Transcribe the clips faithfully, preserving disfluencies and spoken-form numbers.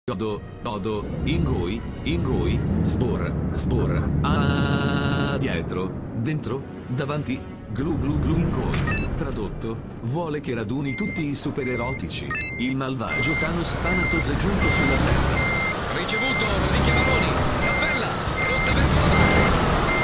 Dodo, dodo, ingoi, ingoi, sbor, sbor, ah, dietro, dentro, davanti, glu glu glu ingoi. Tradotto, vuole che raduni tutti i supererotici. Il malvagio Thanos Thanatos è giunto sulla Terra. Ricevuto, Rosicchia Maroni. Cappella, rotta verso la base.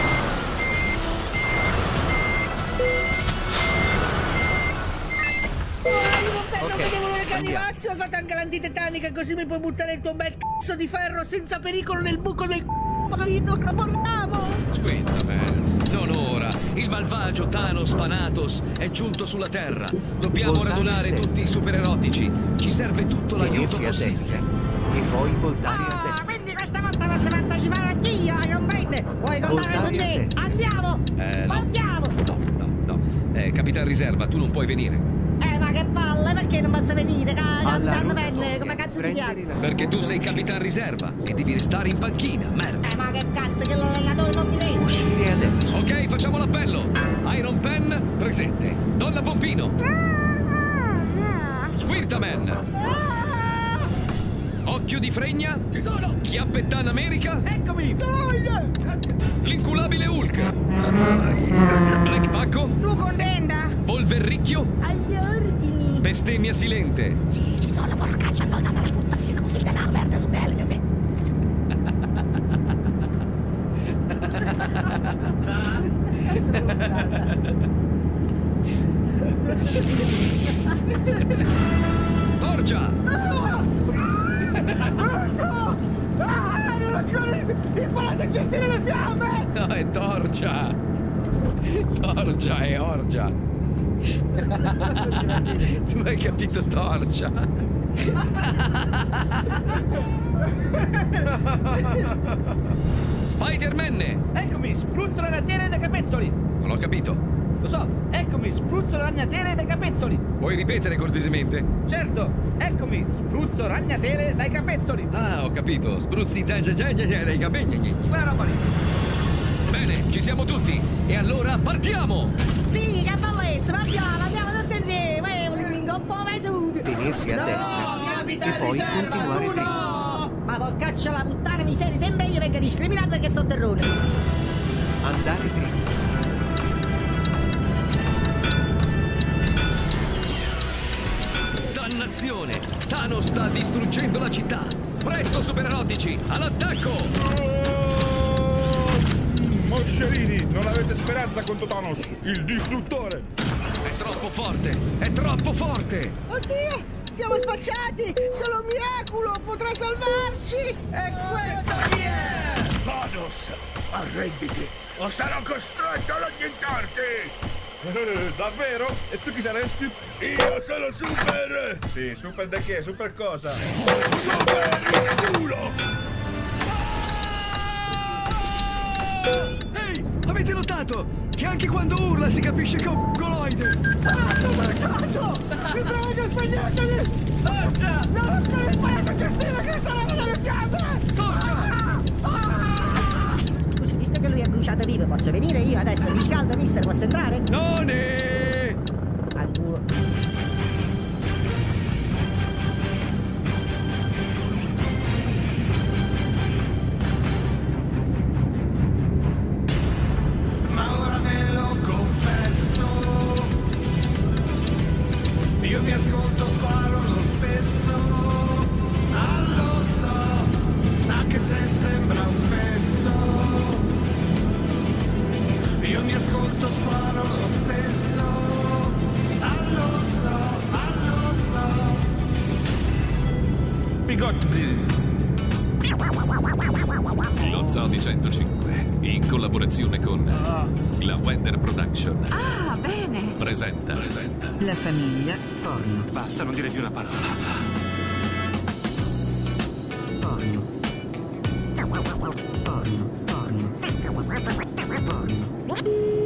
Non vedevo che arrivassi, ho fatto anche l'antitetanica, così mi puoi buttare il tuo bel cazzo di ferro senza pericolo nel buco del c***o, io non lo portavo! Squintaman, non ora. Il malvagio Thanos Thanatos è giunto sulla Terra. Dobbiamo Voltare radunare a destra. tutti i supererotici. Ci serve tutto l'aiuto Tenersi a possibile. destra e poi voltare a Ah, destra. quindi questa volta posso partecipare anch'io, non prende! Vuoi contare Voltare su di a me? destra. Andiamo! Eh, no. Partiamo! No, no, no. Eh, Capitan Riserva, tu non puoi venire. Eh, ma che palle, perché non posso venire? Alla Capitan rotatoria, Penne, come cazzo ti prendere chiami? la Perché tu seconda sei uscita. Capitan Riserva e devi restare in panchina, merda. Eh, ma che cazzo che l'allenatore non mi vede? Uscire adesso. Ok, facciamo l'appello. Iron Pen, presente. Donna Pompino. Squirtaman. Occhio di Fregna. Ci sono. Chiappettana America. Eccomi! L'inculabile Hulk. Black Pacco. Tu contenta? Polverricchio. Agli ordini! Bestemmia silente. Sì, ci sono, porcaccia, no, dammi la puttana, sì, come si dice la merda su me, bebè. Torcia. Ah, non ancora imparato a gestire le fiamme! No, è Torcia. Torcia è Orgia. Tu hai capito Torcia. Spider-Man. Eccomi, spruzzo la ragnatela dai capezzoli! Non ho capito. Lo so, eccomi, spruzzo la ragnatela dai capezzoli! Puoi ripetere cortesemente? Certo, eccomi, spruzzo ragnatele dai capezzoli! Ah, ho capito. Spruzzi zangiaggiaggia dai capelli. Quella roba lì! Bene, ci siamo tutti. E allora partiamo. Sì, che bellezza, andiamo, andiamo tutti insieme, eh, vengo un po' Vesuvio. Tenersi a destra e poi continuare dritto. Ma porcaccia la puttana miseria, sembra io venga discriminato perché sono terrone. Andare dritto. Dannazione! Thanos sta distruggendo la città. Presto, supererotici, all'attacco! Moscerini, non avete speranza contro Thanos, il distruttore! È troppo forte! È troppo forte! Oddio, siamo spacciati, solo un miracolo potrà salvarci. E questo chi è? Thanos, arrenditi o sarò costretto ad annientarti! Eh, davvero? E tu chi saresti? Io sono Super! Sì, Super da che? Super cosa? Super il culo! Ehi, avete notato che anche quando urla si capisce che è un goloide? Ah, sto marciando! Mi prego, svegliatevi! Torcia! Non ho ancora imparato a gestire questa roba delle fiamme! Torcia! Scusi, visto che lui è bruciato vivo, posso venire io adesso? Mi scaldo, mister, posso entrare? Non è... Al culo. Ma ora ve lo confesso, io mi ascolto, sparo lo stesso, allo so, anche se sembra un fesso. Io mi ascolto, sparo lo stesso, allo so, allo so. Bigotti! Lo Zoo di centocinque, in collaborazione con la Wender Production, Ah, bene. presenta, presenta La famiglia porno. Basta, non dire più una parola. Porno. Porno. Porno. Porno.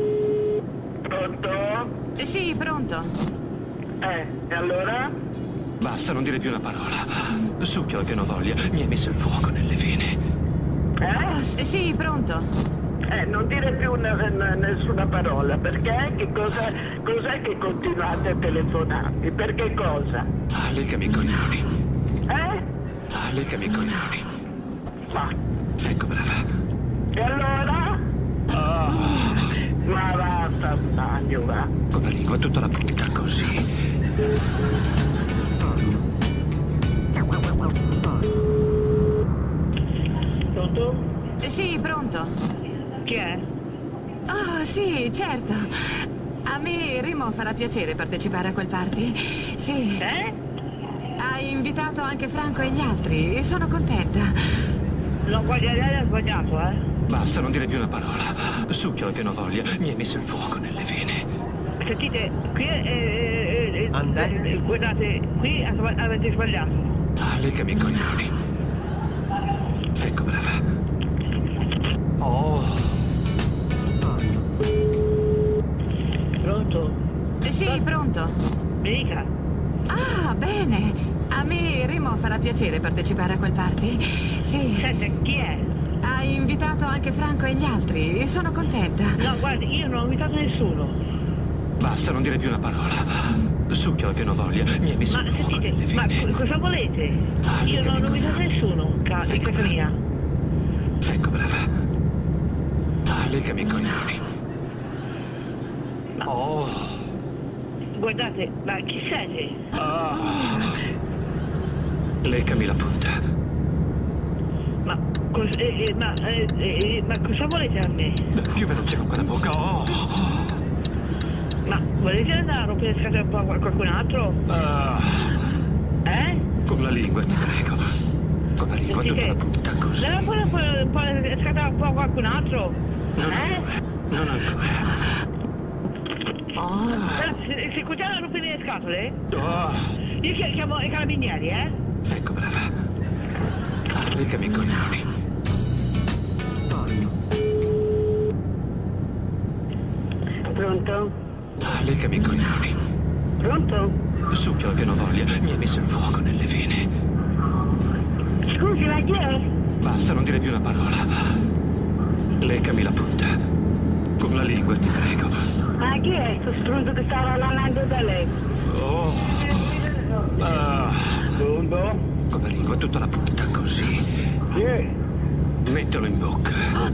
Pronto? Eh, Sì, pronto. Eh, e allora? Basta, non dire più una parola. Succhio che non voglia, mi hai messo il fuoco nelle vene. Ah, Eh? s- sì, pronto. Eh, non dire più ne- ne- nessuna parola, perché? Che cosa, cos'è che continuate a telefonarmi? Per che cosa? Ah, legami i coglioni. Eh? Ah, Lecami i coglioni. Ma, Ecco, brava. e allora? Ah, Ma basta, Mario, va. con la lingua tutta la punta, così. Pronto? Sì, pronto. Chi è? Oh, sì, certo. A me Remo farà piacere partecipare a quel party. Sì. Eh? Hai invitato anche Franco e gli altri. Sono contenta. Non voglio lei ha sbagliato, eh? Basta, non dire più una parola. Succhio che non voglia, mi hai messo il fuoco nelle vene. Sentite, qui è... eh, eh, Andare eh, dritto. guardate, qui avete sbagliato. Ah, lecami i coglioni. Ecco, brava. Oh, Pronto? Sì, pronto. Mi dica. Ah, bene. A me Remo farà piacere partecipare a quel party. Sì. Sente, chi è? Hai invitato anche Franco e gli altri. Sono contenta. No, guardi, io non ho invitato nessuno. basta, non dire più una parola. Succhio che non voglia, mi hai messo Ma il fuoco sentite, nelle ma vene. co- cosa volete? Ah, Io non ho lecami i invitato coglioni. nessuno ca- in casa mia. Ecco, brava. Ah, lecami i coglioni. Oh. Guardate, ma chi siete? Ah. Lecami la punta. Ma, cos- eh, eh, ma, eh, eh, ma cosa volete da me? Più veloce con quella bocca. Oh. Ma volete andare a rompere le scatole un po' a qualcun altro? Ah. Eh? Con la lingua, ti prego. Con la lingua tutta la punta così. Deve fare un po', un po' le scatole un po' a qualcun altro? Non Eh? ancora. Non ancora. Oh. Se, se continuano a rompere le scatole, Oh. io chi- chiamo i carabinieri, eh? Ecco, brava. Lecami i coglioni. Pronto? Ah, lecami i coglioni. Pronto? Succhio che non voglia, mi hai messo il fuoco nelle vene. Scusi, ma chi è? Basta, non dire più una parola. Lecami la punta. Con la lingua, ti prego. Ma chi è sto struzzo che sta parlando da lei? Oh. Ah. Pronto? Con la lingua tutta la punta così. Chi è? Mettilo in bocca.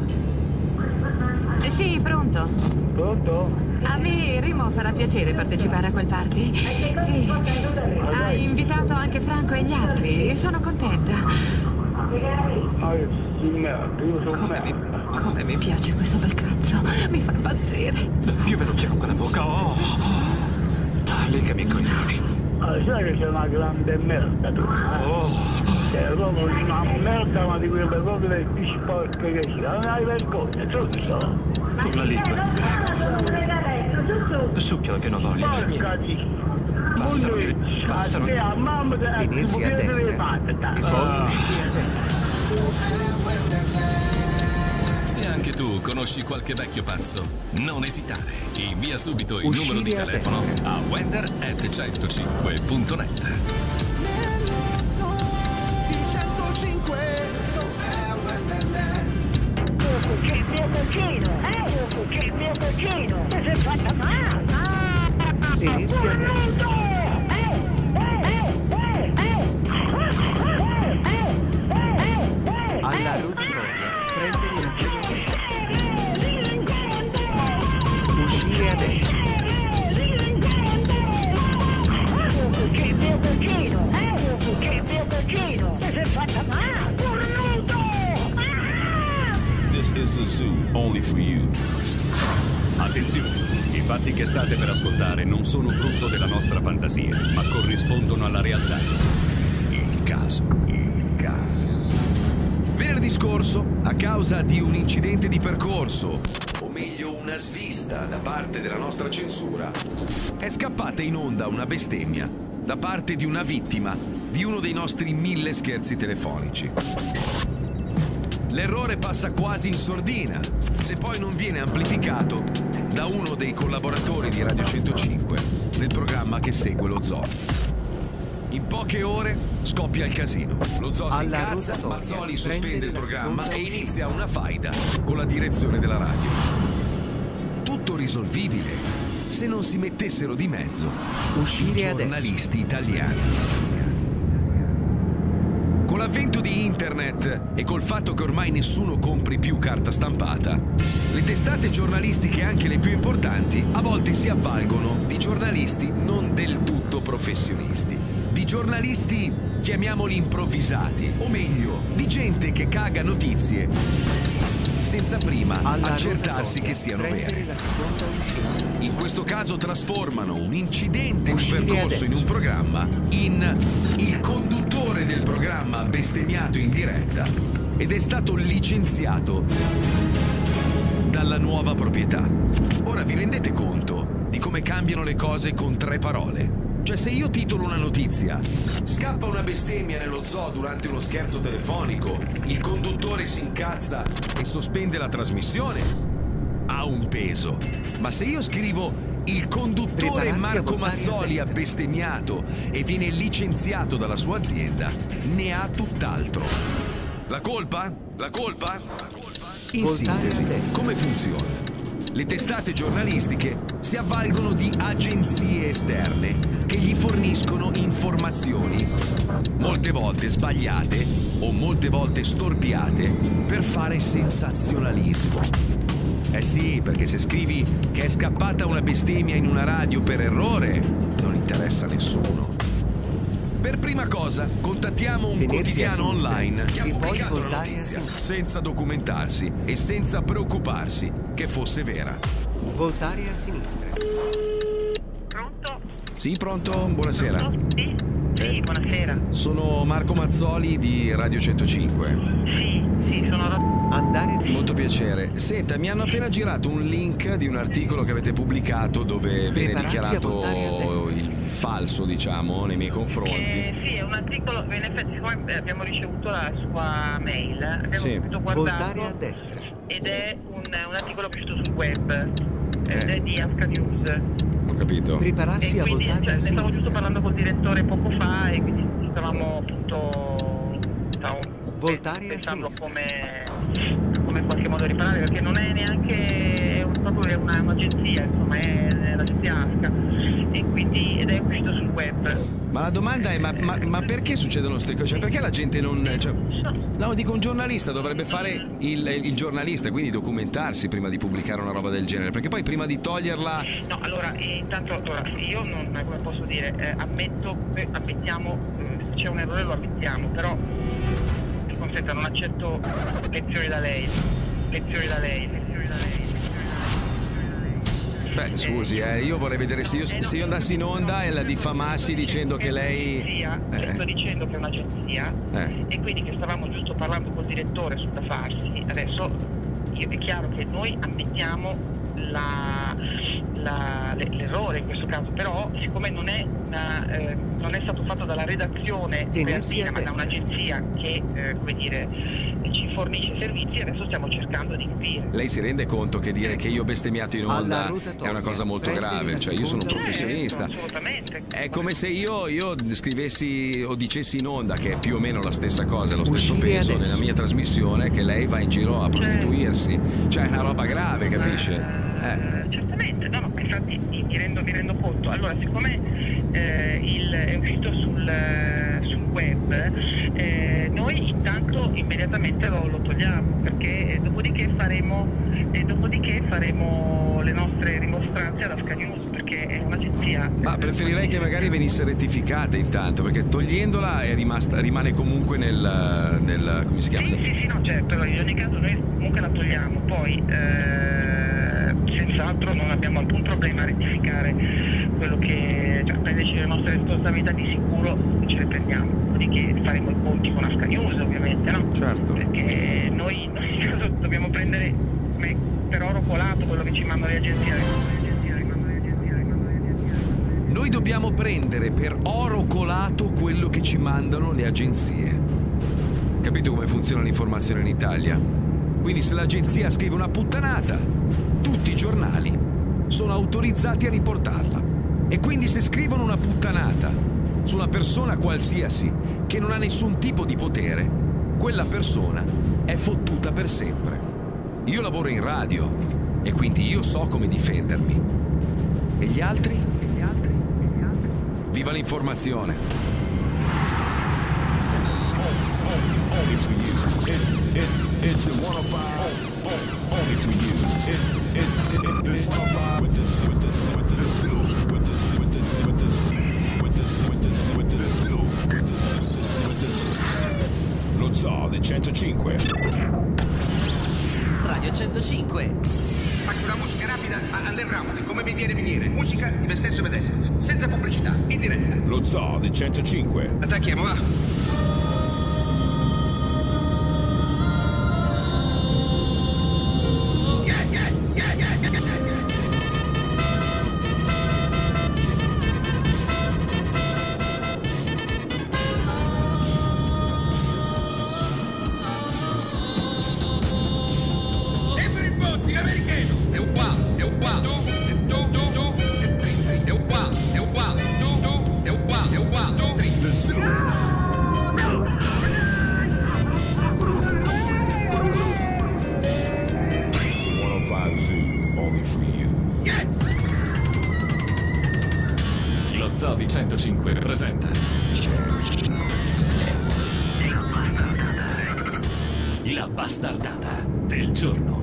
Sì, pronto. Pronto? A me Remo farà piacere partecipare a quel party. Sì. Hai invitato anche Franco e gli altri. Sono contenta. Ah, sì, merda, io sono merda. Come mi piace questo bel cazzo. Mi fa impazzire. Più veloce con quella bocca. Oh. Ah, lecami i coglioni. Ah, sai che sei una grande merda tu? Oh. Sei proprio una merda, ma di quelle proprio le più sporche che sia. Non hai vergogna, giusto? Con la lingua. Succhio che non voglia. Porca di... Basta, non dire. Basta, non dire. a mamma te Tenersi a destra e poi uscire a destra. Se anche tu conosci qualche vecchio pazzo, non esitare. Invia subito il Uscire numero di a telefono destra. a wender at centocinque punto net. Che il mio cugino, eh? Che il mio cugino, che si è fatta male. Tenersi a destra. Alla roditoria, prendere il giusto. Uscire adesso. Che il mio cugino, eh? Che il mio cugino, che si è fatta male. Cornuto! This is a zoo only for you. Attenzione, i fatti che state per ascoltare non sono frutto della nostra fantasia, ma corrispondono alla realtà. Il caso. Il caso. Venerdì scorso, a causa di un incidente di percorso, o meglio una svista da parte della nostra censura, è scappata in onda una bestemmia da parte di una vittima di uno dei nostri mille scherzi telefonici. L'errore passa quasi in sordina, se poi non viene amplificato da uno dei collaboratori di Radio centocinque nel programma che segue lo zoo. In poche ore scoppia il casino. Lo zoo si Alla incazza, rotatoria, Mazzoli sospende prendere il la programma seconda e uscita. inizia una faida con la direzione della radio. Tutto risolvibile se non si mettessero di mezzo Uscire i adesso. giornalisti italiani. con l'avvento di internet e col fatto che ormai nessuno compri più carta stampata, le testate giornalistiche, anche le più importanti, a volte si avvalgono di giornalisti non del tutto professionisti, di giornalisti, chiamiamoli improvvisati, o meglio, di gente che caga notizie senza prima Alla accertarsi rotatoria, che siano prendere vere. la seconda uscita. In questo caso trasformano un incidente, un Uscire percorso adesso. in un programma in il conduttore del programma ha bestemmiato in diretta ed è stato licenziato dalla nuova proprietà. Ora vi rendete conto di come cambiano le cose con tre parole? Cioè, se io titolo una notizia, scappa una bestemmia nello zoo durante uno scherzo telefonico, il conduttore si incazza e sospende la trasmissione, ha un peso. Ma se io scrivo il conduttore Prepararsi a Marco votare a Mazzoli ha destra. bestemmiato e viene licenziato dalla sua azienda, ne ha tutt'altro. La colpa? La colpa? In Voltare sintesi, a destra. come funziona? Le testate giornalistiche si avvalgono di agenzie esterne che gli forniscono informazioni, molte volte sbagliate o molte volte storpiate, per fare sensazionalismo. Eh sì, perché se scrivi che è scappata una bestemmia in una radio per errore, non interessa a nessuno. Per prima cosa, contattiamo un Tenersi a quotidiano sinistra online che ha e poi pubblicato la voltare a notizia sinistra. senza documentarsi e senza preoccuparsi che fosse vera. Voltare a sinistra. Pronto? Sì, pronto? Buonasera. Pronto? Sì? Sì, buonasera. Sono Marco Mazzoli di Radio centocinque. Sì, sì, sono Ro- Andare di Molto piacere. Senta, mi hanno appena girato un link di un articolo che avete pubblicato dove viene Prepararsi a voltare a dichiarato destra. il falso, diciamo, nei miei confronti. Eh, sì, è un articolo, in effetti siccome abbiamo ricevuto la sua mail, abbiamo Sì. subito voltare guardato a destra. ed è un, un articolo che è uscito sul web, ed Eh. è di Asca News. Ho capito. Prepararsi E a quindi voltare cioè, a ne stavo giusto sinistra. parlando col direttore poco fa e quindi stavamo appunto stavamo Voltare a pensando sinistra. come, come in qualche modo riparare, perché non è neanche un, proprio è una, un'agenzia, insomma è l'agenzia Asca e quindi ed è uscito sul web. Ma la domanda è, ma, ma- ma perché succedono queste cose? Cioè, perché la gente non... Cioè, no, dico, un giornalista dovrebbe fare il, il giornalista, quindi documentarsi prima di pubblicare una roba del genere, perché poi prima di toglierla... No, allora, eh, intanto, allora, io non, come posso dire, eh, ammetto, eh, ammettiamo, eh, se c'è un errore lo ammettiamo, però, mi consenta, non accetto lezioni da lei, lezioni da lei, lezioni da lei. Beh, scusi, eh, io vorrei vedere se io, se io andassi in onda e la diffamassi dicendo che lei... Un'agenzia, Eh. sto dicendo che è un'agenzia Eh. e quindi che stavamo giusto parlando col direttore sul da farsi. Adesso io- è chiaro che noi ammettiamo la, la- le- l'errore in questo caso, però siccome non è, una, eh, non è stato fatto dalla redazione Tenersi creativa, a ma da destra. un'agenzia che eh, come dire, ci fornisce servizi, adesso stiamo cercando di capire. Lei si rende conto che dire che io ho bestemmiato in Alla onda rotatoria, è una cosa molto prendere grave, la cioè io sono un seconda professionista. Certo, assolutamente. È come se io, io scrivessi o dicessi in onda, che è più o meno la stessa cosa, è lo stesso Uscire peso adesso. nella mia trasmissione, che lei va in giro a prostituirsi. Cioè è una roba grave, capisce? Eh. Eh, certamente, no, no, infatti mi mi rendo, mi rendo conto. Allora, siccome eh, il, è uscito sul, eh, sul web, eh, noi intanto immediatamente lo, lo togliamo, perché eh, dopodiché faremo, e dopodiché faremo le nostre rimostranze alla Sky News, perché è un'agenzia. Ma preferirei che magari venisse rettificata intanto, perché togliendola è rimasta, rimane comunque nel, nel come si chiama? Sì, sì, sì, no, certo, però in ogni caso noi comunque la togliamo, poi eh, senz'altro non abbiamo alcun problema a rettificare quello che, cioè prenderci le nostre responsabilità di sicuro, ce le prendiamo, dopodiché faremo i conti con Asca News ovviamente, no? Certo. Perché noi in ogni caso dobbiamo prendere come per oro colato quello che ci mandano le agenzie. Noi dobbiamo prendere per oro colato quello che ci mandano le agenzie. Capito come funziona l'informazione in Italia? Quindi se l'agenzia scrive una puttanata, tutti i giornali sono autorizzati a riportarla. E quindi se scrivono una puttanata su una persona qualsiasi che non ha nessun tipo di potere, quella persona è fottuta per sempre. Io lavoro in radio e quindi io so come difendermi. E gli altri? E gli altri? Viva l'informazione! only for you. It, it, it's a one oh five, only for you. It, it, it, it's one oh five with this, with this, with this, with this, with this, with this, with this, with this, with this, with this, with this. Lo Zoo del centocinque. Radio centocinque. Faccio una musica rapida, ma underground, come mi viene mi viene. Musica di me stesso e medesimo, senza pubblicità, in diretta. Lo Zoo del centocinque. Attacchiamo, va. Zoo di centocinque presenta La bastardata del giorno.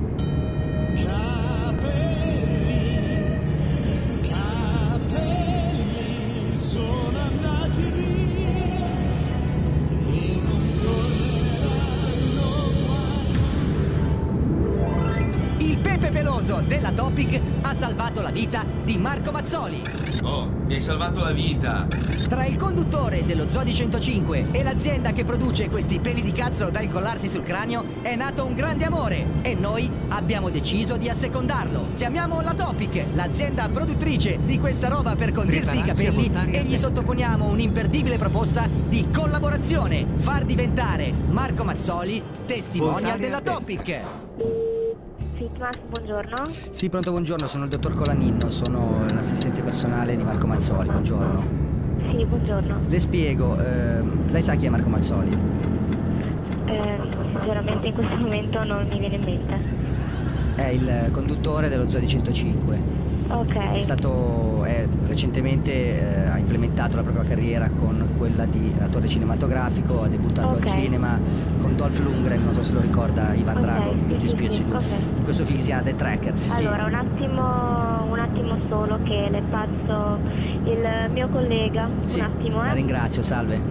Della Topic ha salvato la vita di Marco Mazzoli. Oh, mi hai salvato la vita. Tra il conduttore dello Zoo di centocinque e l'azienda che produce questi peli di cazzo da incollarsi sul cranio è nato un grande amore e noi abbiamo deciso di assecondarlo. Chiamiamo la Topic, l'azienda produttrice di questa roba per condirsi i capelli, e gli sottoponiamo un'imperdibile proposta di collaborazione: far diventare Marco Mazzoli testimonial della Topic. Max, buongiorno. Sì, pronto, buongiorno, sono il dottor Colaninno, sono l'assistente personale di Marco Mazzoli, buongiorno. Sì, buongiorno. Le spiego, eh, lei sa chi è Marco Mazzoli? Eh, sinceramente in questo momento non mi viene in mente. È il conduttore dello Zoo di centocinque. Ok. È stato, è, recentemente eh, ha implementato la propria carriera con quella di attore cinematografico, ha debuttato okay. al cinema con Dolph Lundgren, non so se lo ricorda, Ivan okay, Drago, sì, ti sì, spiego sì, okay. in questo film che si chiama The Tracker. Allora, sì. un attimo, un attimo solo che le passo il mio collega, sì, un attimo, eh. La ringrazio, salve.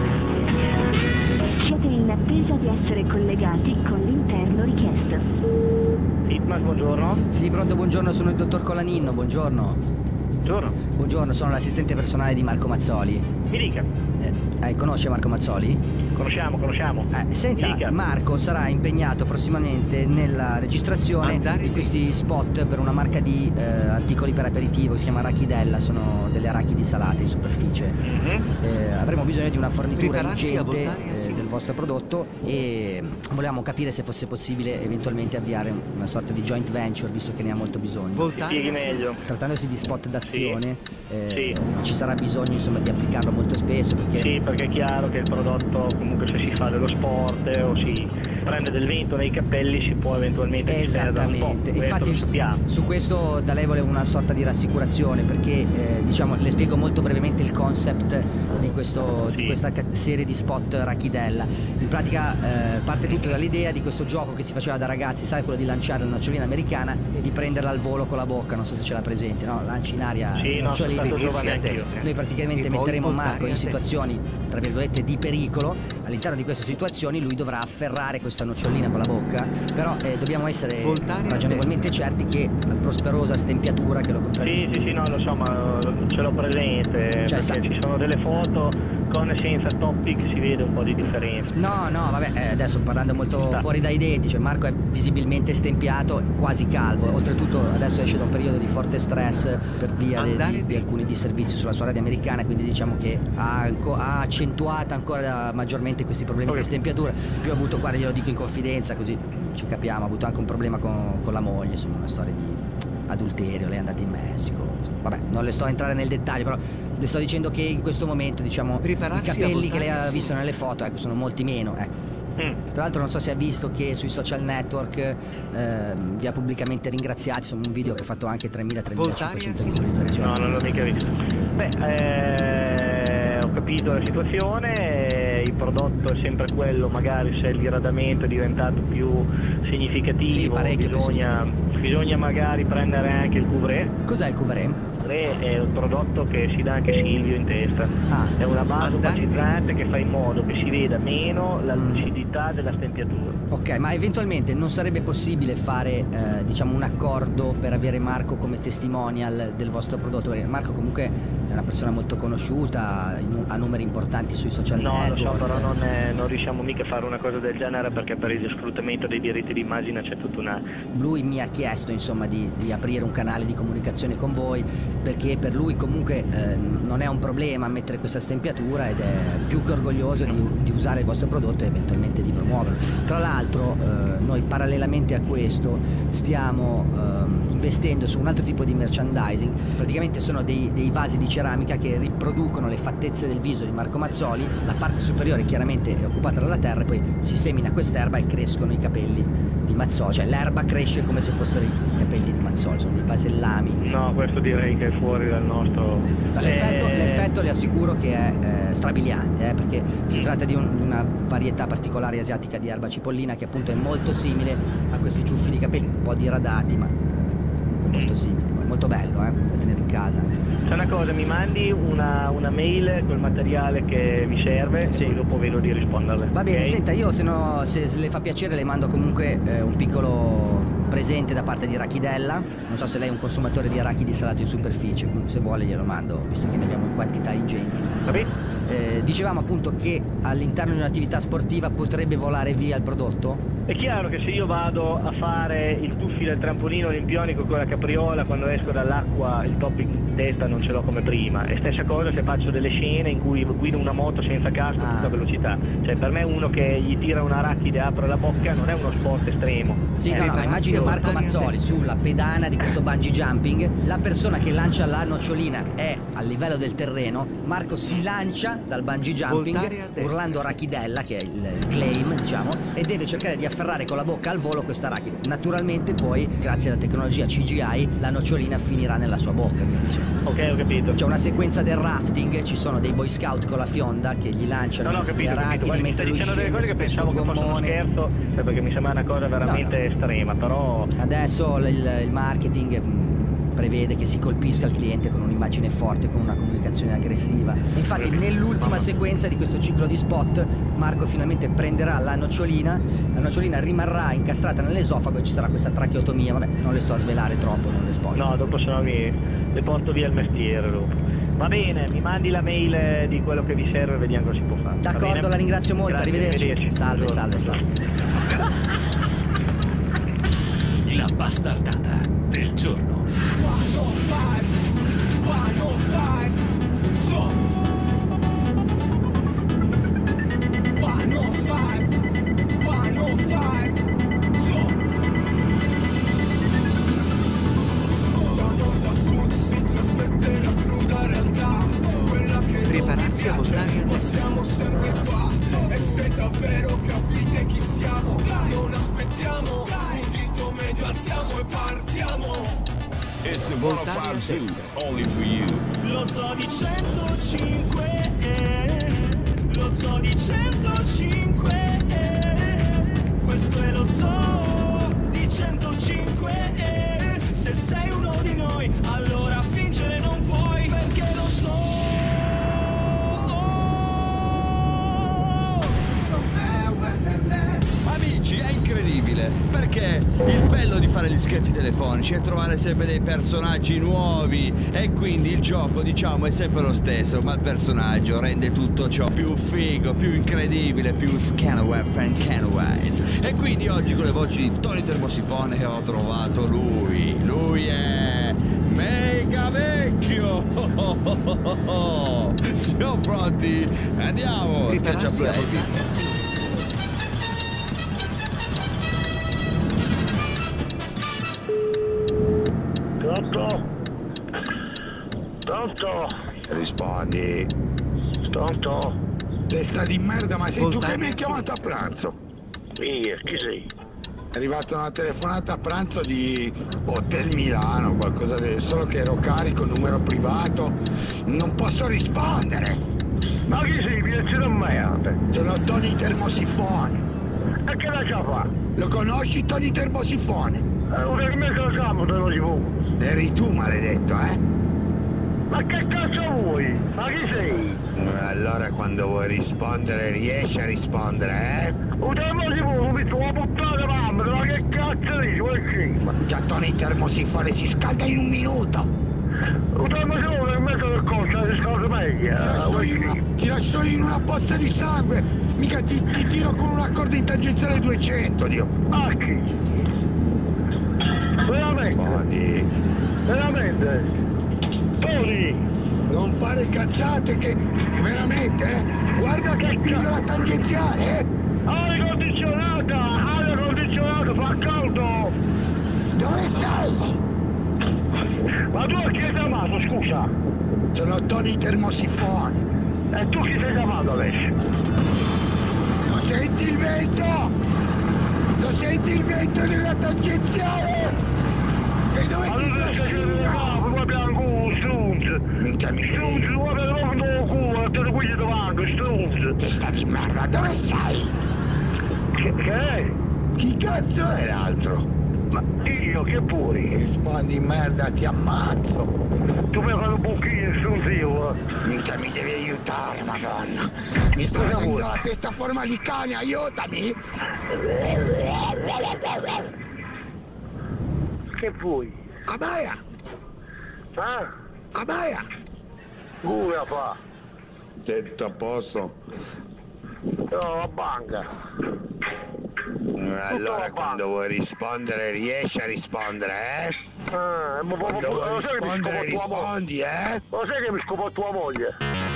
Siete in attesa di essere collegati con l'interno richiesto. Hitman, buongiorno. Sì, pronto, buongiorno, sono il dottor Colaninno, buongiorno. Buongiorno. Buongiorno, sono l'assistente personale di Marco Mazzoli. Mi dica. Eh, eh, conosce Marco Mazzoli? Conosciamo, conosciamo. Eh, senta, Marco sarà impegnato prossimamente nella registrazione Andare di questi spot per una marca di eh, articoli per aperitivo che si chiama Arachidella, sono delle arachidi salate in superficie. Mm-hmm. eh, avremo bisogno di una fornitura ingente eh, del vostro prodotto e volevamo capire se fosse possibile eventualmente avviare una sorta di joint venture, visto che ne ha molto bisogno. Si spieghi meglio. Trattandosi di spot d'azione, sì. Eh, sì. ci sarà bisogno insomma di applicarlo molto spesso perché... Sì, perché è chiaro che il prodotto, comunque se si fa dello sport o si prende del vento nei capelli, si può eventualmente esattamente. Infatti su questo da lei volevo una sorta di rassicurazione, perché eh, diciamo le spiego molto brevemente il concept di, questo, sì. di questa serie di spot Arachidella. In pratica eh, parte tutto dall'idea di questo gioco che si faceva da ragazzi, sai, quello di lanciare la nocciolina americana e di prenderla al volo con la bocca, non so se ce l'ha presente, no? Lanci in aria sì, noccioline. No, noi praticamente e metteremo Marco in situazioni tra virgolette di pericolo. All'interno di queste situazioni lui dovrà afferrare questa nocciolina con la bocca, però eh, dobbiamo essere Voltare ragionevolmente certi che la prosperosa stempiatura che lo contraddistingue. Sì, sì, sì, no, lo so, ma ce l'ho presente, cioè, perché sa... ci sono delle foto con e senza Topic, si vede un po' di differenza. No, no, vabbè, eh, adesso parlando molto Sta. fuori dai denti, cioè Marco è visibilmente stempiato, quasi calvo, oltretutto adesso esce da un periodo di forte stress per via di, di, di alcuni disservizi sulla sua radio americana, quindi diciamo che ha, ha accentuato ancora maggiormente questi problemi okay. di stempiatura. Più ha avuto, guarda, glielo dico in confidenza così ci capiamo, ha avuto anche un problema con, con la moglie, insomma una storia di adulterio, lei è andata in Messico, insomma, vabbè, non le sto a entrare nel dettaglio, però le sto dicendo che in questo momento, diciamo, Prepararsi i capelli che lei ha visto nelle foto, ecco, sono molti meno, ecco. Mm. Tra l'altro non so se ha visto che sui social network eh, vi ha pubblicamente ringraziati, insomma un video che ha fatto anche tremila tremilacinquecento visualizzazioni. No, non l'ho mica visto. Beh, eh, ho capito la situazione, i prodotto è sempre quello, magari se il diradamento è diventato più significativo, sì, parecchio bisogna, più significativo. bisogna magari prendere anche il couvret. Cos'è il couvret? È un prodotto che si dà anche Silvio in testa. Ah. È una base opacizzante che fa in modo che si veda meno la lucidità della stempiatura. Ok, ma eventualmente non sarebbe possibile fare eh, diciamo un accordo per avere Marco come testimonial del vostro prodotto? Perché Marco comunque è una persona molto conosciuta, ha numeri importanti sui social no, network. No, lo so, però non, è, non riusciamo mica a fare una cosa del genere perché per il sfruttamento dei diritti d'immagine c'è tutta una... Lui mi ha chiesto insomma di, di aprire un canale di comunicazione con voi perché per lui comunque eh, non è un problema mettere questa stempiatura ed è più che orgoglioso di, di usare il vostro prodotto e eventualmente di promuoverlo. Tra l'altro eh, noi parallelamente a questo stiamo eh, investendo su un altro tipo di merchandising, praticamente sono dei, dei vasi di ceramica che riproducono le fattezze del viso di Marco Mazzoli, la parte superiore chiaramente è occupata dalla terra e poi si semina quest'erba e crescono i capelli di Mazzoli, cioè l'erba cresce come se fossero i capelli di Mazzoli, sono dei vasellami. No, questo direi che è fuori dal nostro... L'effetto, eh... l'effetto le assicuro che è eh, strabiliante, eh, perché si tratta di un, una varietà particolare asiatica di erba cipollina che appunto è molto simile a questi ciuffi di capelli, un po' diradati ma comunque molto simili, molto bello eh, da tenere in casa. C'è una cosa, mi mandi una, una mail col materiale che vi serve sì. E poi dopo vedo di risponderle. Va bene, okay? Senta, io se, no, se, se le fa piacere le mando comunque eh, un piccolo presente da parte di Arachidella, non so se lei è un consumatore di arachidi salato in superficie, se vuole glielo mando, visto che ne abbiamo in quantità ingenti. Va bene. Eh, dicevamo appunto che all'interno di un'attività sportiva potrebbe volare via il prodotto? È chiaro che se io vado a fare il tuffi del trampolino olimpionico con la capriola, quando esco dall'acqua il topic in testa non ce l'ho come prima. E stessa cosa se faccio delle scene in cui guido una moto senza casco a ah. tutta velocità. Cioè per me uno che gli tira un arachide e apre la bocca non è uno sport estremo. Sì, no, no, immagino Marco Mazzoli sulla pedana di questo bungee jumping, la persona che lancia la nocciolina è a livello del terreno, Marco si lancia dal bungee jumping urlando arachidella, che è il, il claim diciamo, e deve cercare di afferrare con la bocca al volo questa arachide. Naturalmente poi grazie alla tecnologia C G I la nocciolina finirà nella sua bocca, capisci? Ok, ho capito. C'è una sequenza del rafting, ci sono dei boy scout con la fionda che gli lanciano no, no, capito, gli arachidi Guarda, mentre lui scende delle cose che pensavo che fosse uno scherzo, perché mi sembra una cosa veramente no, no. estrema, però adesso il, il marketing prevede che si colpisca il cliente con un'immagine forte, con una comunicazione aggressiva. Infatti nell'ultima sequenza di questo ciclo di spot Marco finalmente prenderà la nocciolina, la nocciolina rimarrà incastrata nell'esofago e ci sarà questa tracheotomia. Vabbè, non le sto a svelare troppo, non le spoiler. No, dopo se no mi le porto via il mestiere dopo. Va bene, mi mandi la mail di quello che vi serve e vediamo cosa si può fare. D'accordo, la ringrazio molto, Grazie, arrivederci. arrivederci. Salve, salve, salve. La bastardata del giorno. Prepararsi a voltare a siamo sempre qua e se davvero capite chi siamo non aspettiamo un dito medio alziamo e partiamo. It's a Voltare Zoo, only for you. Lo zoo di centocinque eh, lo zoo di centocinque eh, questo è lo zoo di centocinque eh, se sei uno di noi allora fingere non puoi perché lo so. Amici, è incredibile, perché il bello di fare gli scherzi telefonici è trovare sempre dei personaggi nuovi e quindi il gioco, diciamo, è sempre lo stesso, ma il personaggio rende tutto ciò più figo, più incredibile, più Scanaway and Canaways. E quindi oggi con le voci di Tony Termosifone ho trovato lui, lui è Mega Vecchio. Siamo pronti? Andiamo, schiaccia play. Pronto? Pronto? Rispondi. Pronto? Testa di merda, ma sei Voltare tu che mi hai chiamato a pranzo? Via, chi sei? È arrivata una telefonata a pranzo di Hotel Milano, qualcosa del... solo che ero carico, numero privato. Non posso rispondere. Ma chi sei? Piazza da me? Sono Tony Termosifone. E che la già fa? Lo conosci Tony Termosifone? Eh, una che mi salutiamo Termosifone. Eri tu, maledetto, eh? Ma che cazzo vuoi? Ma chi sei? Allora quando vuoi rispondere riesci a rispondere, eh? Un termosifone, mi sto a puttana mamma, ma che cazzo dici? Vuoi scima? Già Tony Termosifone si scalda in un minuto. Un termosifone in mezzo del costo si scalda meglio. Ti lascio, in una, ti lascio in una pozza di sangue. Mica ti, ti tiro con un accordo in tangenziale duecento, Dio. Ah, chi? Veramente? Tony. Veramente? Tony! Non fare cazzate che... Veramente, eh? Guarda che piglio la tangenziale, eh? Aria condizionata! Aria condizionata, fa caldo! Dove sei? Ma tu a chi sei chiamato, scusa? Sono Tony Termosifone. E tu chi sei chiamato adesso? Lo senti il vento? Lo senti il vento nella tangenziale? E dove ma ti trascini? Ma come bianco, strunz! Minchia mi Strunz, guarda proprio nel culo, e te ne guidi davanti, strunz! Testa di merda, dove sei? Che, che è? Chi cazzo è l'altro? Ma io, che puri? Rispondi merda, ti ammazzo! Tu mi fai un buchino, strunzio! Minchia mi devi aiutare, madonna! Mi sta venendo la testa a forma di cane, aiutami! Che vuoi? Abaia! Ah? Abaia! Gura fa! Tetto a posto? No, la banca! Allora quando vuoi rispondere riesci a rispondere, eh? Ah, ma quando ma, vuoi lo sai rispondere che mi rispondi, eh? Lo sai che mi scopo tua moglie?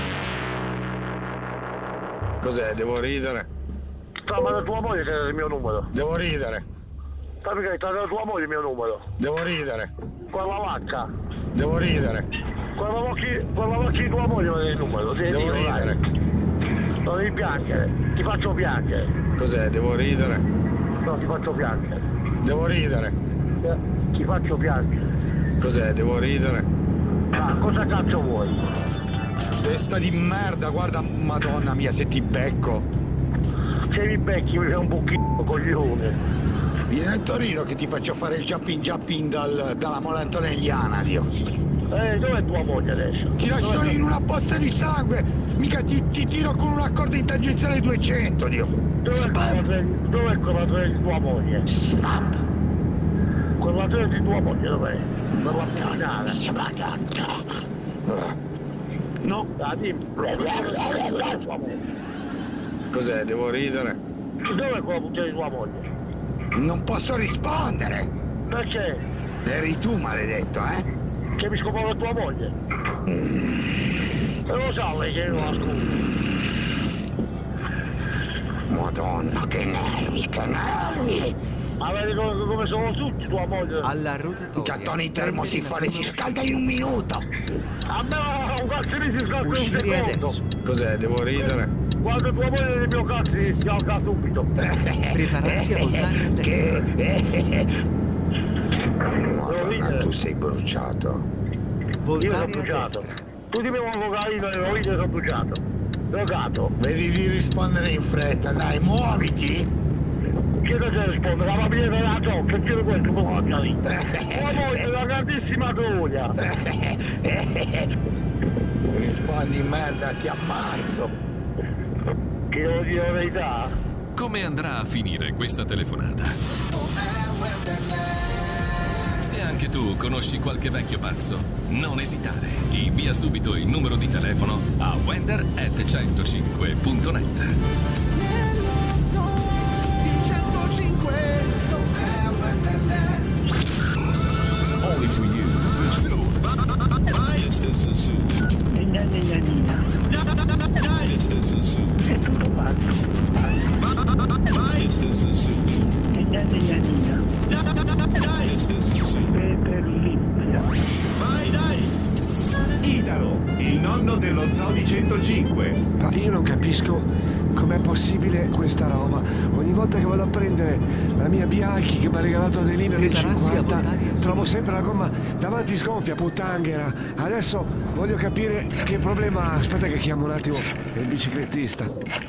Cos'è? Devo ridere? Sta ma tua moglie c'è il mio numero. Devo ridere. Sappi che sta da tua moglie il mio numero. Devo ridere. Quella vacca. Devo ridere. Quella vacca, quella vacca di tua moglie è il numero. Devo Devo ridere. Non devi piangere. Ti faccio piangere. Cos'è? Devo ridere? No, ti faccio piangere. Devo ridere. Eh, ti faccio piangere. Cos'è? Devo ridere? Ah, cosa cazzo vuoi? Testa di merda, guarda, madonna mia, se ti becco. Se mi becchi mi fai un buchino, coglione. Vieni a Torino che ti faccio fare il jumping jumping dal, dalla Mola Antonelliana, Dio. Eh, dov'è tua moglie adesso? Ti lascio dov'è in una pozza di sangue, mica ti, ti tiro con un accordo in tangenziale duecento, Dio. Dov'è quella, dov'è quella tre di tua moglie? Spam. Quella tre di tua moglie dov'è? Per la pianata. No. Ah, dimmi. Cos'è? Devo ridere? Dov'è quella puttana di tua moglie? Non posso rispondere! Perché? Eri tu, maledetto, eh? Che mi scopava tua moglie? Mm. E lo sa lei che non ascolto. Madonna, che nervi, che nervi! Ma vedi come, come sono tutti tua moglie? Alla rotatoria. Tony Termosifone si scalda in un minuto! A me un cazzo mi si scalda in un Uscire secondo! adesso. Cos'è? Devo ridere? Quando tua moglie del mio cazzo si scalda subito! Prepararsi a voltare a destra. Madonna, tu sei bruciato. Io sono Voltare a bruciato. destra. Tu ti bevi un cocaino e io sono bruciato. Drogato. Vedi di rispondere in fretta, dai, muoviti! Che cosa risponde? La bambina della zocca, che è questo può fare lì? Tua moglie è una grandissima troia! Rispondi merda, ti ammazzo! Che devo dire la verità? Come andrà a finire questa telefonata? Se anche tu conosci qualche vecchio pazzo, non esitare. Invia subito il numero di telefono a wender at centocinque punto net. Only for you. This is a zoo. Gna gna gna gna. This is a zoo. È tutto pazzo. This is a zoo. Gna gna gna gna. This is a zoo. Per Lipsia. Vai, dai! Italo, il nonno dello Zoo di centocinque. Ma io non capisco com'è possibile questa roba? Ogni volta che vado a prendere la mia Bianchi che mi ha regalato Adelina nel cinquanta, trovo sempre la gomma davanti sgonfia, puttanghera. Adesso voglio capire che problema ha. Aspetta che chiamo un attimo il biciclettista.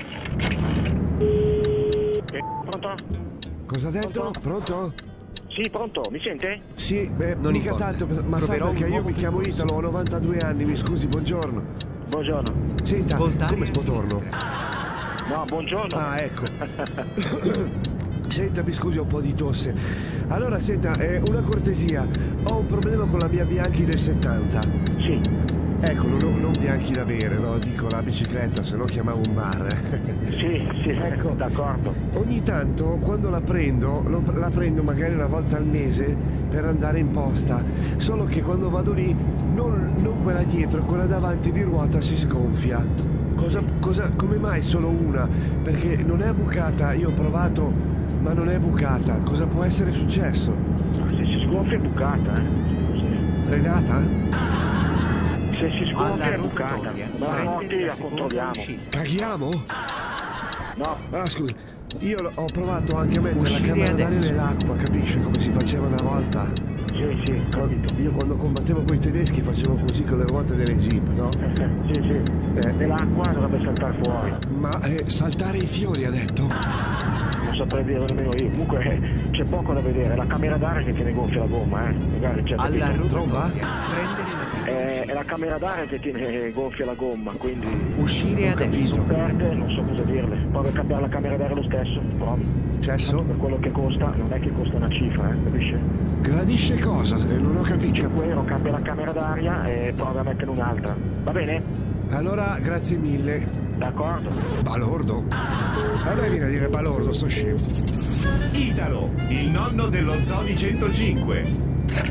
Pronto? Cosa ha detto? Pronto? Pronto? Sì, pronto, mi sente? Sì, beh, non mica tanto, ma sai perché io mi chiamo Italo, ho novantadue anni, mi scusi, buongiorno. Buongiorno. Senta, come sbotorno? No, buongiorno. Ah, ecco. Senta, mi scusi, ho un po' di tosse. Allora, senta, eh, una cortesia, ho un problema con la mia Bianchi del settanta. Sì. Ecco, non, non Bianchi da bere, no? Dico la bicicletta, se no chiamavo un bar. Sì, sì, ecco, d'accordo. Ogni tanto, quando la prendo, lo, la prendo magari una volta al mese per andare in posta. Solo che quando vado lì, non, non quella dietro, quella davanti di ruota si sgonfia. Cosa, cosa, come mai solo una? Perché non è bucata, io ho provato, ma non è bucata. Cosa può essere successo? Se si sgonfia è bucata, eh. Renata? Se si sgonfia è bucata. Ma notti la controlliamo. Caghiamo? No. Ah, scusa. Io ho provato anche a mettere la camera d'aria nell'acqua, capisci? Come si faceva una volta. Sì, sì, capito. Io quando combattevo con i tedeschi facevo così con le ruote delle jeep, no? Sì, sì. Eh, Nell'acqua dovrebbe saltare fuori. Ma eh, saltare i fiori, ha detto? Non saprei dire nemmeno io. Comunque eh, c'è poco da vedere. La camera d'aria che tiene gonfia la gomma, eh. Magari c'è alla tromba? Prendere la Eh, è la camera d'aria che tiene gonfia la gomma, quindi... Uscire adesso. Non perde, non so cosa dirle. Prova a cambiare la camera d'aria lo stesso, provi. Cesso? Per quello che costa, non è che costa una cifra, eh, capisci? Gradisce cosa? Eh, non ho capito. cinque euro, cambia la camera d'aria e prova a mettere un'altra. Va bene? Allora, grazie mille. D'accordo. Balordo? A me viene a dire balordo, sto scemo. Italo, il nonno dello Zoo di centocinque.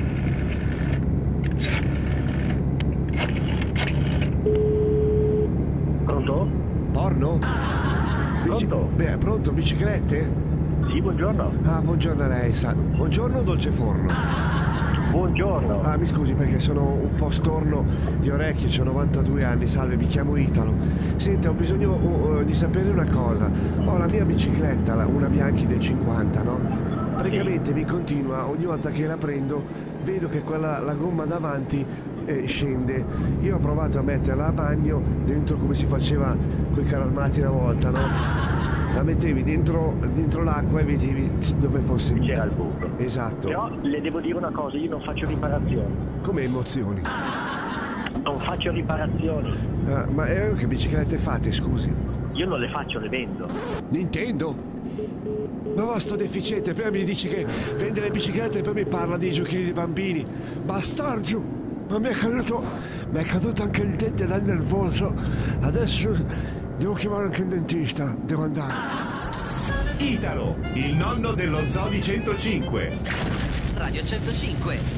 Pronto? Porno? Bici... Pronto? Beh, pronto, biciclette? Sì, buongiorno. Ah, buongiorno a lei, sa. Buongiorno dolce forno? Buongiorno. Ah, mi scusi perché sono un po' storno di orecchie, ho novantadue anni, salve, mi chiamo Italo. Senta, ho bisogno uh, di sapere una cosa. Ho la mia bicicletta, la, una Bianchi del cinquanta, no? Praticamente mi continua, ogni volta che la prendo, vedo che quella, la gomma davanti eh, scende. Io ho provato a metterla a bagno dentro come si faceva coi carri armati una volta, no? La mettevi dentro, dentro l'acqua e vedevi dove fosse. C'era il buco. Esatto. Però le devo dire una cosa, io non faccio riparazioni. Come emozioni? Non faccio riparazioni. Ah, ma eh, che biciclette fate, scusi? Io non le faccio, le vendo. Nintendo? Ma va, sto deficiente, prima mi dici che vende le biciclette e poi mi parla dei giochini dei bambini. Bastardo! Ma mi è caduto. Mi è caduto anche il dente dal nervoso. Adesso devo chiamare anche un dentista, devo andare. Italo, il nonno dello Zoo di centocinque. Radio centocinque.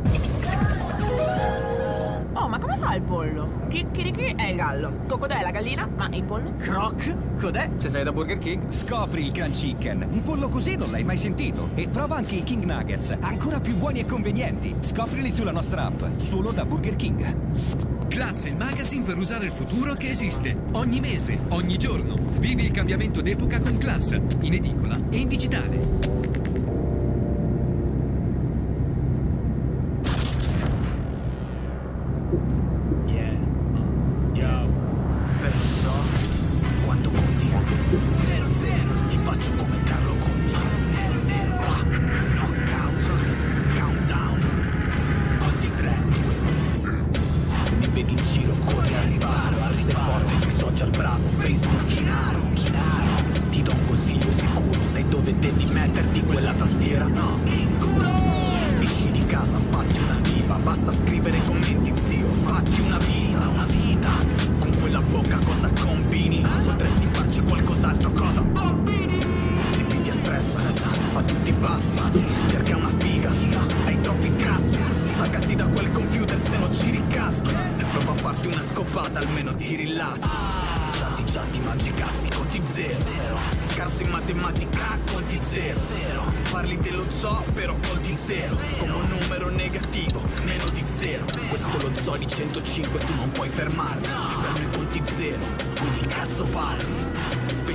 Oh, ma come fa il pollo? Chicchirichi è il gallo. Cocodè è la gallina, ma il pollo? Croc? Cod'è? Se sei da Burger King, scopri il Grand Chicken. Un pollo così non l'hai mai sentito. E prova anche i King Nuggets, ancora più buoni e convenienti. Scoprili sulla nostra app, solo da Burger King. Class, il magazine per usare il futuro che esiste. Ogni mese, ogni giorno. Vivi il cambiamento d'epoca con Class, in edicola e in digitale.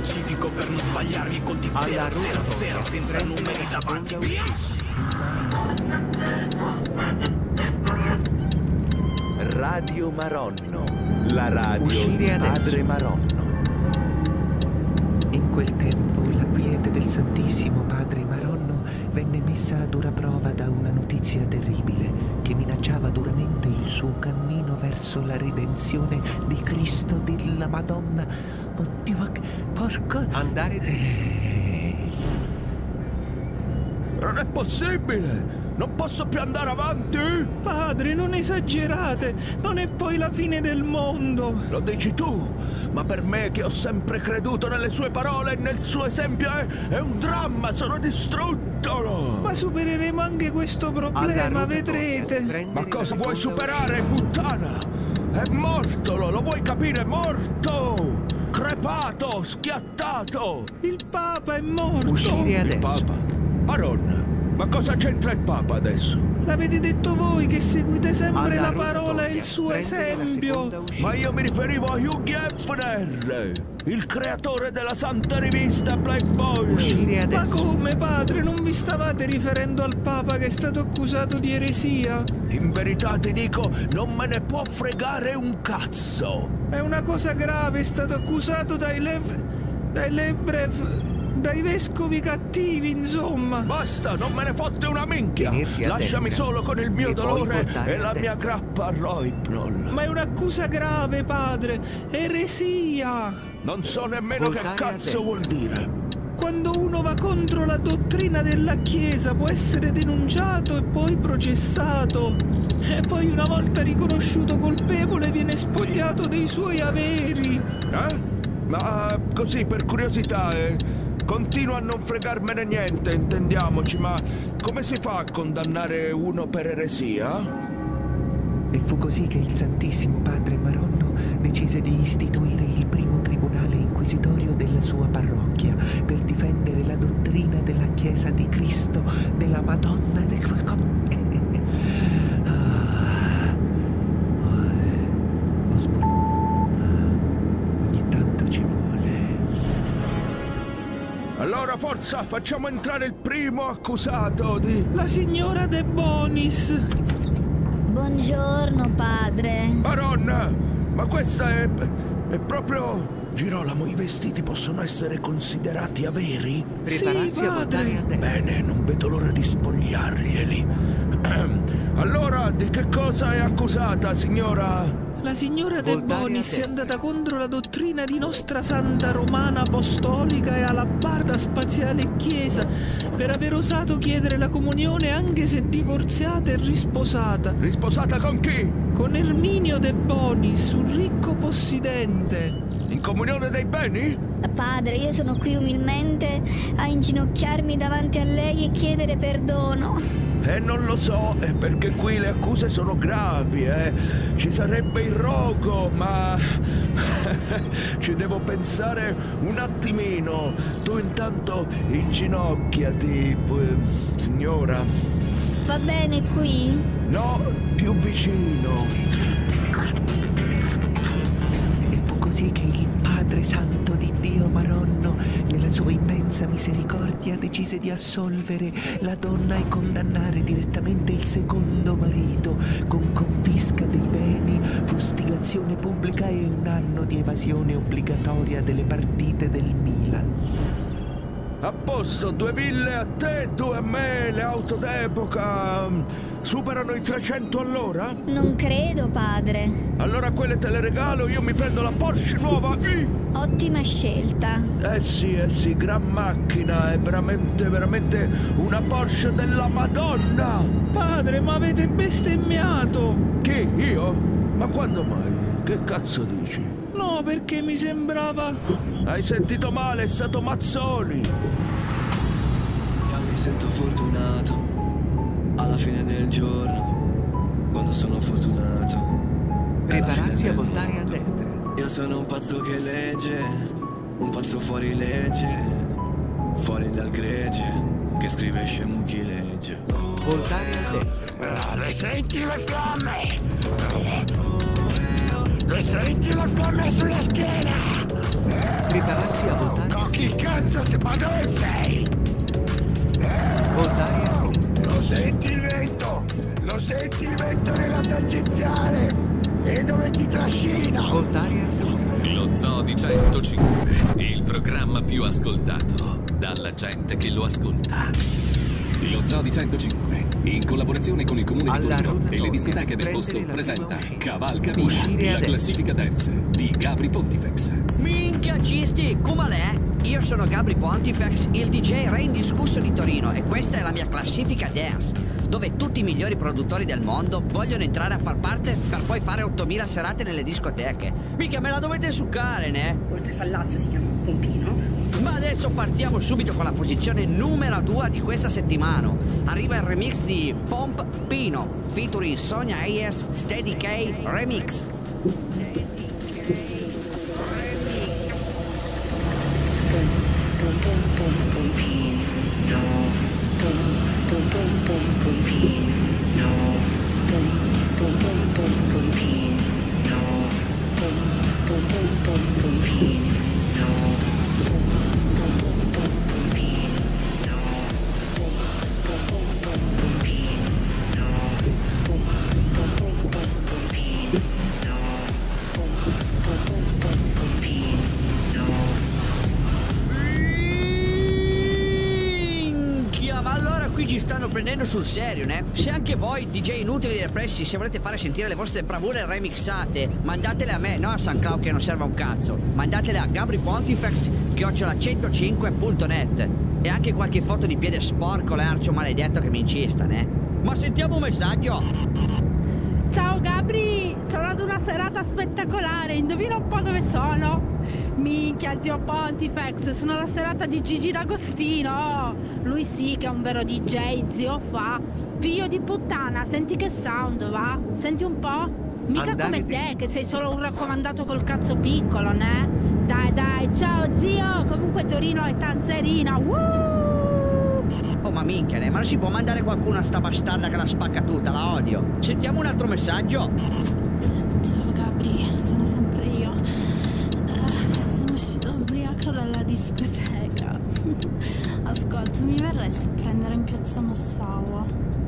specifico per non sbagliarmi. Conti zero, zero, zero, senza numeri davanti. Radio Maronno, la radio Uscire di adesso. Padre Maronno. In quel tempo la quiete del Santissimo Padre Maronno venne messa a dura prova da una notizia terribile che minacciava duramente il suo cammino verso la redenzione di Cristo della Madonna. Oddio, ma che porco... Andare dentro. Non è possibile! Non posso più andare avanti? Padre, non esagerate, non è poi la fine del mondo. Lo dici tu, ma per me che ho sempre creduto nelle sue parole e nel suo esempio è, è un dramma, sono distrutto. Ma supereremo anche questo problema, vedrete. Ma cosa vuoi superare, puttana? È morto, lo, lo vuoi capire? È morto! Crepato, schiattato! Il Papa è morto! Uscire adesso. Il Papa? Maronna, ma cosa c'entra il Papa adesso? L'avete detto voi che seguite sempre la parola e il suo esempio. Ma io mi riferivo a Hugh Hefner, il creatore della santa rivista Playboy. Uscire adesso. Ma come, padre? Non vi stavate riferendo al Papa che è stato accusato di eresia? In verità ti dico, non me ne può fregare un cazzo. È una cosa grave, è stato accusato dai lev... dai lebrev... dai vescovi cattivi, insomma. Basta, non me ne fotte una minchia. Lasciami destra. solo con il mio E dolore e la a mia destra. grappa a Rohypnol. Ma è un'accusa grave, padre. Eresia. Non so nemmeno Voltare che a cazzo destra. vuol dire. Quando uno va contro la dottrina della Chiesa può essere denunciato e poi processato. E poi una volta riconosciuto colpevole viene spogliato dei suoi averi. Eh? Ma così per curiosità, eh, continua a non fregarmene niente, intendiamoci, ma come si fa a condannare uno per eresia? E fu così che il Santissimo Padre Maronno decise di istituire il primo tribunale inquisitorio della sua parrocchia per difendere la dottrina della Chiesa di Cristo, della Madonna de... Ah, ho spor- ogni tanto ci vuole. Allora forza, facciamo entrare il primo accusato di... La signora De Bonis. Buongiorno, padre. Maronna, ma questa è... è proprio... Girolamo, i vestiti possono essere considerati averi? Prepararsi sì, a voltare a destra. Bene, non vedo l'ora di spogliarglieli. Allora, di che cosa è accusata, signora? La signora De Voltare a Bonis è destra. andata contro la dottrina di nostra Santa Romana Apostolica e alabarda spaziale Chiesa per aver osato chiedere la comunione anche se divorziata e risposata. Risposata con chi? Con Erminio De Bonis, un ricco possidente. In comunione dei beni? Padre, io sono qui umilmente a inginocchiarmi davanti a lei e chiedere perdono. Eh, non lo so, è perché qui le accuse sono gravi, eh. Ci sarebbe il rogo, ma... ci devo pensare un attimino. Tu intanto inginocchiati, poi, signora. Va bene qui? No, più vicino. E fu così che il Padre Santo di Dio Maronno, nella sua immensa misericordia, decise di assolvere la donna e condannare direttamente il secondo marito con confisca dei beni, fustigazione pubblica e un anno di evasione obbligatoria delle partite del Milan. A posto, due ville a te, due a me, le auto d'epoca superano i trecento all'ora? Non credo, padre. Allora quelle te le regalo, io mi prendo la Porsche nuova. Ottima scelta. Eh sì, eh sì, gran macchina, è veramente, veramente una Porsche della Madonna. Padre, ma avete bestemmiato. Chi, io? Ma quando mai? Che cazzo dici? No, perché mi sembrava... Hai sentito male, è stato Mazzoli. Io mi sento fortunato alla fine del giorno, quando sono fortunato. Prepararsi a voltare a destra. Io sono un pazzo che legge, un pazzo fuori legge, fuori dal gregge, che scrive scemo chi legge. Voltare a destra. Le senti le fiamme? Le senti le fiamme sulla schiena? Prepararsi a voltare a Chi cazzo sei? Ma dove sei? Voltare a sinistra. Lo senti il vento? Lo senti il vento della tangenziale? E dove ti trascina? Voltare a sinistra. Lo Zoo di centocinque, il programma più ascoltato dalla gente che lo ascolta. Lo Zoo di centocinque, in collaborazione con il comune di Torino e le discoteche del posto, presenta Cavalca Via, la classifica dance di Gabri Pontifex. Minchia Cisti, come l'è? Io sono Gabri Pontifex, il D J re indiscusso di Torino, e questa è la mia classifica dance, dove tutti i migliori produttori del mondo vogliono entrare a far parte per poi fare ottomila serate nelle discoteche. Mica me la dovete succare, ne? Oltre Fallazzo si chiama Pompino. Ma adesso partiamo subito con la posizione numero due di questa settimana. Arriva il remix di Pomp Pino, featuring Sonia Ayers, Steady K Remix. Ci stanno prendendo sul serio, ne? Se anche voi, D J inutili e depressi, se volete fare sentire le vostre bravure remixate, mandatele a me, no a SoundCloud che non serve a un cazzo. Mandatele a Gabri Pontifex chiocciola centocinque punto net. E anche qualche foto di piede sporco, l'arcio maledetto che mi incista, ne? Ma sentiamo un messaggio! Ciao Gabri, sono ad una serata spettacolare, indovina un po' dove sono? Minchia, zio Pontifex, sono alla serata di Gigi D'Agostino. Lui sì che è un vero D J, zio fa. Figlio di puttana, senti che sound, va? Senti un po'? Mica Andare come di... te, che sei solo un raccomandato col cazzo piccolo, ne? Dai, dai, ciao zio, comunque Torino è tanzerina, woo! Oh ma minchia, ne? Ma non si può mandare qualcuno a sta bastarda che la spacca tutta, la odio. Sentiamo un altro messaggio. Ciao Gabri, sono sempre io. Uh, sono uscito ubriaca dalla discoteca. Ascolta, mi verresti a prendere in piazza Massaua?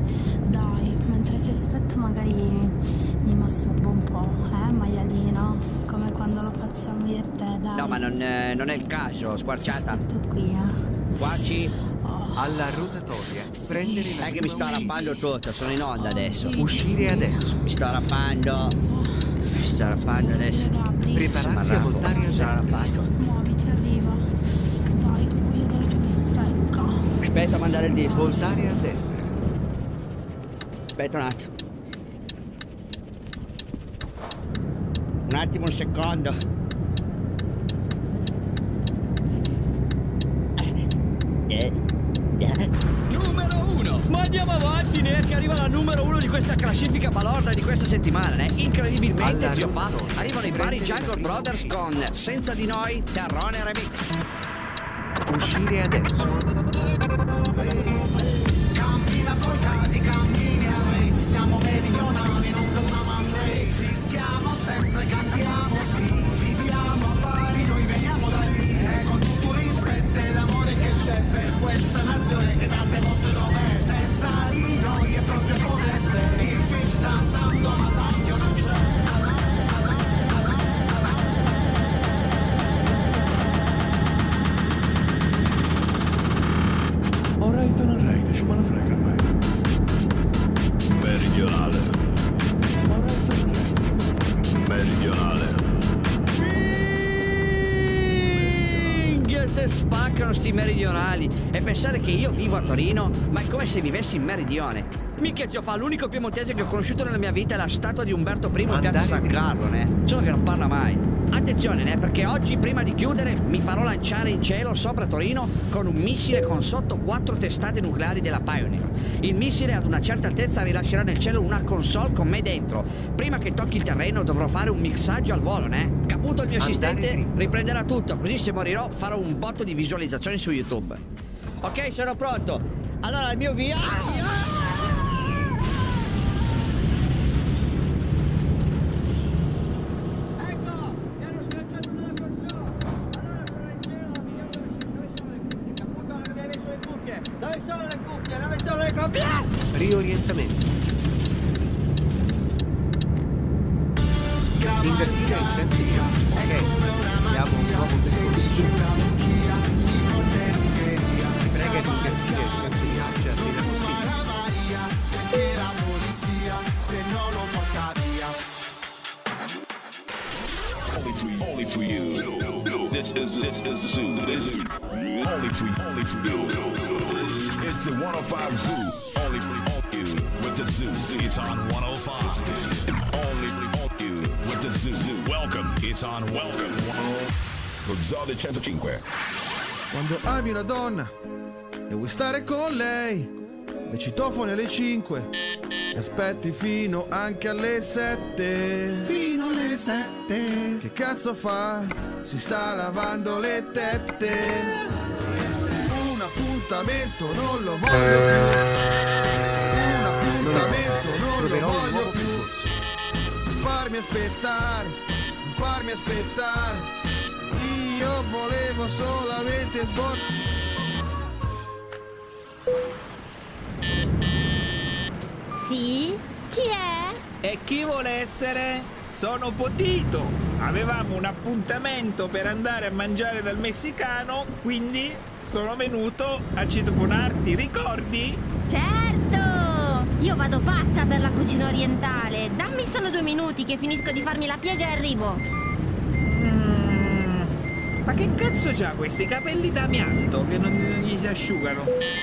Dai, mentre ti aspetto magari mi masturbo un po', eh, maialino? Come quando lo facciamo io e te, dai. No, ma non, eh, non è il caso, squarciata. Ti aspetto qui, eh. Guarci. Alla rotatoria, prendere la Dai che mi sto arrappando tutto, sono in onda adesso. Uscire adesso. Mi sto arrappando. Mi sto arrappando adesso. Prepararsi a voltare a destra. Muoviti, arriva. Dai, che voglio della tua bistecca. Aspetta a mandare il disco. Voltare a destra. Aspetta un attimo. Un attimo, un secondo. Numero uno! Ma andiamo avanti, ne? Che arriva la numero uno di questa classifica balorda di questa settimana, ne? Incredibilmente, Alla zio rotatoria. Fa, arrivano i vari Jungle Brothers con Senza di noi, Terrone Remix. Uscire adesso. Cammina coi cadi, cammini a re. Siamo meridionali, non torniamo a Andrei. Fischiamo sempre, cantiamo, sì. Viviamo a Bari, noi veniamo da lì. E con tutto il rispetto e l'amore che c'è per questa nazione che tante volte dov'è. Senza di noi è proprio come se il film sta andando ma l'audio non c'è. Alright, alright, ci me ne frega a me. Meridionale. Meridionale. Minchia, se spaccano sti meridionali. E pensare che io vivo a Torino, ma è come se vivessi in meridione. Mica zio Fa, l'unico piemontese che ho conosciuto nella mia vita è la statua di Umberto I in piazza San Carlo, ne? Solo che non parla mai. Attenzione, ne? Perché oggi, prima di chiudere, mi farò lanciare in cielo sopra Torino con un missile con sotto quattro testate nucleari della Pioneer. Il missile ad una certa altezza rilascerà nel cielo una console con me dentro. Prima che tocchi il terreno dovrò fare un mixaggio al volo, ne? Caputo il mio assistente riprenderà tutto, così se morirò farò un botto di visualizzazioni su YouTube. Ok, sono pronto. Allora, il mio via... Dove sono le cuffie? Dove sono le cuffie? Riorientamento. Invertire il senso di campo. Ok, abbiamo un nuovo percorso. Si prega di invertire il senso di marcia appena possibile. Era polizia, se no lo porta via. Only for you. This is this is Zoo. This is only for only for you. It's the one oh five Zoo. Only for you with the Zoo. It's on one oh five. Only for you with the Zoo. Welcome. It's on welcome. Lo Zoo del centocinque. Quando ami una donna e vuoi stare con lei, le citofoni alle cinque, e aspetti fino anche alle sette. Fino alle sette. Che cazzo fa? Si sta lavando le tette. Un appuntamento non lo voglio più. Un appuntamento non lo voglio più. Farmi aspettare, farmi aspettare. Io volevo solamente sbor... Sì? Chi è? E chi vuole essere? Sono Potito. Avevamo un appuntamento per andare a mangiare dal messicano, quindi sono venuto a citofonarti, ricordi? Certo! Io vado pazza per la cucina orientale. Dammi solo due minuti che finisco di farmi la piega e arrivo. Mm, ma che cazzo c'ha questi capelli d'amianto che non, non gli si asciugano?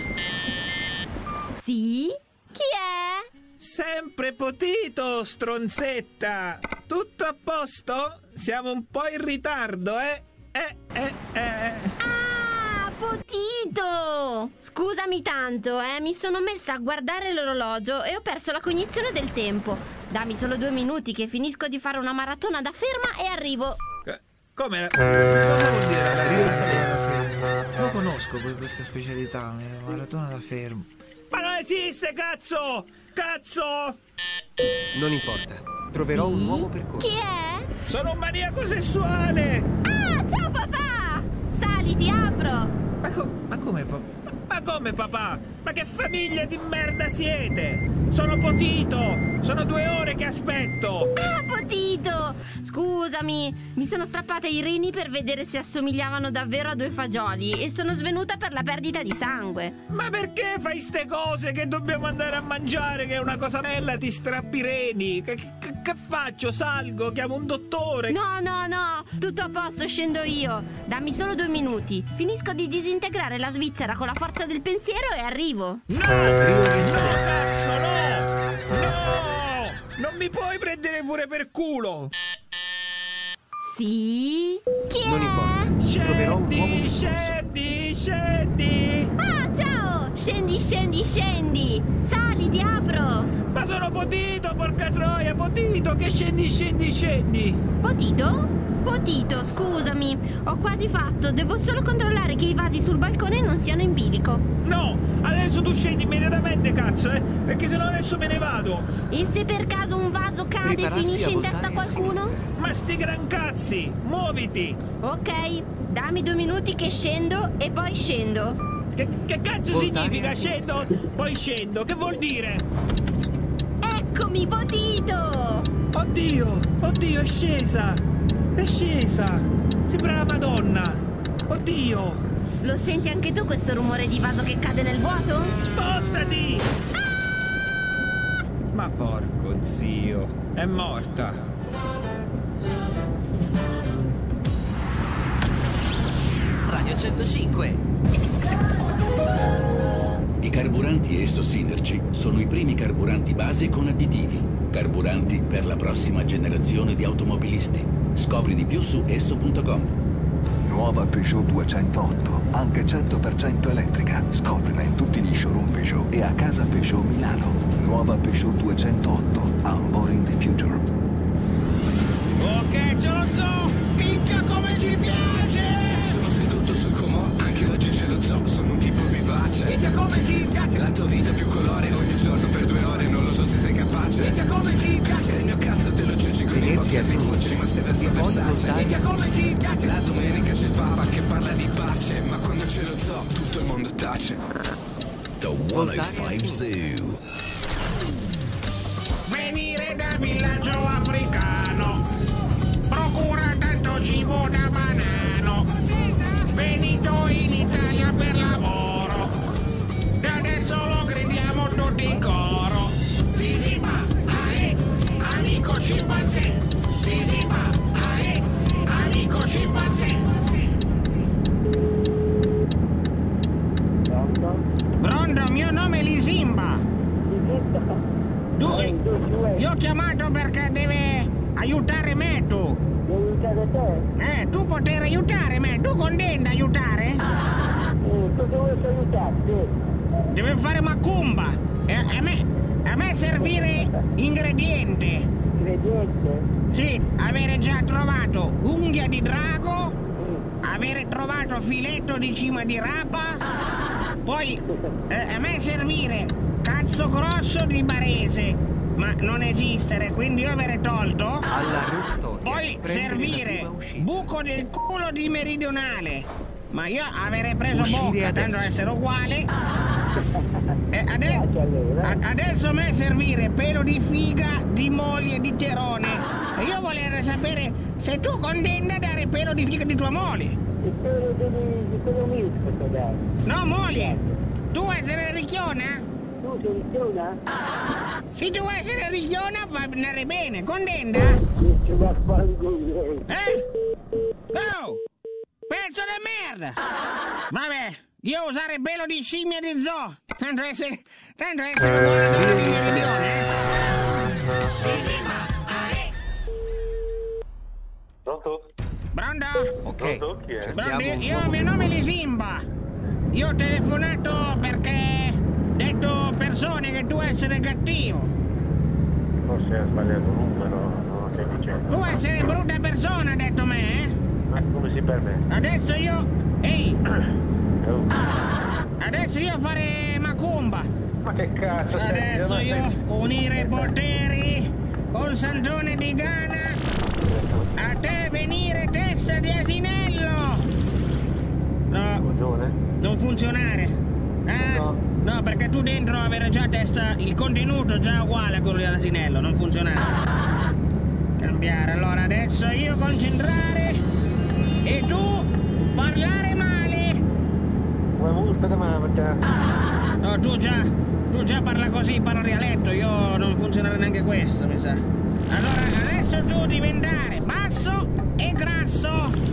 Sì? Chi è? Sempre Potito, stronzetta! Tutto a posto? Siamo un po' in ritardo, eh? Eh, eh, eh. Ah, Potito! Scusami tanto, eh? Mi sono messa a guardare l'orologio e ho perso la cognizione del tempo. Dammi solo due minuti che finisco di fare una maratona da ferma e arrivo. Come? Cosa vuol dire la maratona da fermo? Lo conosco poi questa specialità, maratona da fermo. Ma non esiste, cazzo! Cazzo! Non importa, troverò un nuovo percorso. Chi è? Sono un maniaco sessuale! Ah, ciao papà! Sali, ti apro! Ma, co ma come papà? Ma come papà? Ma che famiglia di merda siete? Sono Potito! Sono due ore che aspetto! Ah, Potito! Scusami, mi sono strappata i reni per vedere se assomigliavano davvero a due fagioli e sono svenuta per la perdita di sangue. Ma perché fai ste cose che dobbiamo andare a mangiare, che è una cosa bella, ti strappi i reni? Che, che, che faccio? Salgo? Chiamo un dottore? No, no, no, tutto a posto, scendo io. Dammi solo due minuti. Finisco di disintegrare la Svizzera con la forza del pensiero e arrivo. No! No, cazzo, no! No! Non mi puoi prendere pure per culo! Sì? Chi è? Non importa, scendi, troverò un nuovo percorso. Scendi, scendi! Ah, ciao! Scendi, scendi, scendi! Sali, ti apro! Ma sono Potito, porca troia! Potito, che scendi, scendi, scendi! Potito? Potito, scusami, ho quasi fatto, devo solo controllare che i vasi sul balcone non siano in bilico. No, adesso tu scendi immediatamente, cazzo, eh, perché sennò adesso me ne vado. E se per caso un vaso cade e finisce in testa a qualcuno? Ma sti gran cazzi, muoviti! Ok, dammi due minuti che scendo e poi scendo. Che, che cazzo Voltare significa a scendo, poi scendo? Che vuol dire? Eccomi, Potito! Oddio, oddio, è scesa! È scesa! Sembra la Madonna! Oddio! Lo senti anche tu questo rumore di vaso che cade nel vuoto? Spostati! Ah! Ma porco zio, è morta! Radio centocinque. I carburanti Esso Synergy sono i primi carburanti base con additivi. Carburanti per la prossima generazione di automobilisti. Scopri di più su esso punto com. Nuova Peugeot duecentootto, anche cento per cento elettrica. Scoprila in tutti gli showroom Peugeot e a casa Peugeot Milano. Nuova Peugeot duecentootto, Unboring the Future. Ok, ce lo so! Minchia come ci piace! Sono seduto sul comò, anche oggi ce lo so, sono un tipo vivace. Minchia come ci piace! La tua vita più colore ogni giorno per due ore, non lo so se sei capace. Minchia come ci piace! Il mio cazzo te lo giugi con i Venezia, vostri cucci, ma se verso Versace. Minchia come ci piace! La domenica c'è il papa che parla di pace, ma quando ce lo so tutto il mondo tace. centocinque Zoo. Venire da villaggio africano procura tanto cibo da banano. Venito in Italia per lavoro, da adesso lo gridiamo tutti in coro. Lisipa, ae, amico scimpanzé. Lisipa, ae, amico scimpanzé. Pronto, mio nome è Lisimba. Tu, io ho chiamato perché deve aiutare me tu. Devi aiutare te? Eh, tu poter aiutare me, tu contenta aiutare? Sì, tu dovresti aiutarti. Deve fare macumba. E a me, a me servire ingrediente. Ingrediente? Sì, avere già trovato unghia di drago, avere trovato filetto di cima di rapa. Poi eh, a me servire cazzo grosso di barese, ma non esistere, quindi io avrei tolto. Alla rotatoria. Poi servire buco del culo di meridionale, ma io avrei preso Uscire bocca, tanto adesso. essere uguale. E ade- a- adesso a me servire pelo di figa di moglie di Terone. E io volevo sapere se tu contenta dare pelo di figa di tua moglie. Il pelo di, di quello mio posso dare. No, moglie, tu essere ricchiona? Tu sei ricchiona? Se tu essere ricchiona va andare bene, contenta? Ci va a fare il coglione. Eh? Oh! Pezzo di merda! Vabbè, io usare pelo di scimmia di zoo. Tanto essere... Tanto essere uguale a quello di meridione, eh? Pronto? Pronto? Ok. Pronto? Chi è? Pronto? Io, io, mio nome è Lisimba. Io ho telefonato perché... detto persone che tu essere cattivo. Forse ha sbagliato il numero, non lo stai dicendo. Tu essere brutta persona, ha detto me, eh? Ma come si permette? Adesso io... Ehi! Oh. Adesso io fare macumba. Ma che cazzo sei? Adesso Io non io unire i poteri con Santone di Ghana. A te venire testa di asinello. No, non funzionare. Eh? No. No, perché tu dentro avere già testa, il contenuto già uguale a quello di asinello, non funzionare. Cambiare, allora adesso io concentrare e tu parlare male. Vuoi multa da mamma te? No, tu già, tu già parla così, parla dialetto, io non funzionare neanche questo, mi sa. Allora adesso tu diventare basso e grasso.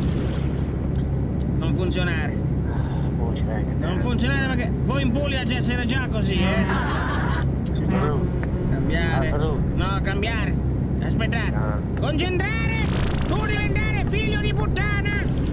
Non funzionare. Non funzionare perché voi in Puglia c'è essere già così, eh? Cambiare. No, cambiare. Aspettare. Concentrare. Tu diventare figlio di puttana.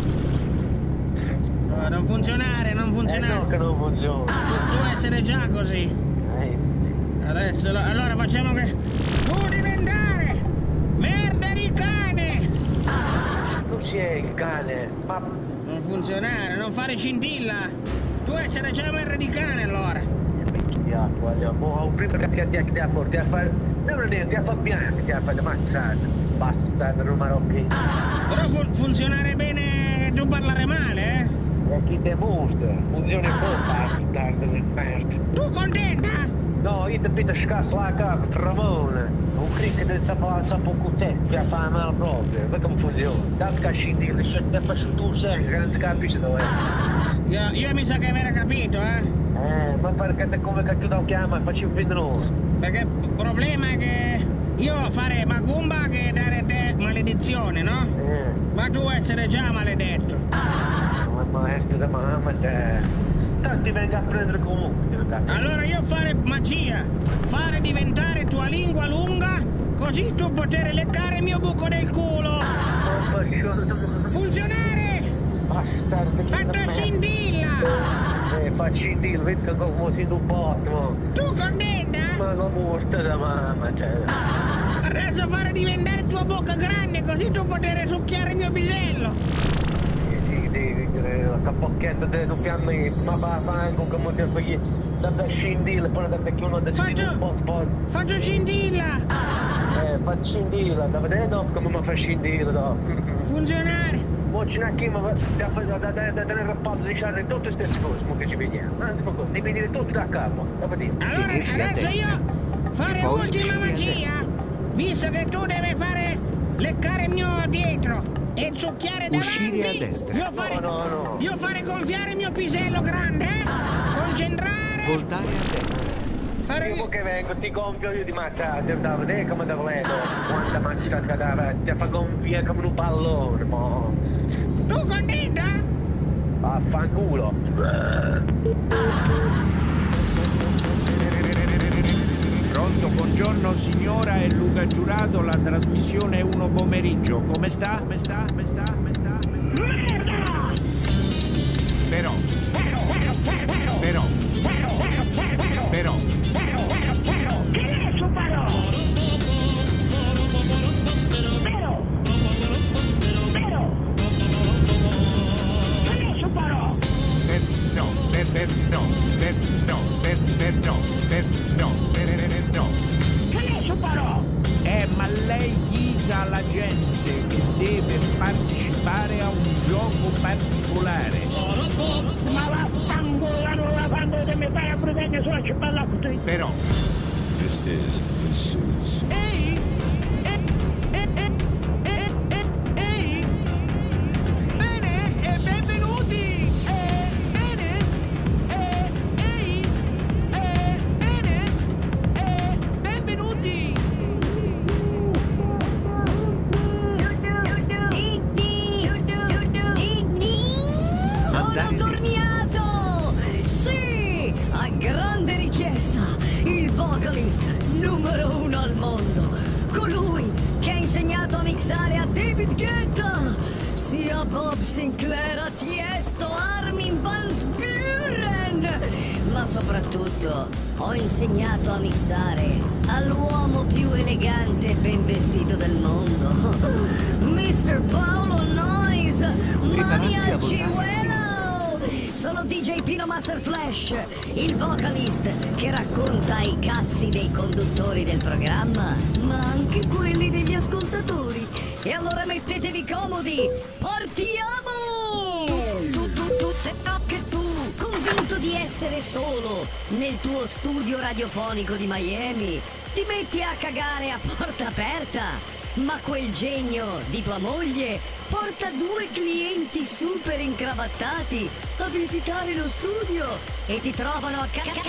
No, non funzionare, non funzionare. Eh no, che non funziona. Tu, tu essere già così. Adesso, allora facciamo che... Tu diventare merda di cane. Tu sei il cane, ma... Non funzionare, non fare scintilla. Tu essere già merda di cane allora. Voglio, prima che ti ha ti ha portato a fare... Non è ti ha fatto bianco, ti ha fatto ammazzare. Basta, per un marocchino. Però fu funzionare bene che tu parlare male, eh? E chi te mostra? Funziona un po' bastardo del merda. Tu contenta? No, io ti pido scasso la capa, Ramone. Un cric del sapo cutetto, ti fa male proprio. Vedi come funziona. Da scascitile, se te faccio tu sei, che non ti capisci dove è. Io, io mi sa che avete capito, eh? Eh, ma perché te come che tu lo chiama e faccio un pedroso? Perché il problema è che io fare macumba che dare te maledizione, no? Eh. Ma tu essere già maledetto. Ma maestro da mamma, te... Tanti venga a prendere comunque. Allora io fare magia, fare diventare tua lingua lunga, così tu poter leccare il mio buco del culo. Funzionare! Bastardo. Fatto scintilla! Eh, fa scintilla, vedi che come si un botto. Tu contenta? Ma la morte da mamma, cioè. Adesso fare diventare tua bocca grande, così tu poter succhiare il mio pisello. La cappocchetta del fiamme, ma va anche come ti fai da scintilla, poi da chiuno da Faccio, faccio scintilla! Eh, fa scintilla, da vedere dopo come mi fa scintilla dopo. Funzionare! Oggi non chi ma da tenere a passo di ciarre tutte queste cose, ma che ci vediamo. Anzi, ma cosa, devi venire tutto da capo. Allora, adesso io fare l'ultima magia, visto che tu devi fare leccare il mio dietro e succhiare davanti. Uscire a destra. Io fare, no, no, no. io fare gonfiare il mio pisello grande, eh? Concentrare. Voltare a destra. Fare... Io che vengo, ti gonfio io di mazza, ti da vedere come te vedo. Quanta mazza cadava, ti fa gonfiare come un pallone, mo. Tu contenta? Vaffanculo. Pronto, buongiorno signora e Luca Giurato, la trasmissione è uno pomeriggio. Come sta? Come sta? Come sta? Come sta? Merda! Però. Però. Però. Che ne so però? Però. Però. Che ne so però? Per no, per per no, per no, per per no, per no, per per no. Che ne so però? Eh, ma lei dica alla gente che deve partecipare a un gioco particolare. Ma vaffanculo, non la fanno che mi fai a prendere sulla cipalla così. Però. This is the Zoo. Ehi! Eh, eh, eh, eh, eh, ehi! Bene, e benvenuti! Eh, bene! Eh, ehi! Eh, bene! Eh, benvenuti! Sono tornato! Sì! A grande richiesta! Il vocalist numero uno al mondo! Colui che ha insegnato a mixare a David Guetta! Sia Bob Sinclair a Tiesto, Armin van Buuren! Ma soprattutto ho insegnato a mixare all'uomo più elegante e ben vestito del mondo! mister Paolo Noyes! Mania Ciuelo! Sono D J Pino Master Flash, il vocalist che racconta i cazzi dei conduttori del programma, ma anche quelli degli ascoltatori. E allora mettetevi comodi, partiamo! Tu, tu, tu, sei che tu, convinto di essere solo nel tuo studio radiofonico di Miami, ti metti a cagare a porta aperta. Ma quel genio di tua moglie porta due clienti super incravattati a visitare lo studio e ti trovano a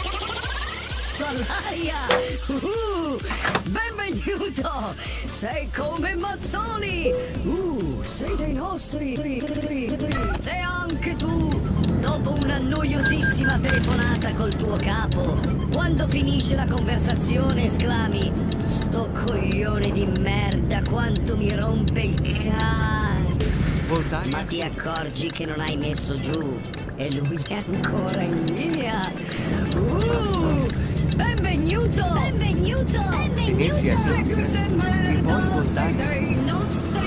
cazzo all'aria. Uh, benvenuto! Sei come Mazzoli! Uh, sei dei nostri! Se anche tu, dopo una noiosissima telefonata col tuo capo, quando finisce la conversazione esclami: sto coglione di merda quanto mi rompe il cazzo! Ma ti accorgi che non hai messo giù e lui è ancora in linea. Uh, benvenuto! Benvenuto! Tenersi a sinistra e poi voltare a sinistra.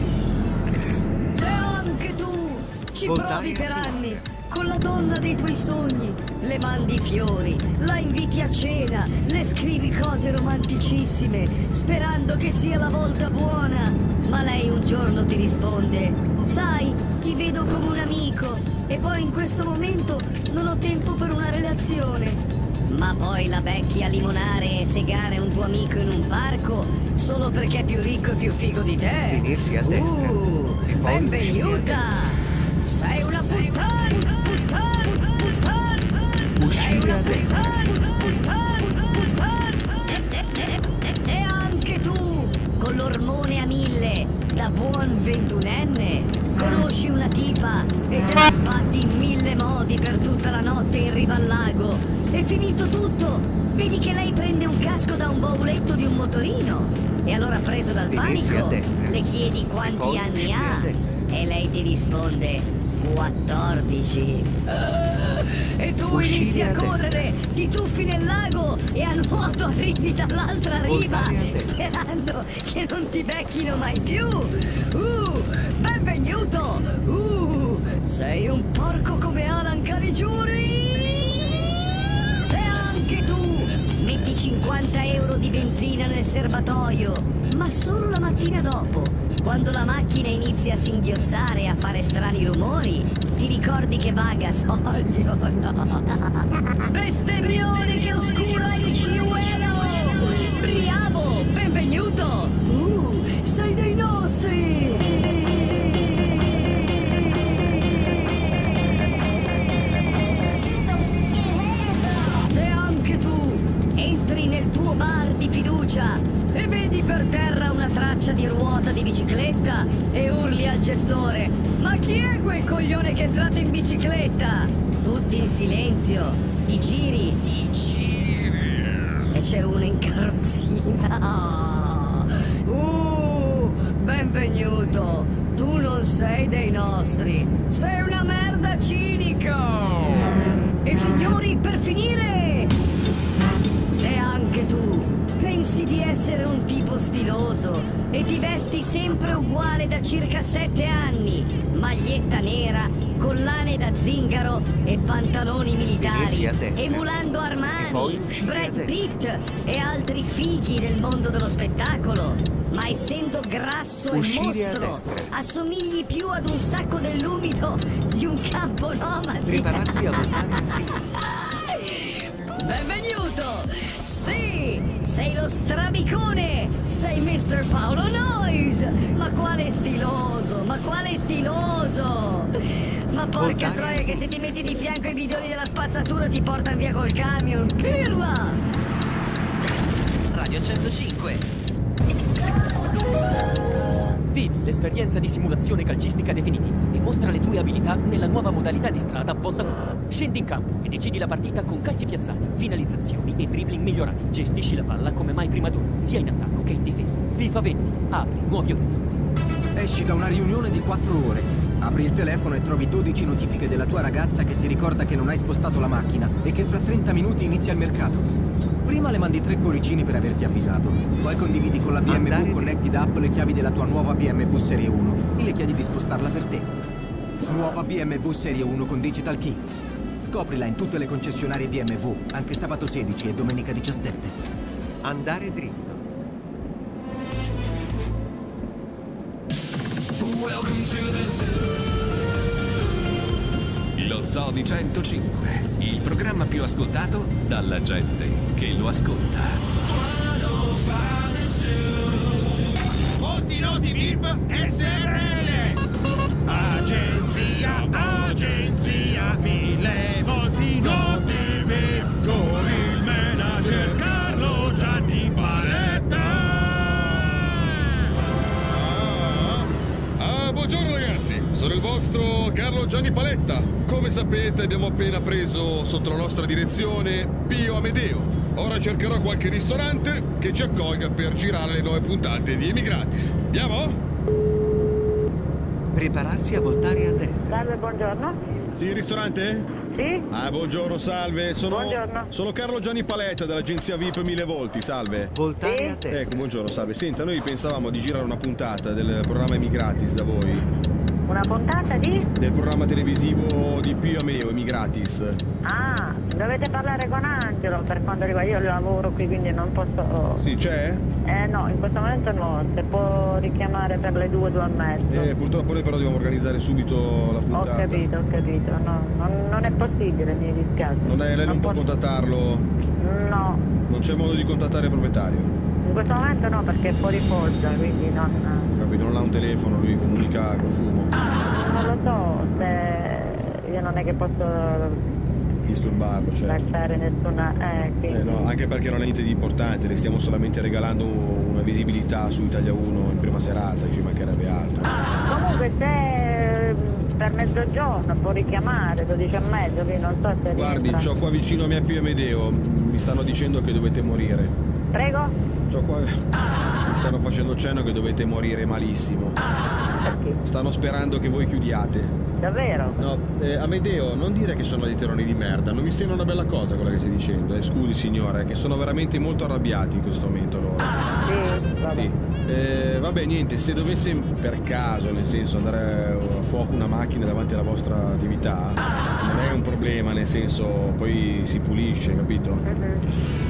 Se anche tu ci Voltare provi a per sinistra. anni con la donna dei tuoi sogni, le mandi i fiori, la inviti a cena, le scrivi cose romanticissime, sperando che sia la volta buona, ma lei un giorno ti risponde: sai, ti vedo come un amico e poi in questo momento non ho tempo per una relazione. Ma poi la becchi a limonare e segare un tuo amico in un parco solo perché è più ricco e più figo di te. Tenersi a destra Uh, e poi benvenuta! Sei una puttana! puttana, puttana, Uscire a destra. E anche tu, con l'ormone a mille, da buon ventunenne, conosci una tipa e te la sbatti in mille modi per tutta la notte in riva al lago. E finito tutto, vedi che lei prende un casco da un bauletto di un motorino. E allora, preso dal Tenersi panico, a destra. le chiedi quanti Poi anni uscire a ha. destra. E lei ti risponde: quattordici. Ah, e tu Uscire inizi a a destra. correre, ti tuffi nel lago e a nuoto arrivi dall'altra riva, Voltare a destra. sperando che non ti becchino mai più. Uh, benvenuto! Uh, sei un porco come Alan Caligiuri! E anche tu, mettici cinquanta euro di benzina nel serbatoio, ma solo la mattina dopo, quando la macchina inizia a singhiozzare e a fare strani rumori, ti ricordi che vaga soglio, no? Bestemmione che oscura il cielo! Bravo, benvenuto! Uh, sei dei nostri! Se anche tu entri nel tuo bar di fiducia e vedi per terra una traccia di ruota di bicicletta e urli al gestore: ma chi è quel coglione che è entrato in bicicletta? Tutti in silenzio, ti giri, ti giri e c'è uno in carrozzina. Uh, benvenuto, tu non sei dei nostri, sei una merda cinica. E signori, per finire, se anche tu pensi di essere un tipo stiloso e ti vesti sempre uguale da circa sette anni, maglietta nera, collane da zingaro e pantaloni militari, emulando Armani, Brad Pitt e altri fighi del mondo dello spettacolo, ma essendo grasso Uscire e a mostro, destra. assomigli più ad un sacco dell'umido di un campo nomadi. Prepararsi a voltare a sinistra. Benvenuto! Sì, sei lo strabicone! Sei mister Paolo Noyes! Ma quale stiloso! Ma quale stiloso! Ma porca Voltare troia che se ti metti di fianco i bidoni della spazzatura ti portano via col camion! Pirla! Radio centocinque. Vivi l'esperienza di simulazione calcistica definitiva e mostra le tue abilità nella nuova modalità di strada Volta. Scendi in campo e decidi la partita con calci piazzati, finalizzazioni e dribbling migliorati. Gestisci la palla come mai prima d'ora, sia in attacco che in difesa. FIFA venti, apri nuovi orizzonti. Esci da una riunione di quattro ore. Apri il telefono e trovi dodici notifiche della tua ragazza che ti ricorda che non hai spostato la macchina e che fra trenta minuti inizia il mercato. Prima le mandi tre cuoricini per averti avvisato, poi condividi con la B M W Andare Connected App le chiavi della tua nuova B M W Serie uno e le chiedi di spostarla per te. Nuova B M W Serie uno con Digital Key. Scoprila in tutte le concessionarie B M W, anche sabato sedici e domenica diciassette. Andare dritto. Lo Zoo di centocinque, il programma più ascoltato dalla gente che lo ascolta. Molti noti V I P S R L. Agenzia, agenzia, mille volti noti V I P con il manager Carlo Gianni Paletta. Ah, buongiorno ragazzi, sono il vostro Carlo Gianni Paletta. Come sapete abbiamo appena preso sotto la nostra direzione Pio Amedeo. Ora cercherò qualche ristorante che ci accolga per girare le nuove puntate di Emigratis. Andiamo? Prepararsi a voltare a destra. Salve, buongiorno. Sì, il ristorante? Sì. Ah, buongiorno, salve. Sono, Buongiorno. sono Carlo Gianni Paletta dell'agenzia V I P mille volti, salve. Voltare Sì. a destra. Ecco, buongiorno, salve. Senta, noi pensavamo di girare una puntata del programma Emigratis da voi. Una puntata di? Del programma televisivo di Pio Amedeo, Emigratis. Ah, dovete parlare con Angelo per quanto riguarda. Io lavoro qui, quindi non posso. Sì, c'è? Eh no, in questo momento no, se può richiamare per le due, due e mezzo. Eh, purtroppo noi però dobbiamo organizzare subito la Ho puntata. capito, ho capito, no, non, non è possibile, mi dispiace. Non è, lei non, può posso- contattarlo? No, Non c'è modo di contattare il proprietario? in questo momento no, perché è fuori forza, quindi non. Capito, non ha un telefono, lui comunica col fumo. Non lo so, se io non è che posso Disturbarlo, cioè. lasciare nessuna. Eh, quindi. Eh, no, anche perché non è niente di importante, le stiamo solamente regalando una visibilità su Italia uno in prima serata, ci mancherebbe altro. Comunque se per mezzogiorno può richiamare, dodici e mezzo, quindi non so se Guardi, rientra. c'ho qua vicino a mia Pio Amedeo, mi stanno dicendo che dovete morire. Prego? C'ho qua. Mi stanno facendo cenno che dovete morire malissimo. Perché? Stanno sperando che voi chiudiate. Davvero? No, eh, Amedeo, non dire che sono dei terroni di merda, non mi sembra una bella cosa quella che stai dicendo. Eh, scusi signore, che sono veramente molto arrabbiati in questo momento loro. Sì, vabbè. Sì. Eh, vabbè, niente, se dovesse per caso, nel senso, andare a fuoco una macchina davanti alla vostra attività, non è un problema, nel senso, poi si pulisce, capito? Mhm.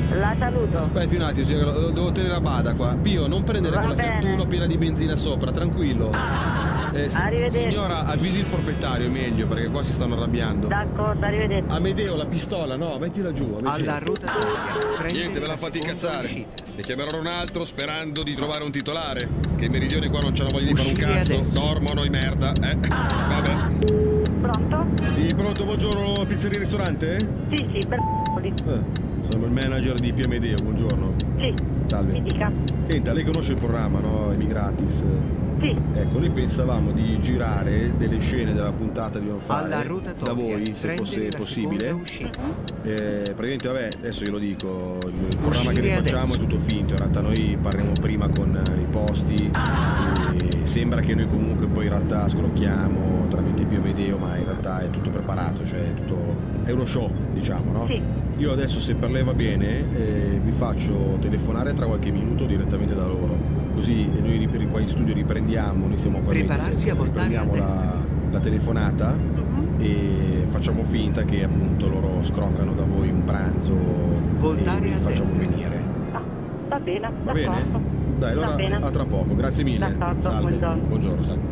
La saluto. Aspetti un attimo, signora, lo devo tenere a bada qua. Pio, non prendere Va quella bene. Fiat Uno piena di benzina sopra, tranquillo. Eh, si- Arrivederci. signora, avvisi il proprietario, è meglio, perché qua si stanno arrabbiando. D'accordo, arrivederci. Amedeo, la pistola, no, mettila giù. Amedeo. Alla rotatoria. Niente, ve la fate incazzare. Ne chiamerò un altro sperando di trovare un titolare. Che i meridioni qua non c'hanno voglia di fare un Uscire cazzo. adesso. Dormono i merda. Eh, vabbè. Pronto? Sì, pronto, buongiorno, pizzeria e ristorante? Sì, sì, per Eh, sono il manager di Pio Amedeo, buongiorno. Sì. Salve. Mi dica. Senta, lei conosce il programma, no? Emigratis. Sì. Ecco, noi pensavamo di girare delle scene della puntata che dobbiamo fare Alla rotatoria. da voi, se Prendere fosse la possibile. seconda uscita. Eh, praticamente, vabbè, adesso glielo dico, il programma che Uscire noi facciamo adesso. è tutto finto, in realtà noi parliamo prima con eh, i posti e sembra che noi comunque poi in realtà scrocchiamo tramite Pio Amedeo, ma in realtà è tutto preparato, cioè è tutto, è uno show, diciamo, no? Sì. Io adesso, se per lei va bene, eh, vi faccio telefonare tra qualche minuto direttamente da loro. Così noi rip- qua in studio riprendiamo, noi siamo qua Prepararsi a voltare a riprendiamo la, la telefonata e facciamo finta che appunto loro scroccano da voi un pranzo Voltare e vi a facciamo destra. venire. Va bene, Va bene? d'accordo. Dai, Va allora bene. a tra poco, grazie mille. D'accordo, Salve. buongiorno. Buongiorno, salve.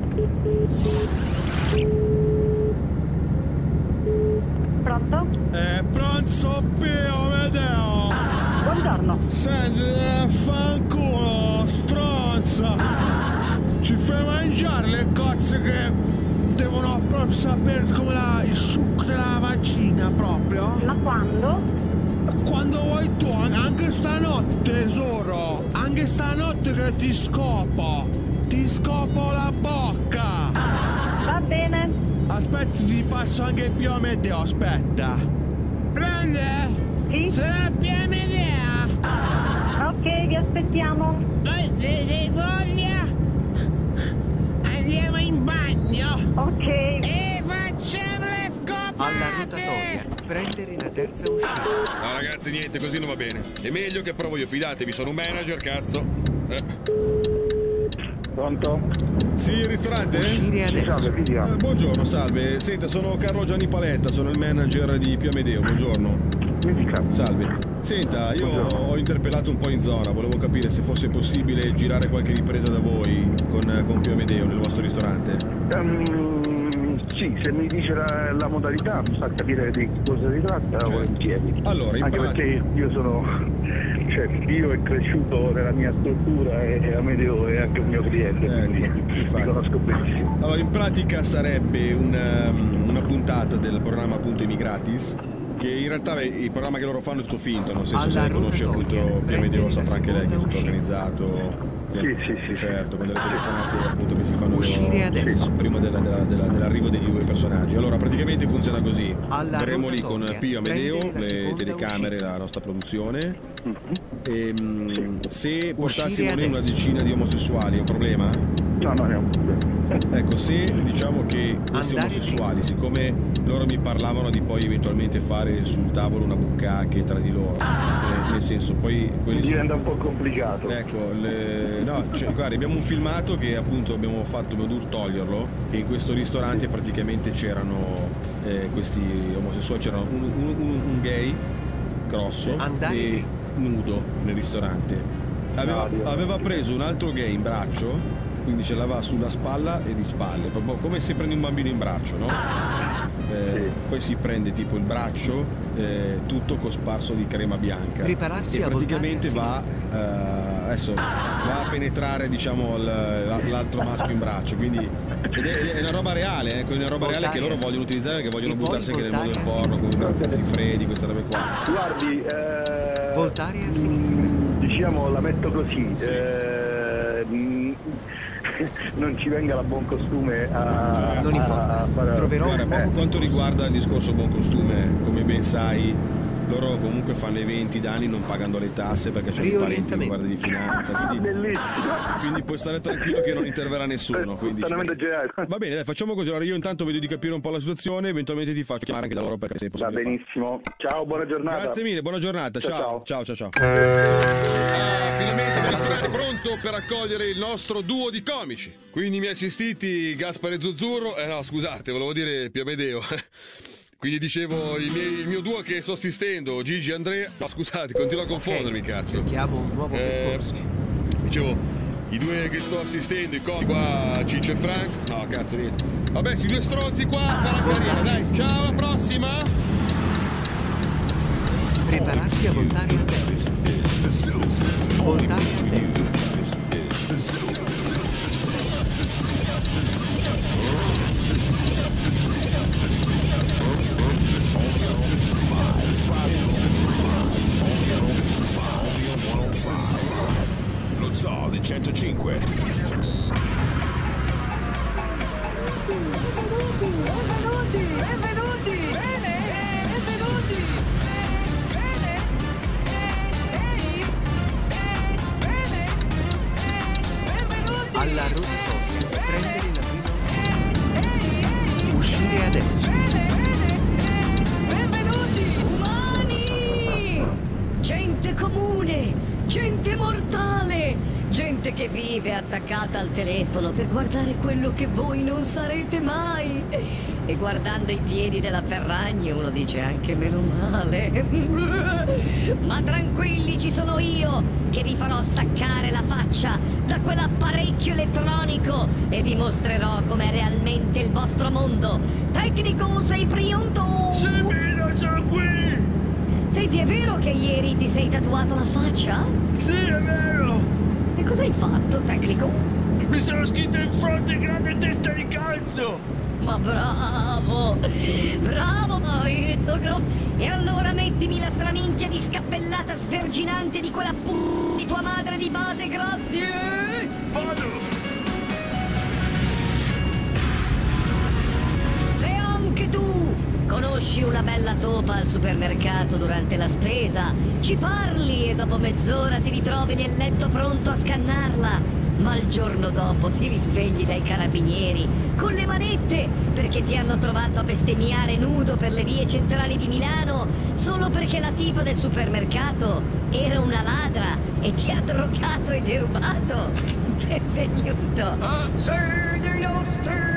Pronto? Eh, pronto Pio Amedeo! Buongiorno. Senti, eh, fanculo, stronza! Ci fai mangiare le cozze che devono proprio sapere come la, il succo della vagina proprio? Ma quando? Quando vuoi tu, an- anche stanotte tesoro, anche stanotte che ti scopo, ti scopo la bocca! Va bene. Aspetta, ti passo anche il Pio Amedeo, aspetta! Prende? Sì? Sarà Pio Amedeo! Ok, vi aspettiamo. Poi se sei voglia andiamo in bagno. Ok. E facciamo le scopate. Alla rotatoria. Prendere la terza uscita. No ragazzi, niente, così non va bene. È meglio che provo io, fidatevi, sono un manager, cazzo. Eh. Pronto? Sì, il ristorante? Uscire adesso. Salve, figlia. Eh, buongiorno, salve. Senta, sono Carlo Gianni Paletta, sono il manager di Pio Amedeo, buongiorno. Mi dica. Salve. Senta, io Buongiorno. ho interpellato un po' in zona, volevo capire se fosse possibile girare qualche ripresa da voi con, con Pio Amedeo nel vostro ristorante. Ehm, sì, se mi dice la, la modalità, mi fa capire di cosa si tratta, Certo. volentieri. Allora, in Anche pratica- perché io sono, cioè, io è cresciuto nella mia struttura e Amedeo è anche un mio cliente, quindi mi infatti. conosco benissimo. Allora, in pratica sarebbe una, una puntata del programma appunto Emigratis, che in realtà beh, il programma che loro fanno è tutto finto, nel senso, se Alla lei conosce rotatoria. appunto Pio Amedeo Prendere saprà la anche lei che è tutto seconda organizzato. Sì, sì, sì. Certo, con delle telefonate appunto che si fanno Uscire adesso. prima della- della- della- dell'arrivo dei due personaggi. Allora, praticamente funziona così. Alla Verremo lì con rotatoria. Pio Amedeo, Prendere la le seconda telecamere, uscita. la nostra produzione. Mhm. E, mm, se portassimo Uscire noi una adesso. decina di omosessuali è un problema? No, no, no. Ecco, se diciamo che questi Andare omosessuali, siccome loro mi parlavano di poi eventualmente fare sul tavolo una bucacche tra di loro, eh, nel senso, poi quelli sono- Diventa un po' complicato. Ecco, le- no, cioè, guarda, abbiamo un filmato che appunto abbiamo fatto, abbiamo dovuto toglierlo, e in questo ristorante praticamente c'erano eh, questi omosessuali, c'era un, un- un- un gay grosso Andare e lì. nudo nel ristorante. Aveva, No, Dio. aveva preso un altro gay in braccio, quindi ce l'aveva sulla spalla e di spalle, proprio come se prendi un bambino in braccio, no? Eh, Sì. Poi si prende tipo il braccio, eh, tutto cosparso di crema bianca. Prepararsi e a voltare praticamente a va, eh, adesso, va a penetrare diciamo l- la- l'altro maschio in braccio, quindi ed è, è una roba reale, eh, è una roba reale Voltare che loro a vogliono utilizzare, perché vogliono E poi buttarsi anche nel mondo del voltare a porno, con qualsiasi freddi, queste robe qua. Guardi, eh, Voltare a sinistra. diciamo, la metto così. eh, mm, non ci venga la buon costume a, Non importa. a fare- Troverò Guarda, un per modo. quanto riguarda il discorso buon costume, come ben sai, loro comunque fanno eventi da anni non pagando le tasse perché c'è un parente in guardia di finanza, quindi, Bellissimo. quindi puoi stare tranquillo che non interverrà nessuno. Quindi ci- Totalmente generale. Va bene, dai, facciamo così. Allora io intanto vedo di capire un po' la situazione, eventualmente ti faccio chiamare anche da loro perché sei Va possibile farlo. benissimo. Ciao, buona giornata. Grazie mille, buona giornata, ciao, Ciao, ciao, ciao, ciao. Ah, finalmente il ristorante pronto per accogliere il nostro duo di comici. Quindi i miei assistiti Gaspare Zuzzurro, eh no scusate, volevo dire Pio Amedeo. Quindi dicevo, i miei, il mio duo che sto assistendo, Gigi e Andrea. No, scusate, continuo a confondermi, okay. Cazzo. Cerchiamo un nuovo eh, percorso. Dicevo, i due che sto assistendo, i comi qua, Ciccio e Frank. No, cazzo, niente. Vabbè, sui due stronzi qua, farà carriera, dai. Ciao, alla prossima! Prepararsi a voltare a destra. Voltare a destra. Lo Zoo di centocinque. Benvenuti, benvenuti, bene, benvenuti, bene, ehi, bene, benvenuti. Alla rotta, prendere la prima. Uscire adesso. Benvenuti! Umani! Gente comune, gente mortale, gente che vive attaccata al telefono per guardare quello che voi non sarete mai. E guardando i piedi della Ferragni uno dice anche meno male. Ma tranquilli, ci sono io che vi farò staccare la faccia da quell'apparecchio elettronico e vi mostrerò com'è realmente il vostro mondo. Tecnico, sei pronto? Sì, Mino, sono qui! Senti, è vero che ieri ti sei tatuato la faccia? Sì, è vero! E cosa hai fatto, Tecnico? Mi sono scritto in fronte grande testa di calzo! Ma bravo! Bravo, maestro! E allora mettimi la straminchia di scappellata sverginante di quella p*** di tua madre di base, grazie! Vado! Se anche tu conosci una bella topa al supermercato durante la spesa, ci parli e dopo mezz'ora ti ritrovi nel letto pronto a scannarla, ma il giorno dopo ti risvegli dai carabinieri con le manette perché ti hanno trovato a bestemmiare nudo per le vie centrali di Milano solo perché la tipa del supermercato era una ladra e ti ha drogato e derubato. Benvenuto! Ah. Sei dei nostri!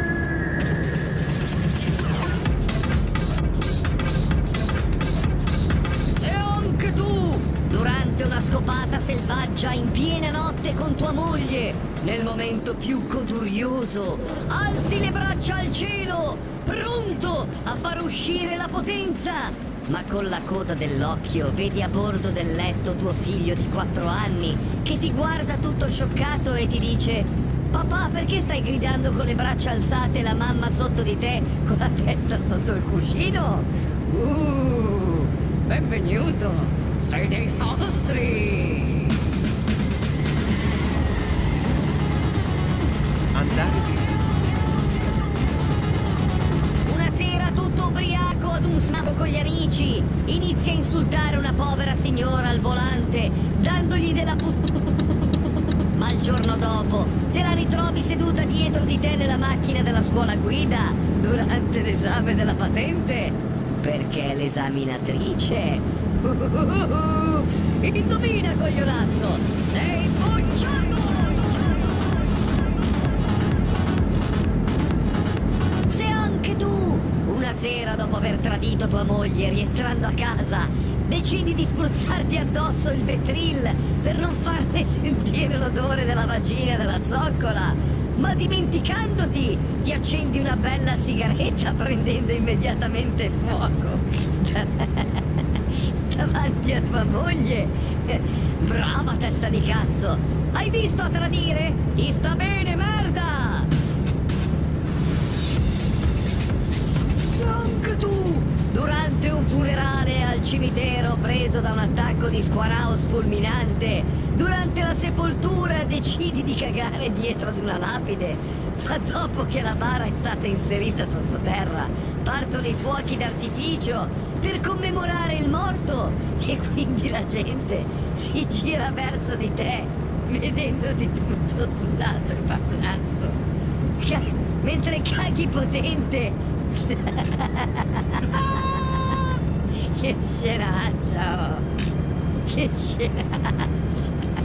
Durante una scopata selvaggia in piena notte con tua moglie, nel momento più godurioso, alzi le braccia al cielo, pronto a far uscire la potenza, ma con la coda dell'occhio vedi a bordo del letto tuo figlio di quattro anni che ti guarda tutto scioccato e ti dice: papà, perché stai gridando con le braccia alzate e la mamma sotto di te con la testa sotto il cuscino? Uh, benvenuto! Sei dei nostri! Andate Una sera tutto ubriaco ad un snapo con gli amici inizia a insultare una povera signora al volante dandogli della put... Ma il giorno dopo te la ritrovi seduta dietro di te nella macchina della scuola guida durante l'esame della patente perché è l'esaminatrice. Uh, uh, uh, uh. Indovina, coglionazzo! Sei bocciato! Se anche tu, una sera dopo aver tradito tua moglie rientrando a casa, decidi di spruzzarti addosso il Vetril per non farle sentire l'odore della vagina della zoccola, ma dimenticandoti ti accendi una bella sigaretta prendendo immediatamente fuoco davanti a tua moglie. Brava testa di cazzo! Hai visto a tradire? Ti sta bene, merda! Se anche tu, durante un funerale al cimitero preso da un attacco di squaraos fulminante, durante la sepoltura decidi di cagare dietro ad una lapide, ma dopo che la bara è stata inserita sottoterra, partono i fuochi d'artificio per commemorare il morto e quindi la gente si gira verso di te vedendoti tutto sudato e parlazzo Ca mentre caghi potente. Che scenaccia, oh. Che scenaccia.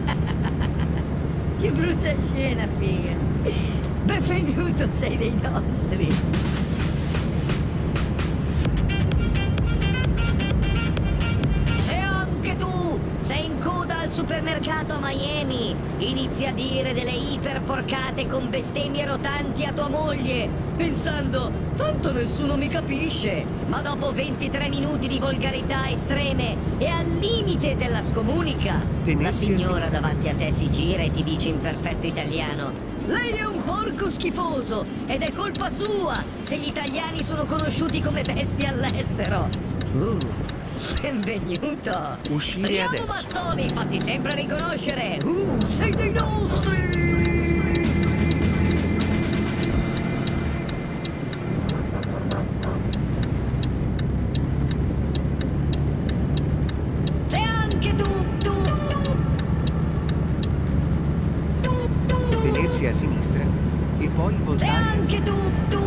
Che brutta scena, figa. Benvenuto, sei dei nostri. supermercato a Miami, inizi a dire delle iperporcate con bestemmie rotanti a tua moglie, pensando, tanto nessuno mi capisce. Ma dopo ventitré minuti di volgarità estreme e al limite della scomunica, la signora davanti a te si gira e ti dice in perfetto italiano: lei è un porco schifoso ed è colpa sua se gli italiani sono conosciuti come bestie all'estero. Uh, benvenuto. Uscire Priamo adesso. Mazzoli, fatti sempre riconoscere. Uh, sei dei nostri. Sei anche tu, tu, tu, tu. Tenersi a sinistra e poi Sei voltare a anche sinistra. tu, tu.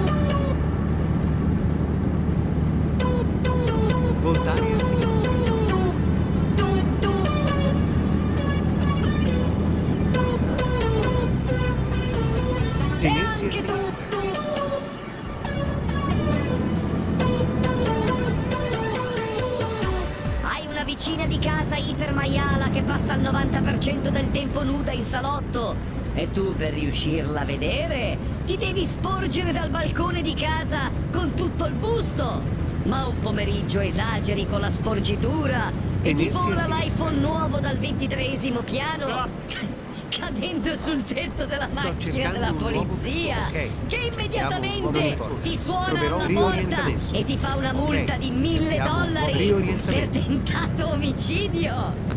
Voltare a sinistra. Tenersi a sinistra. Hai una vicina di casa ipermaiala che passa il novanta per cento del tempo nuda in salotto e tu, per riuscirla a vedere, ti devi sporgere dal balcone di casa con tutto il busto. Ma un pomeriggio esageri con la sporgitura e ti Tenersi a vola sinistra. l'iPhone nuovo dal ventitreesimo piano, cadendo sul tetto della Sto macchina cercando della un nuovo polizia, posto, ok. che Cerchiamo un nuovo immediatamente posto. ti suona Troverò alla riorientamento. porta e ti fa una multa Ok. di mille Cerchiamo un dollari per riorientamento. tentato omicidio.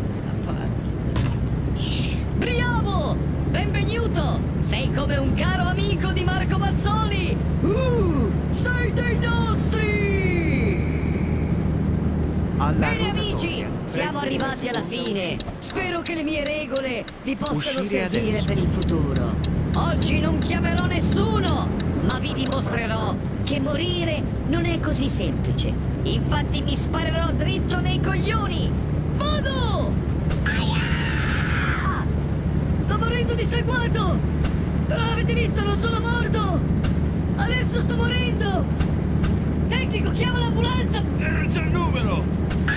Bravo! Benvenuto! Sei come un caro amico di Marco Mazzoli! Uh, sei dei nostri! Alla Bene rotatoria. amici, siamo Prendere la arrivati alla seconda fine. uscita. Spero che le mie regole vi possano Uscire servire adesso. per il futuro. Oggi non chiamerò nessuno, ma vi dimostrerò che morire non è così semplice. Infatti mi sparerò dritto nei coglioni. Vado! Aia! Sto morendo dissanguato! Però avete visto, non sono morto! Adesso sto morendo! Tecnico, chiama l'ambulanza! Eh, c'è il numero!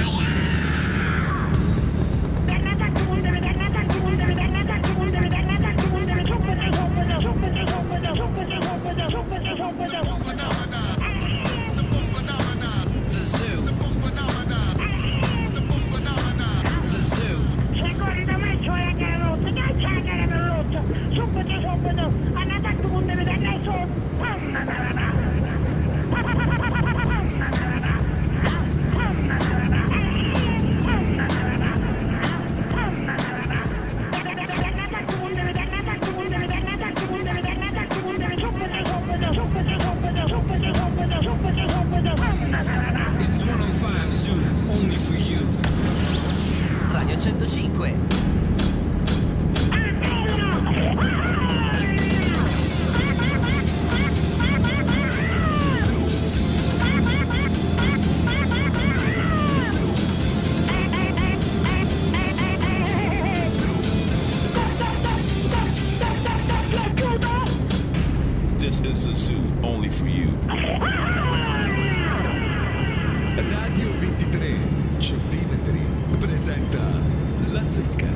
It's one oh five Zoo, only for you. Radio centocinque. This is a zoo only for you. Radio ventitré centimetri presenta La Zecca.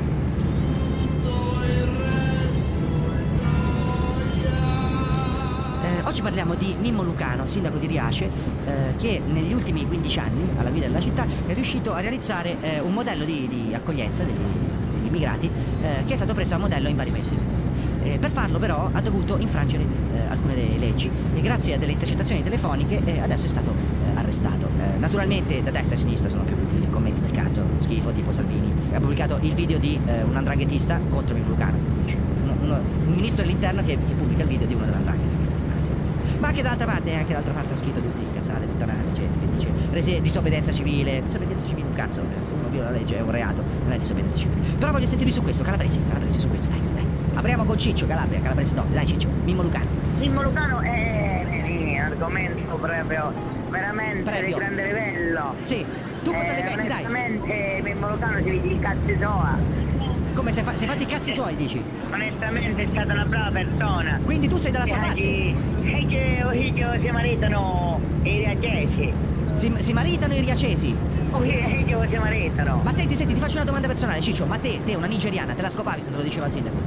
Eh, oggi parliamo di Mimmo Lucano, sindaco di Riace, eh, che negli ultimi quindici anni, alla guida della città, è riuscito a realizzare eh, un modello di, di accoglienza degli, degli immigrati eh, che è stato preso a modello in vari paesi. Eh, per farlo però ha dovuto infrangere eh, alcune delle leggi e grazie a delle intercettazioni telefoniche eh, adesso è stato eh, arrestato. Eh, naturalmente da destra e a sinistra sono piovuti commenti del cazzo, schifo tipo Salvini. Ha pubblicato il video di eh, un andranghetista contro Mimmo Lucano, un, uno, un ministro dell'interno che, che pubblica il video di uno dell'andrangheta. Ma anche dall'altra parte, anche dall'altra parte ha scritto tutti cazzate, puttanate, gente che dice rese, disobbedienza civile, disobbedienza civile un cazzo, se uno viola la legge è un reato, non è disobbedienza civile. Però voglio sentirvi su questo, Calabresi, Calabresi su questo, dai, dai. Apriamo con Ciccio, Calabria, Calabresi dopo, dai Ciccio, Mimmo Lucano. Mimmo Lucano è un argomento proprio veramente Previo. di grande livello. Sì, tu cosa ne pensi, dai? Onestamente Mimmo Lucano si vede i cazzi sua. Come sei, fa- sei fatti i cazzi suoi, dici? Onestamente è stata una brava persona. Quindi tu sei dalla sua parte? E che si maritano i riacesi. Si, si maritano i riacesi? Oh, che che vuoi marettero? Ma senti, senti, ti faccio una domanda personale, Ciccio. Ma te, te, una nigeriana, te la scopavi se te lo diceva il sindaco?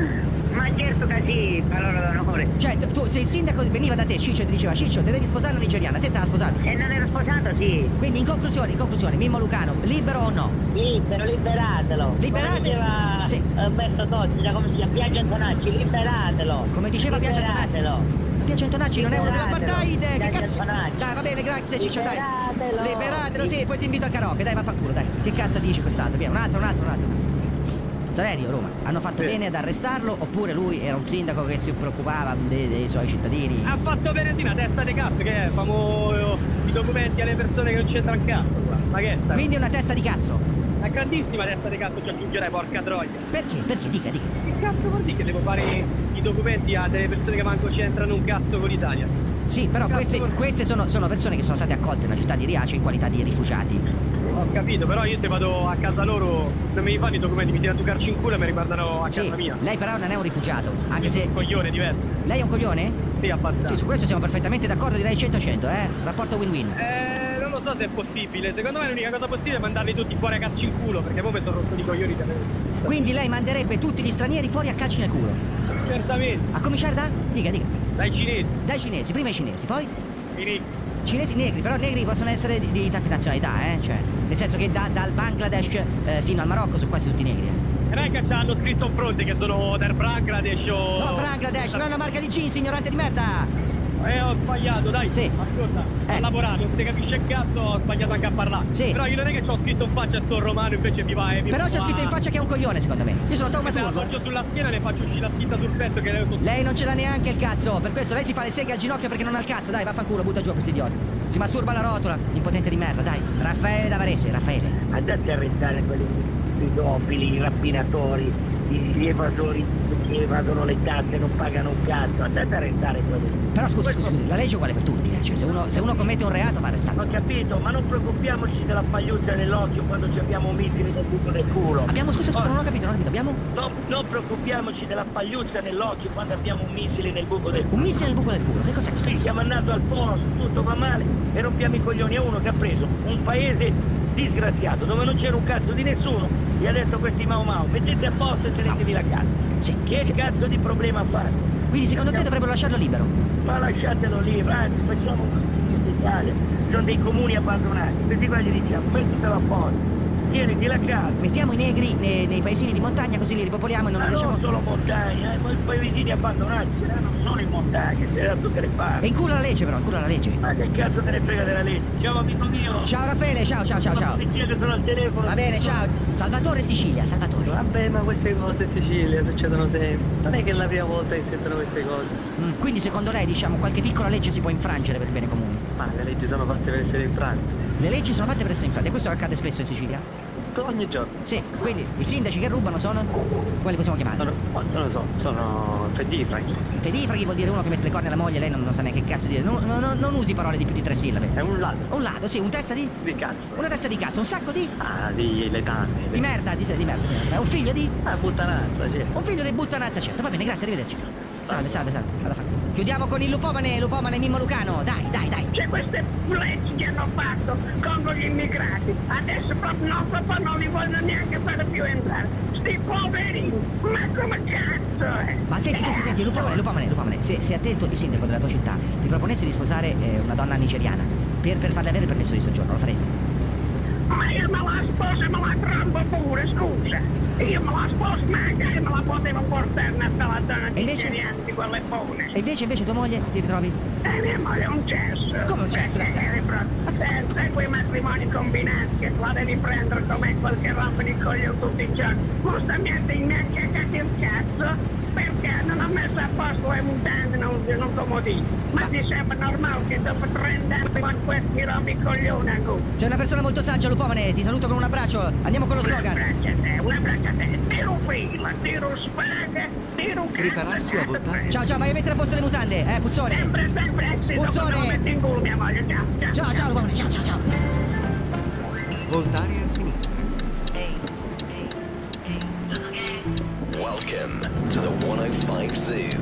Ma certo che sì, parola d'onore. Cioè, tu, tu, se il sindaco veniva da te, Ciccio, e ti diceva, Ciccio, te devi sposare una nigeriana, te te l'ha sposato? E non ero sposato, sì. Quindi, in conclusione, in conclusione, Mimmo Lucano, libero o no? Libero, liberatelo. Liberate- Come diceva Sì. Alberto Tozzi, già come si chiama? Biagio Antonacci, liberatelo. Come diceva Biagio Antonacci. Liberatelo. Biagio Antonacci non è uno dell'apartheid. Che Biagio cazzo? Antonacci. Dai, va bene, grazie, Ciccio, dai. Liberatelo. Liberatelo, sì, poi ti invito al karaoke, dai, vaffanculo, dai. Che cazzo dici quest'altro? Via, un altro, un altro, un altro. Saverio, Roma, hanno fatto bene ad arrestarlo oppure lui era un sindaco che si preoccupava dei, dei suoi cittadini? Ha fatto bene a dire una testa di cazzo, che è? Famo i documenti alle persone che non c'entrano un cazzo qua. Ma che è sta? Quindi una testa di cazzo? Una grandissima testa di cazzo ci aggiungerei, porca troia. Perché? Perché? Dica, dica. Che cazzo vuol dire che devo fare i documenti a delle persone che manco c'entrano un cazzo con l'Italia? Sì, però Cazzo queste, vuol- queste sono, sono persone che sono state accolte nella città di Riace in qualità di rifugiati. Ho capito, però io se vado a casa loro non mi fanno i documenti, mi tirano tu carci in culo e mi riguardano a Sì, casa mia. lei però non è un rifugiato, anche se... È un coglione diverso. Lei è un coglione? Sì, abbastanza. Sì, su questo siamo perfettamente d'accordo, direi cento cento, eh? Rapporto win-win. Eh, non lo so se è possibile. Secondo me l'unica cosa possibile è mandarli tutti fuori a cazzo in culo, perché poi mi sono rotto di coglioni da me. Quindi lei manderebbe tutti gli stranieri fuori a calci nel culo? Certamente. A cominciare da? Dica, dica. Dai cinesi. Dai cinesi, prima i cinesi, poi? Finì. Cinesi negri, però negri possono essere di, di tante nazionalità, eh? Cioè, nel senso che da- dal Bangladesh eh, fino al Marocco sono quasi tutti negri, eh? E non è che ci hanno scritto in fronte che sono del Bangladesh o... No, Bangladesh, non è una marca di jeans, ignorante di merda! Eh, ho sbagliato, dai. Sì. Ascolta, ho lavorato, non si capisce il cazzo, ho sbagliato anche a parlare. Sì. Però io non è che ci ho scritto in faccia sto romano, invece mi va e mi Però c'è va- scritto in faccia che è un coglione, secondo me. Io sono Se la taumaturgo. faccio sulla schiena le faccio uscire la scritta sul petto che le Lei non ce l'ha neanche il cazzo, per questo lei si fa le seghe al ginocchio perché non ha il cazzo, dai, vaffanculo, butta giù questo idiota. Si masturba la rotola, impotente di merda, dai. Raffaele da Varese, Raffaele. Andate a arrestare quelli pedofili, i rapinatori, gli evasori che evadono le tasse e non pagano un cazzo. Andate a arrestare quelli. Però scusi, scusi, scusi, la legge è uguale per tutti, eh. Cioè, se uno, se uno commette un reato va arrestato. Ho capito, ma non preoccupiamoci della pagliuzza nell'occhio quando ci abbiamo un missile nel buco del culo. Abbiamo, scusa, scusa, non ho capito, non ho capito, abbiamo? Non, non preoccupiamoci della pagliuzza nell'occhio quando abbiamo un missile nel buco del culo. Un missile nel buco del culo, che cos'è questo? Sì, siamo andati al posto, tutto va male e rompiamo i coglioni a uno che ha preso un paese disgraziato dove non c'era un cazzo di nessuno e ha detto questi mau mau, mettete a posto e tenetevi la casa. Sì. Che cazzo di problema fare? Quindi secondo te dovrebbero lasciarlo libero? Ma lasciatelo libero, anzi facciamo in Italia, ci sono dei comuni abbandonati, questi qua gli diciamo, mettitelo a posto, tieniti la casa. Mettiamo i negri nei, nei paesini di montagna così li ripopoliamo e non Ma li lasciamo... non solo montagna, eh, ma i paesini abbandonati, ce l'hanno solo in montagna, ce l'hanno da tutte le parti. E in culo la legge però, in culo la legge. Ma che cazzo te ne frega della legge? Ciao amico mio. Ciao Raffaele, ciao, ciao, ciao, ciao. Io che sono al telefono. Va bene, ciao. Salvatore Sicilia, Salvatore. Vabbè, ma queste cose in Sicilia succedono sempre. Non è che è la prima volta che sentono queste cose. Mm, quindi secondo lei, diciamo, qualche piccola legge si può infrangere per il bene comune? Ma le leggi sono fatte per essere infrante. Le leggi sono fatte per essere infrante, e questo accade spesso in Sicilia? Ogni giorno. Sì, quindi i sindaci che rubano sono? Quali possiamo chiamare? Sono, non lo so, sono fedifraghi. Fedifraghi vuol dire uno che mette le corna alla moglie e lei non, non sa neanche che cazzo dire. Non, non, non usi parole di più di tre sillabe. È un ladro. Un ladro, sì, un testa di? Di cazzo. Una testa di cazzo, un sacco di? Ah, di letane. Di merda, di, di merda, di merda. Un figlio di? Ah, puttanazza, sì. Un figlio di buttanazza, certo. Va bene, grazie, arrivederci. Salve, salve, salve. Alla fine. Chiudiamo con il lupomane, lupomane Mimmo Lucano. Dai, dai, dai. C'è queste leggi che hanno fatto contro gli immigrati. Adesso proprio no, proprio non li vogliono neanche fare più entrare. Sti poverini, ma come cazzo è? Ma senti, senti, senti, lupomane, lupomane, lupomane. Se, se a te il tuo il sindaco della tua città ti proponesse di sposare eh, una donna nigeriana per, per farle avere il permesso di soggiorno, lo faresti? Ma io me la sposo e me la trombo pure, scusa. Io me la sposo, ma magari me la potevo portare una la donna nigeriana di quelle buone. E invece, invece tua moglie ti ritrovi? E mia moglie è un cesso. Come un cesso? Senza quei matrimoni combinati che la devi prendere come qualche roba di coglione tutti i giorni. Giustamente neanche a cagare il cazzo. Perché non ho messo a posto le mutande, non, non comodini. Ma ti sembra normale che dopo trenta anni con questi robi coglioni ancora? Sei una persona molto saggia, lupomane, ti saluto con un abbraccio. Andiamo con lo slogan. Un abbraccio a te, un abbraccio a te. Tiro fila, tiro spaga, tiro cazzo. Prepararsi a voltare. Ciao, ciao, vai a mettere a posto le mutande, eh, Puzzone. Sempre, sempre, sì, dopo Puzzone. me lo metti in culo mia moglie, ciao, ciao. Ciao, ciao, lupomane, ciao, ciao, ciao. Voltare a sinistra. Welcome to the one oh five Zoo.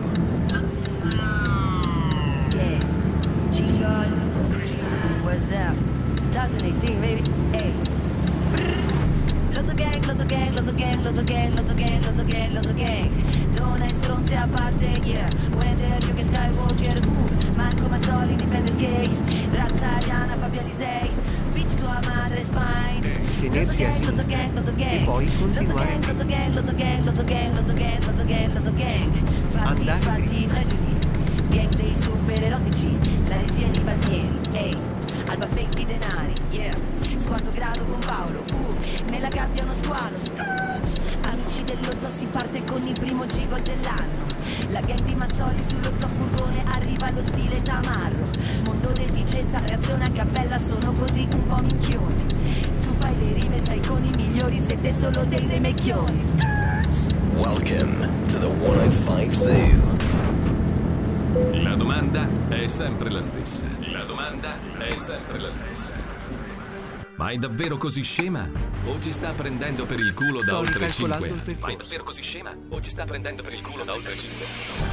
Yeah, G-God, what's up? duemiladiciotto, baby. Ehi. Lozo gang, lozo gang, lozo gang, lozo gang, lozo gang, lozo gang, lozo gang. Donna e stronzi a parte, yeah. Wender, Yuki Skywalker, uh. Marco Mazzoli, Independence Gay. Razza Ariana, Fabio Alisei. Bitch tua madre, Spine. Tenersi a sinistra e poi continuare Lozo gang, lozo gang, lozo gang, lozo gang, lozo gang, lozo gang. Fatti, sfatti, tragedi. Gang dei super erotici. La regia di Palmieri, ehi. Alba fake di denari, yeah. Quarto grado con Paolo, uh, nella gabbia uno squalo, scratch. Amici dello zoo si parte con il primo G-Gol dell'anno. La gang di Mazzoli sullo zoo furgone arriva allo stile tamarro. Mondo deficienza, reazione a cappella, sono così un po' minchioni. Tu fai le rime, stai con i migliori, siete solo dei remecchioni. Scratch. Welcome to the centocinque Zoo. La domanda è sempre la stessa. La domanda è sempre la stessa. Ma è davvero così scema? O ci sta prendendo per il culo da oltre cinque anni? Ma è davvero così scema? O ci sta prendendo per il culo da oltre cinque anni?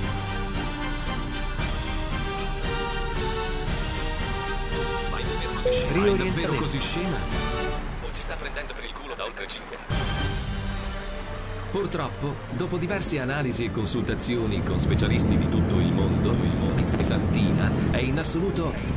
Ma è davvero così scema? Ma è davvero così scema? O ci sta prendendo per il culo da oltre cinque anni? Purtroppo, dopo diverse analisi e consultazioni con specialisti di tutto il mondo, il mondo di Santina è in assoluto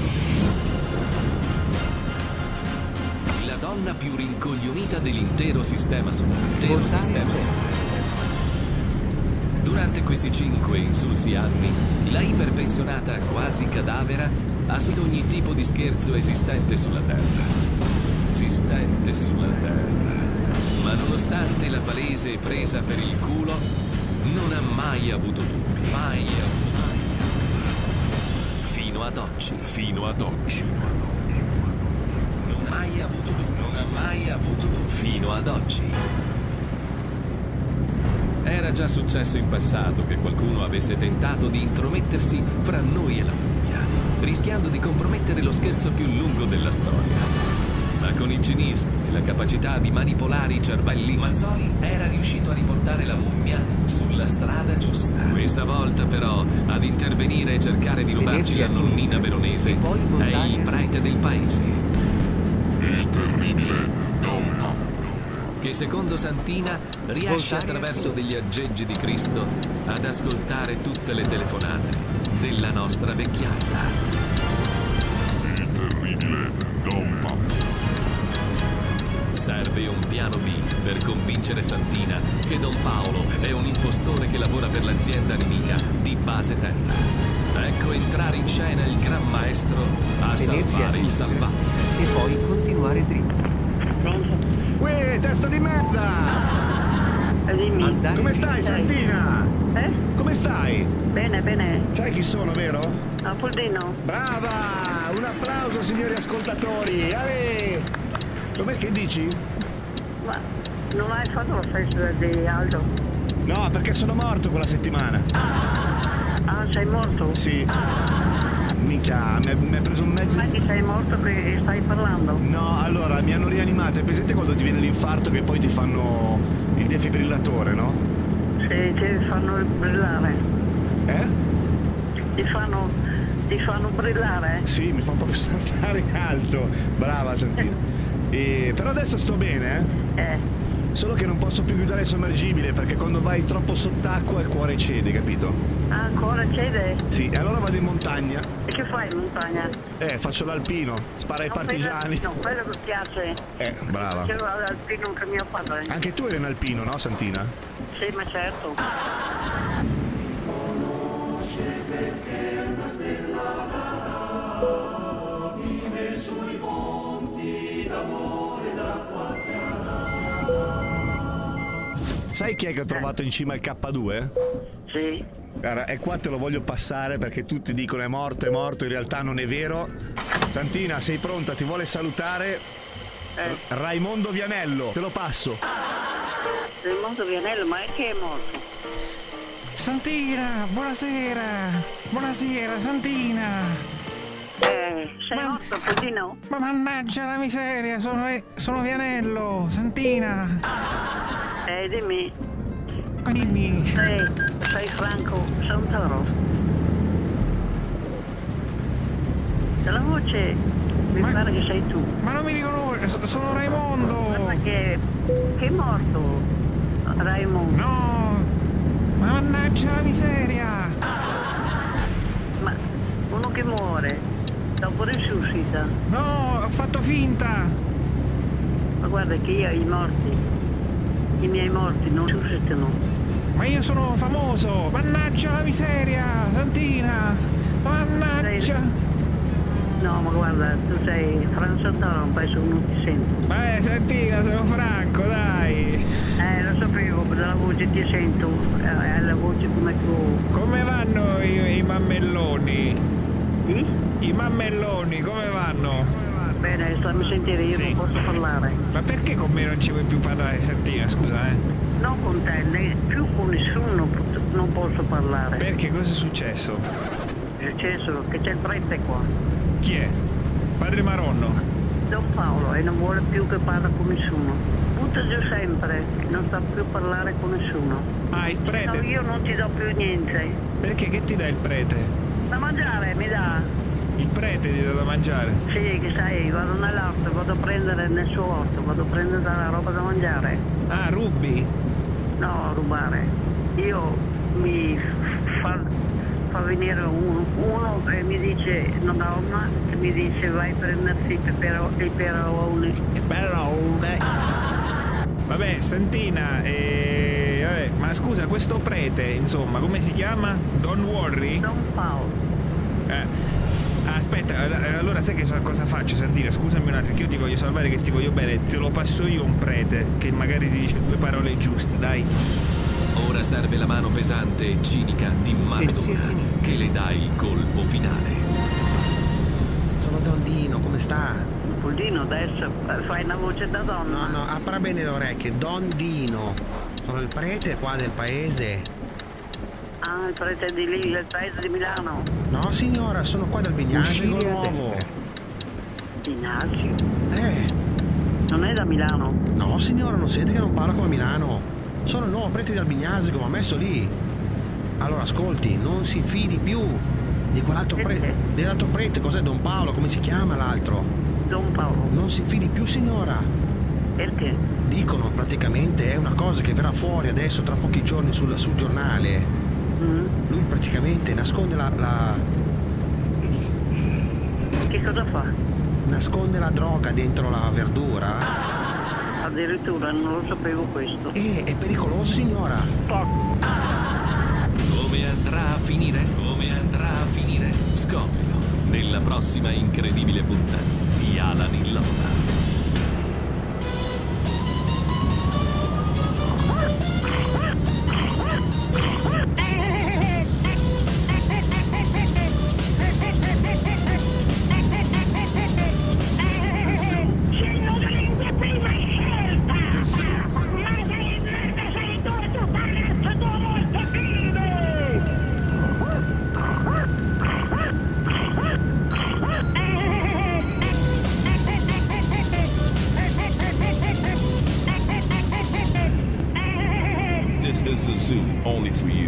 la donna più rincoglionita dell'intero sistema solare. Intero sistema solare. Durante questi cinque insulsi anni, la iperpensionata quasi cadavera ha sentito ogni tipo di scherzo esistente sulla Terra. Esistente sulla Terra. Ma nonostante la palese presa per il culo, non ha mai avuto dubbi. Mai avuto dubbi. Fino ad oggi. Fino ad oggi. Non ha mai avuto dubbi. Non ha mai avuto dubbi. Fino ad oggi. Era già successo in passato che qualcuno avesse tentato di intromettersi fra noi e la mummia, rischiando di compromettere lo scherzo più lungo della storia. Ma con il cinismo e la capacità di manipolare i cervelli, Mazzoli era riuscito a riportare la mummia sulla strada giusta. Questa volta però ad intervenire e cercare di rubarci la nonnina veronese è il prete del paese, il terribile Don Paolo, che secondo Santina riesce attraverso degli aggeggi di Cristo ad ascoltare tutte le telefonate della nostra vecchiaia. Il terribile Don Paolo. Serve un piano B per convincere Santina che Don Paolo è un impostore che lavora per l'azienda nemica di base terra. Ecco entrare in scena il gran maestro a salvare il salvabile. E poi continuare dritto. Uè, testa di merda! Dimmi. Come stai, Santina? Eh? Come stai? Bene, bene. Sai chi sono, vero? Apoldino. Brava! Un applauso, signori ascoltatori! Ale! Come che dici? Ma non hai fatto la festa di Aldo? No, perché sono morto quella settimana. Ah, sei morto? Sì. Minchia, mi ha preso un mezzo... Ma ti sei morto perché stai parlando? No, allora, mi hanno rianimato. È presente quando ti viene l'infarto che poi ti fanno il defibrillatore, no? Sì, ti fanno brillare. Eh? Ti fanno... ti fanno brillare? Sì, mi fa un po' saltare in alto. Brava, Santina. E, però adesso sto bene, eh? Eh. Solo che non posso più guidare il sommergibile perché quando vai troppo sott'acqua il cuore cede, capito? Ah, il cuore cede? Sì, e allora vado in montagna. E che fai in montagna? Eh, faccio l'alpino, spara ai no, partigiani. Quello, no, quello mi piace. Eh, brava. C'ero l'alpino anche mio padre. Anche tu eri in alpino, no, Santina? Sì, ma certo. Vive sui monti d'amore d'acqua chiara. Sai chi è che ho trovato in cima al K due? Sì. Guarda, e qua te lo voglio passare perché tutti dicono è morto, è morto, in realtà non è vero. Santina, sei pronta? Ti vuole salutare eh. Raimondo Vianello, te lo passo. Raimondo Vianello, ma è che è morto? Santina, buonasera! Buonasera, Santina! Eh, sei ma, morto, Pudino? Ma mannaggia la miseria, sono, sono Vianello, Santina! Eh, dimmi. Dimmi. Sei, sei Franco Santoro. La voce Mi pare che sei tu. Ma non mi riconosco, sono Raimondo. Ma che, che è morto? Raimondo. No, ma mannaggia la miseria. Ma uno che muore, dopo risuscita. No, ho fatto finta. Ma guarda che io i morti, i miei morti non risuscitano. Ma io sono famoso, mannaggia la miseria, Santina, mannaggia. No, ma guarda, tu sei Franzo Toro, non penso che non ti sento. Ma eh, Santina, sono Franco, dai. Eh, lo sapevo, dalla voce ti sento, è la voce come tu. Come vanno i, i mammelloni? Sì? I mammelloni, come vanno? Bene, stammi a sentire, io Sì. non posso parlare. Ma perché con me non ci vuoi più parlare, Santina, scusa, eh? Non con te, né più con nessuno non posso parlare. Perché cosa è successo? È successo che c'è il prete qua. Chi è? Padre Maronno? Don Paolo, e non vuole più che parla con nessuno. Butta giù sempre, non sta più a parlare con nessuno. Ah, il prete? No, io non ti do più niente. Perché? Che ti dà il prete? Da mangiare mi dà. Il prete ti dà da mangiare? Sì, che sai, vado nell'orto, vado a prendere nel suo orto, vado a prendere della roba da mangiare. Ah, rubi? No, rubare. Io mi fa, fa venire uno, uno e mi dice, una donna, e mi dice vai a prendersi i peperoni. I peperoni. I peperoni. Vabbè, Santina, eh, vabbè, ma scusa, questo prete, insomma, come si chiama? Don Worry? Don Paolo. Eh. Aspetta, allora sai che so cosa faccio, Santina? Scusami un attimo, che io ti voglio salvare, che ti voglio bene, te lo passo io un prete che magari ti dice due parole giuste, dai. Ora serve la mano pesante e cinica di Maradona che le dà il colpo finale. Sono Don Dino, come sta? Don Dino, adesso fai una voce da donna. No, no, appara bene le orecchie, Don Dino. Sono il prete qua del paese. Ah, il prete di lì, il paese di Milano. No signora, sono qua dal Vignasio nuovo. Vignasio? Eh. Non è da Milano? No signora, non sente che non parlo come Milano. Sono il nuovo prete del Vignasio che mi ha messo lì. Allora ascolti, non si fidi più di quell'altro prete. Dell'altro prete, cos'è Don Paolo? Come si chiama l'altro? Don Paolo. Non si fidi più signora. Perché? Dicono praticamente è una cosa che verrà fuori adesso tra pochi giorni sul, sul giornale. Mm. Lui praticamente nasconde la, la... Che cosa fa? Nasconde la droga dentro la verdura. Addirittura non lo sapevo questo. E è pericoloso signora. Come andrà a finire? Come andrà a finire? Scoprilo nella prossima incredibile puntata di Alan in Lola. This is the zoo, only for you.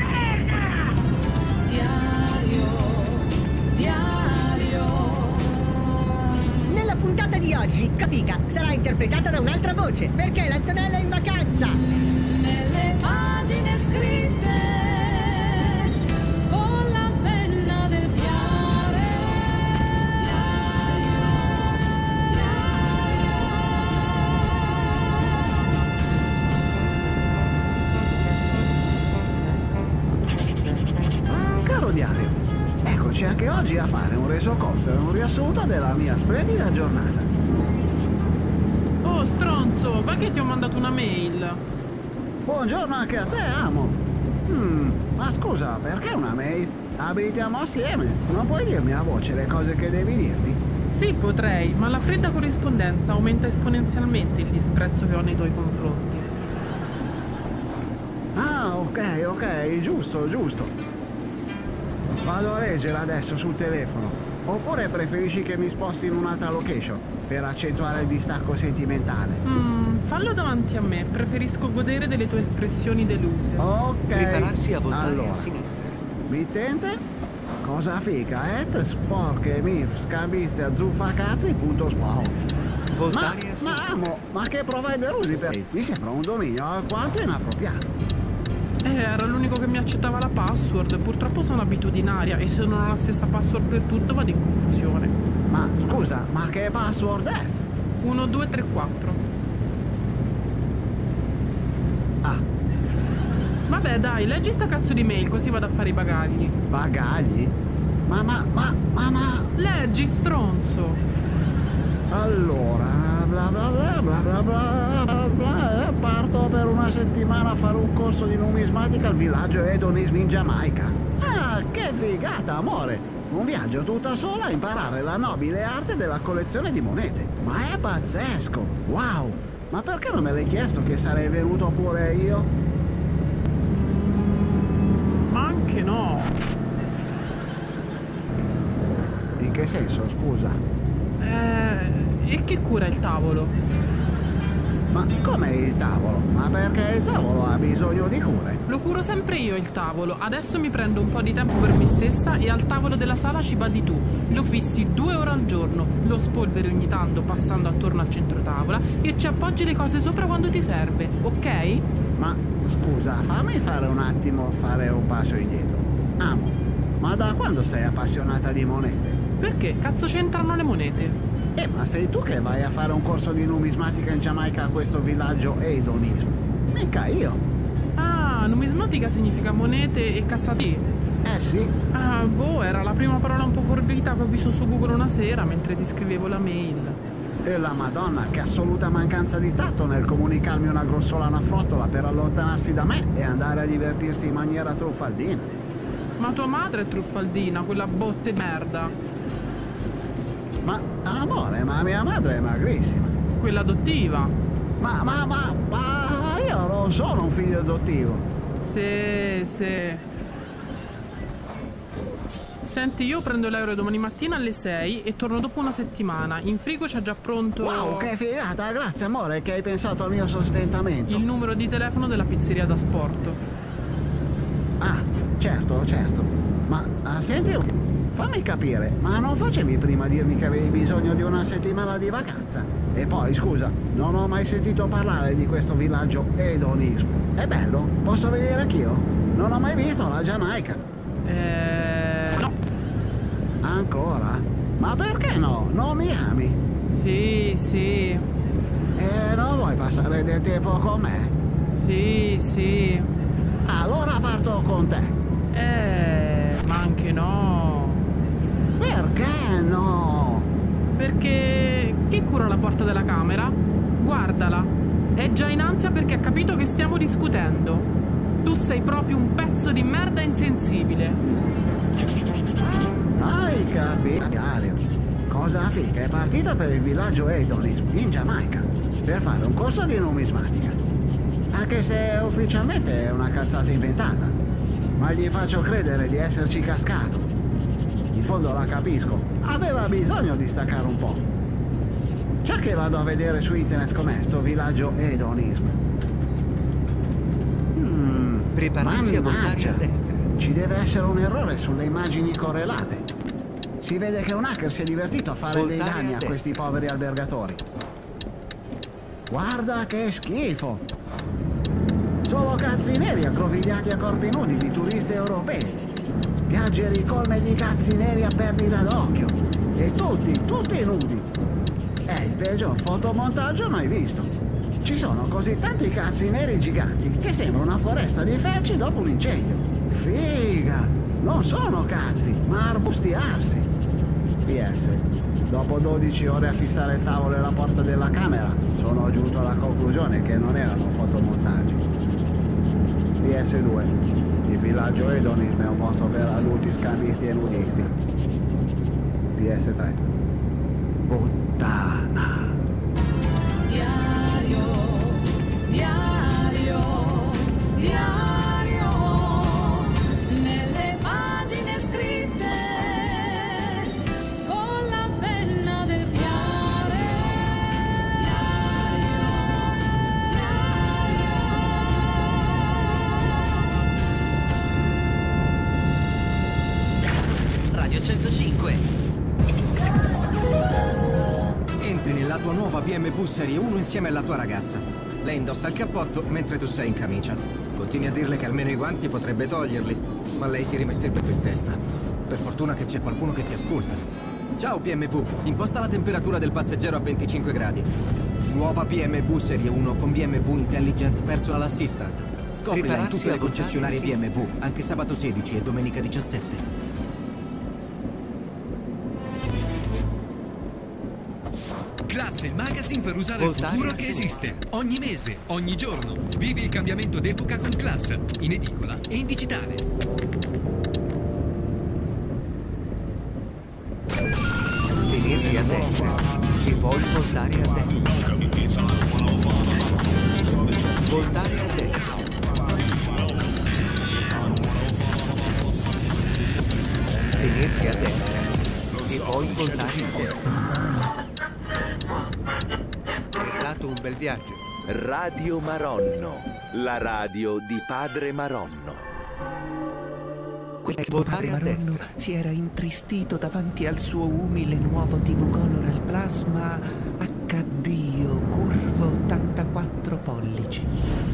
Diario, diario. Nella puntata di oggi, Cafica sarà interpretata da un'altra voce, perché l'Antonella è in vacanza. Nelle pagine scritte con la penna del diario. Caro diario, eccoci anche oggi a fare un resoconto e un riassunto della mia splendida giornata. Oh stronzo, va che ti ho mandato una mail? Buongiorno anche a te, amo. Hmm, ma scusa, perché una mail? Abitiamo assieme, non puoi dirmi a voce le cose che devi dirmi? Sì, potrei, ma la fredda corrispondenza aumenta esponenzialmente il disprezzo che ho nei tuoi confronti. Ah, ok, ok, giusto, giusto. Vado a leggere adesso sul telefono. Oppure preferisci che mi sposti in un'altra location per accentuare il distacco sentimentale? Mm, fallo davanti a me, preferisco godere delle tue espressioni deluse. Ok. Prepararsi a voltare allora, a sinistra. Mittente? Cosa fica? Et sporche mif scambiste a zuffacazzi punto sport. Ma, ma amo, ma che provider usi per... Mi sembra un dominio alquanto inappropriato. Eh, era l'unico che mi accettava la password. Purtroppo sono abitudinaria e se non ho la stessa password per tutto vado in confusione. Ma scusa, ma che password è? uno due tre quattro. Ah. Vabbè dai, leggi sta cazzo di mail così vado a fare i bagagli. Bagagli? Ma ma ma ma ma... Leggi, stronzo. Allora, bla bla bla bla bla bla bla bla, parto per una settimana a fare un corso di numismatica al villaggio Hedonism in Giamaica. Ah, che figata, amore! Un viaggio tutta sola a imparare la nobile arte della collezione di monete. Ma è pazzesco! Wow! Ma perché non me l'hai chiesto che sarei venuto pure io? Ma anche no. In che senso, scusa? Eh, e chi cura il tavolo? Ma com'è il tavolo? Ma perché il tavolo ha bisogno di cure? Lo curo sempre io il tavolo. Adesso mi prendo un po' di tempo per me stessa e al tavolo della sala ci badi tu. Lo fissi due ore al giorno, lo spolveri ogni tanto passando attorno al centro tavola e ci appoggi le cose sopra quando ti serve, ok? Ma scusa, fammi fare un attimo, fare un passo indietro. Amo, ma da quando sei appassionata di monete? Perché? Cazzo c'entrano le monete? Eh, ma sei tu che vai a fare un corso di numismatica in Giamaica a questo villaggio Hedonism? Mica io. Ah, numismatica significa monete e cazzati. Eh sì. Ah, boh, era la prima parola un po' forbita che ho visto su Google una sera mentre ti scrivevo la mail. E la Madonna, che assoluta mancanza di tatto nel comunicarmi una grossolana frottola per allontanarsi da me e andare a divertirsi in maniera truffaldina. Ma tua madre è truffaldina, quella botte di merda. Ma, amore, ma mia madre è magrissima. Quella adottiva. Ma, ma, ma, ma io non sono un figlio adottivo. Sì, sì. Senti, io prendo l'aereo domani mattina alle sei e torno dopo una settimana. In frigo c'è già pronto... Wow, che figata, grazie amore che hai pensato al mio sostentamento. Il numero di telefono della pizzeria da sport. Ah, certo, certo. Ma, ah, senti, fammi capire, ma non facevi prima dirmi che avevi bisogno di una settimana di vacanza? E poi, scusa, non ho mai sentito parlare di questo villaggio Hedonism. È bello? Posso venire anch'io? Non ho mai visto la Giamaica. Eh... no. Ancora? Ma perché no? Non mi ami? Sì, sì. E non vuoi passare del tempo con me? Sì, sì. Allora parto con te. Eh, ma anche no. Perché no? Perché... chi cura la porta della camera? Guardala. È già in ansia perché ha capito che stiamo discutendo. Tu sei proprio un pezzo di merda insensibile. Hai capito, Dario. Cosa figa è partita per il villaggio Hedonism in Giamaica per fare un corso di numismatica. Anche se ufficialmente è una cazzata inventata. Ma gli faccio credere di esserci cascato. In fondo la capisco. Aveva bisogno di staccare un po'. Già che vado a vedere su internet com'è sto villaggio Hedonism. Hmm, Prepararsi a voltare a destra. Ci deve essere un errore sulle immagini correlate. Si vede che un hacker si è divertito a fare Voltare dei danni a a questi poveri albergatori. Guarda che schifo! Solo cazzi neri aggrovigliati a corpi nudi di turisti europei. Spiagge ricolme di cazzi neri a perdita d'occhio. E tutti, tutti nudi. È il peggior fotomontaggio mai visto. Ci sono così tanti cazzi neri giganti che sembra una foresta di felci dopo un incendio. Figa! Non sono cazzi, ma arbusti arsi. P S. Dopo dodici ore a fissare il tavolo e la porta della camera, sono giunto alla conclusione che non erano fotomontaggi. P S due. Il villaggio Hedonism è un posto per adulti scambisti e nudisti. P S tre. Puttana. Diario, diario, diario, nelle pagine scritte con la penna del piare. centocinque. Entri nella tua nuova B M W Serie uno insieme alla tua ragazza. Lei indossa il cappotto mentre tu sei in camicia. Continui a dirle che almeno i guanti potrebbe toglierli, ma lei si rimette il petto in testa. Per fortuna che c'è qualcuno che ti ascolta. Ciao B M W, imposta la temperatura del passeggero a venticinque gradi. Nuova B M W Serie uno con B M W Intelligent Personal Assistant. Scoprila in tutte le concessionarie B M W, anche sabato sedici e domenica diciassette. Class è il magazine per usare il futuro che esiste. Ogni mese, ogni giorno. Vivi il cambiamento d'epoca con Class, in edicola e in digitale. Tenersi a destra e poi voltare a destra. Voltare a destra. Tenersi a destra e poi voltare a destra. È stato un bel viaggio. Radio Maronno, la radio di Padre Maronno. Quel padre Maronno si era intristito davanti al suo umile nuovo T V Color al plasma acca di o curvo ottantaquattro pollici.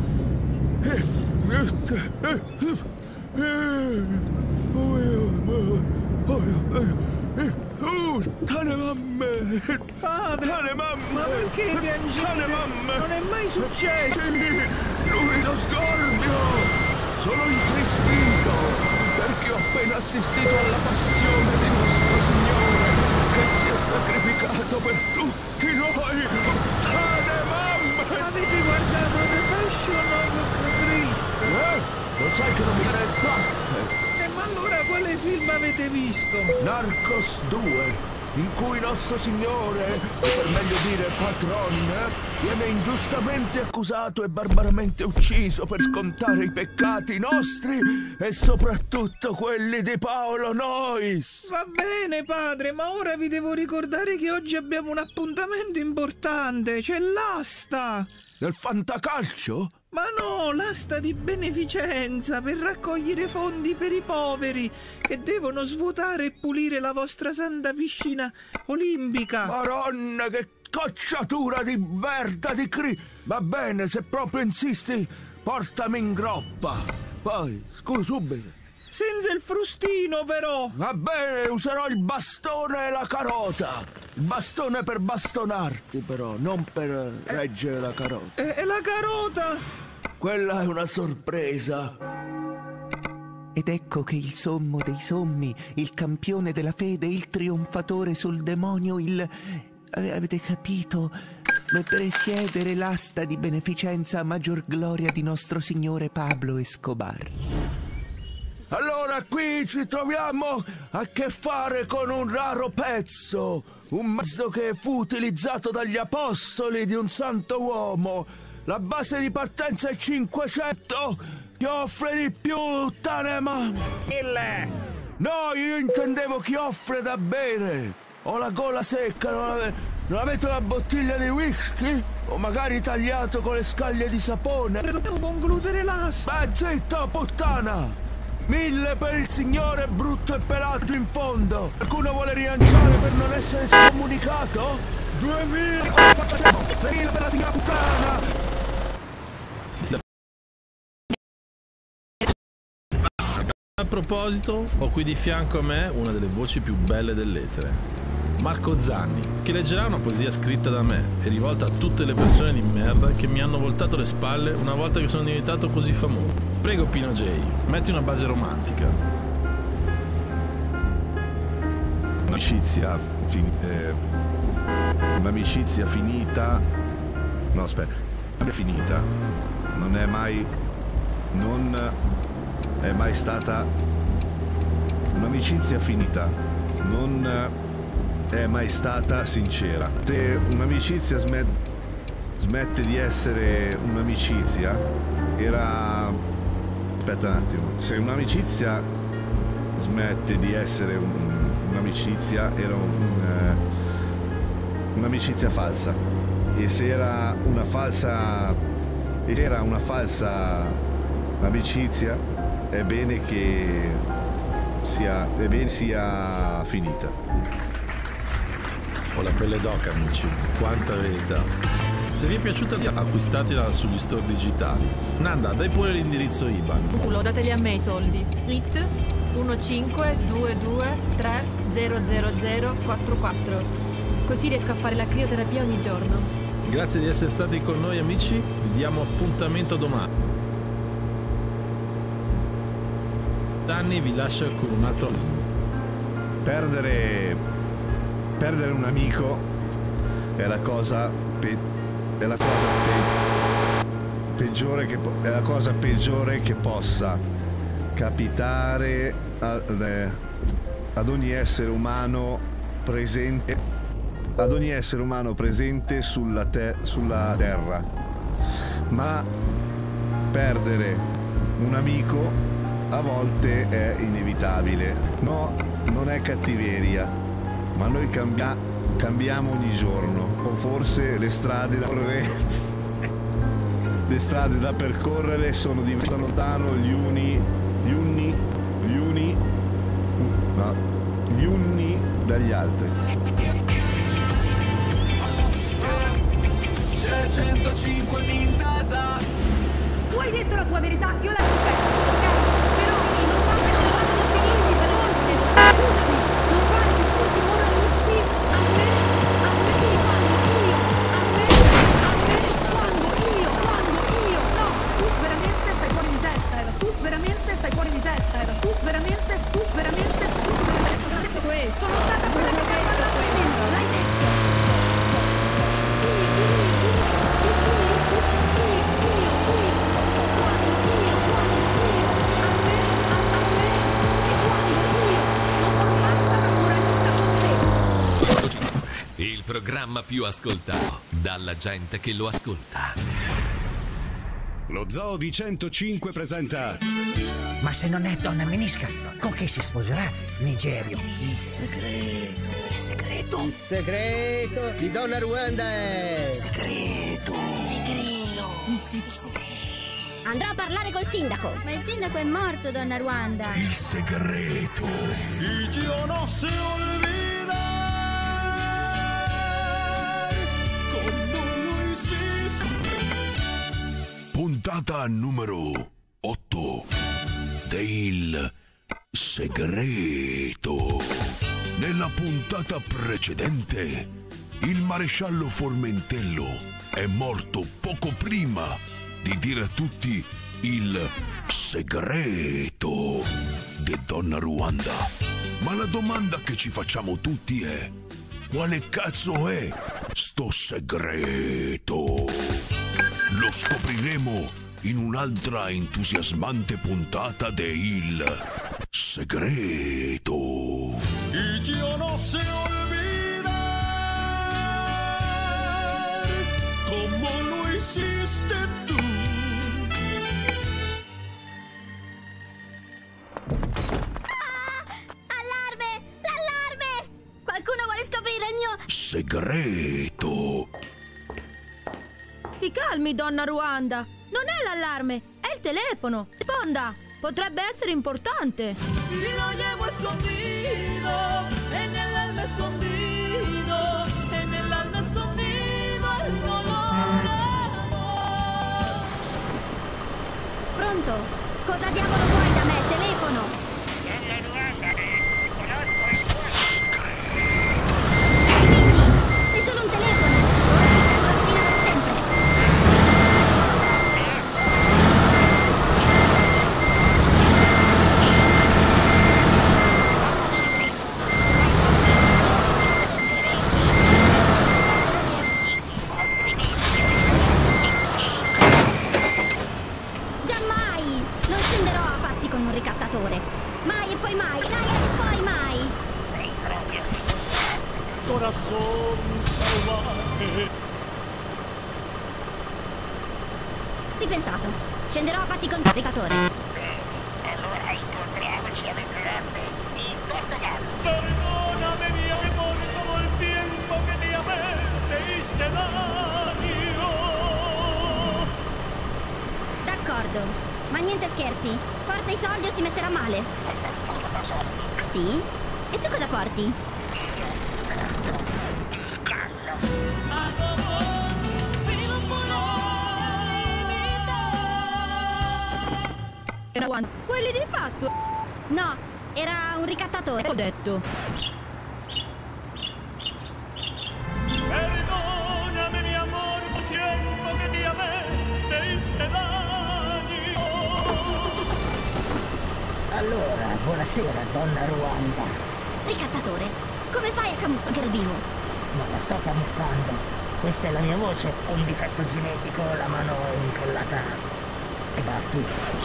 Tane mamme! Tane mamma! Ma perché piangete? Tane mamme! Non è mai successo! Sì, lui lo sgorbio! Sono intristito perché ho appena assistito alla passione di nostro Signore che si è sacrificato per tutti noi! Tane mamme! Avete guardato The Passion of Christ? Eh? Lo sai che non mi viene il patte! Ma allora quale film avete visto? Narcos due, in cui nostro Signore, o per meglio dire patron, viene ingiustamente accusato e barbaramente ucciso per scontare i peccati nostri e soprattutto quelli di Paolo Nois. Va bene padre, ma ora vi devo ricordare che oggi abbiamo un appuntamento importante, c'è l'asta! Del fantacalcio? Ma no, l'asta di beneficenza per raccogliere fondi per i poveri che devono svuotare e pulire la vostra santa piscina olimpica. Maronna, che cocciatura di merda di cri... Va bene, se proprio insisti, portami in groppa. Poi, scusa, subito. Senza il frustino, però. Va bene, userò il bastone e la carota. Il bastone per bastonarti, però, non per eh, reggere la carota. E, e la carota? Quella è una sorpresa. Ed ecco che il sommo dei sommi, il campione della fede, il trionfatore sul demonio, il... avete capito? Presiedere l'asta di beneficenza a maggior gloria di nostro signore Pablo Escobar. Allora qui ci troviamo a che fare con un raro pezzo, un mezzo che fu utilizzato dagli apostoli di un santo uomo. La base di partenza è cinquecento, chi offre di più, tanema? Mille! No, io intendevo chi offre da bere. Ho la gola secca, non, ave... non avete una bottiglia di whisky? O magari tagliato con le scaglie di sapone? Dobbiamo concludere l'asta! Beh, zitto, puttana! Mille per il signore brutto e pelato in fondo. Qualcuno vuole rilanciare per non essere scomunicato? Duemila! Facciamo! Tremila per la signora puttana! A proposito, ho qui di fianco a me una delle voci più belle dell'etere, Marco Zanni, che leggerà una poesia scritta da me e rivolta a tutte le persone di merda che mi hanno voltato le spalle una volta che sono diventato così famoso. Prego Pino J, metti una base romantica. Un'amicizia fin- eh, un'amicizia finita. No, aspetta, non è finita. Non è mai. Non è mai stata. Un'amicizia finita. Non è mai stata sincera. Se un'amicizia smet- smette di essere un'amicizia, era. Aspetta un attimo. Se un'amicizia smette di essere un, un'amicizia, era un, uh, un'amicizia falsa. E se era una falsa. E se era una falsa amicizia, è bene che sia, è bene sia finita. Ho la pelle d'oca, amici, quanta verità. Se vi è piaciuta acquistatela sugli store digitali. Nanda, dai pure l'indirizzo I B A N. Culo, dateli a me i soldi. I T uno cinque due due tre zero zero zero quattro quattro. Così riesco a fare la crioterapia ogni giorno. Grazie di essere stati con noi, amici. Vi diamo appuntamento domani. Danni vi lascia con un altro. Perdere perdere un amico è la cosa pe, è la cosa pe, peggiore che è la cosa peggiore che possa capitare ad, eh, ad ogni essere umano presente ad ogni essere umano presente sulla, te, sulla terra. Ma perdere un amico a volte è inevitabile. No, non è cattiveria, ma noi cambia, cambiamo ogni giorno. O forse le strade da percorrere le strade da percorrere sono diverse lontano gli uni gli uni gli uni no, gli uni dagli altri. C'è centocinque in casa. Tu hai detto la tua verità, io la rispetto, ok? Però non fare discorsi finiti per oltre. Scusami, non fare discorsi moralisti a me, a me sì, quando io, a me, a me, quando io, quando io, no, tu veramente stai fuori di testa, era tu veramente stai fuori di testa, era tu veramente, tu veramente, tu veramente, sono detto questo. Sono stata quella che hai parlato di me, l'hai detto. Il programma più ascoltato dalla gente che lo ascolta. Lo Zoo di centocinque presenta. Ma se non è donna Menisca, con chi si sposerà Nigerio? Il segreto. Il segreto. Il segreto di Donna Ruanda è. Il segreto. Segreto. Il segreto. Andrò a parlare col sindaco. Ma il sindaco è morto, Donna Ruanda. Il segreto. Il Dio non si olvida. Come lui si. Puntata numero otto del segreto. Nella puntata precedente, il maresciallo Formentello è morto poco prima di dire a tutti il segreto di Donna Ruanda. Ma la domanda che ci facciamo tutti è: quale cazzo è sto segreto? Lo scopriremo in un'altra entusiasmante puntata de Il Segreto. Il Dio non si olvida. Come lui esiste tu. Allarme! L'allarme! Qualcuno vuole scoprire il mio segreto. Si calmi, Donna Ruanda. Non è l'allarme, è il telefono. Risponda, potrebbe essere importante. Y lo llevo escondido, en el alma escondido, en el alma escondido el dolor. Pronto? Cosa diavolo vuoi da me? Telefono! Donna Ruanda, conosco il tuo È solo un telefono! Ora mi servo fino per sempre! Giammai! Non scenderò a patti con un ricattatore! Mai e poi mai! Mai e poi mai! sei proprio corazón salvaje. Ripensato! Scenderò a patti con un ricattatore! Allora incontriamoci a Vendrande, in Portogallo. Perdóname mi amor, todo el tiempo que te amé te hice daño. D'accordo, ma niente scherzi! Porta i soldi o si metterà male! Sì? E tu cosa porti? Era one. Quelli di Fast. No, era un ricattatore. Ho detto. Perdóname mi amor por tiempo que te amé, te hice daño. Allora, buonasera, donna Ruanda. Ricattatore, come fai a camuffare vivo? Non la sto camuffando. Questa è la mia voce. Ho un difetto genetico, la mano è incollata ai baffi.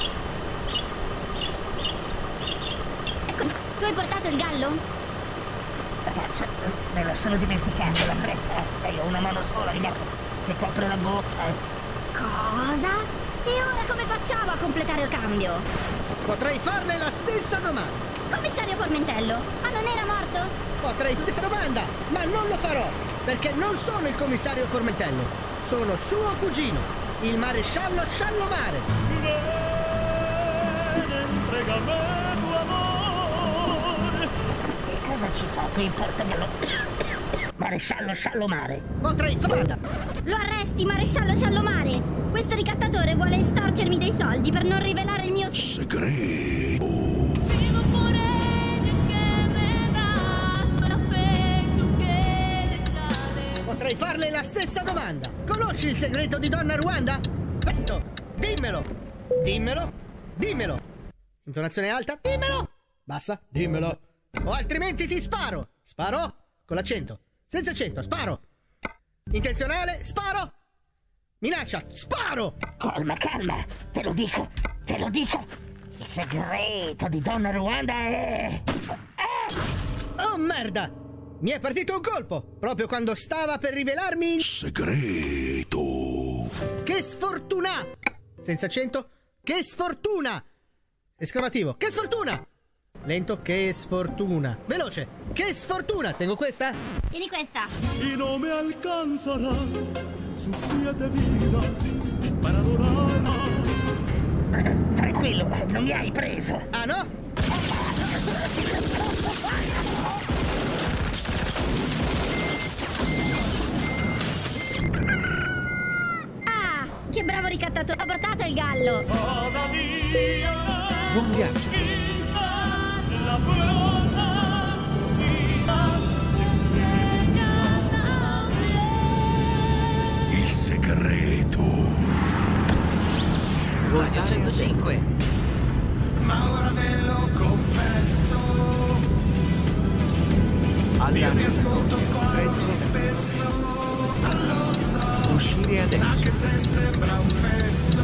Tu hai portato il gallo? Ragazza, me la sono dimenticato, la fretta. Sai, ho una mano sola che copre la bocca. Cosa? E ora come facciamo a completare il cambio? Potrei farle la stessa domanda. Commissario Formentello, ma non era morto? Potrei fare la stessa domanda, ma non lo farò, perché non sono il commissario Formentello. Sono suo cugino, il maresciallo Sciallomare. Entregame tu amore. E cosa ci fa qui in Portogallo? Maresciallo Sciallomare. Potrei farla. Lo arresti, maresciallo Sciallomare. Questo ricattatore vuole estorcermi dei soldi per non rivelare il mio segreto. Potrei farle la stessa domanda. Conosci il segreto di donna Ruanda? Presto, dimmelo. Dimmelo. Dimmelo. Intonazione alta. Dimmelo. Bassa. Dimmelo. O altrimenti ti sparo. Sparo con l'accento. Senza accento. Sparo. Intenzionale. Sparo. Minaccia. Sparo. Calma, calma. Te lo dico. Te lo dico. Il segreto di donna Ruanda è... Oh merda. Mi è partito un colpo, proprio quando stava per rivelarmi... Segreto. Che sfortuna! Senza accento. Che sfortuna! Esclamativo. Che sfortuna! Lento. Che sfortuna. Veloce. Che sfortuna. Tengo questa? Tieni questa. Y no me alcanzará sus siete vidas para adorar. Tranquillo, non mi hai preso. Ah no? Ah, che bravo ricattatore. Ha portato il gallo. Buon viaggio. Il segreto. Radio centocinque. Ma ora ve lo confesso. Alla mi ascolto squalo lo stesso. Allora, uscire adesso. Anche se sembra un fesso.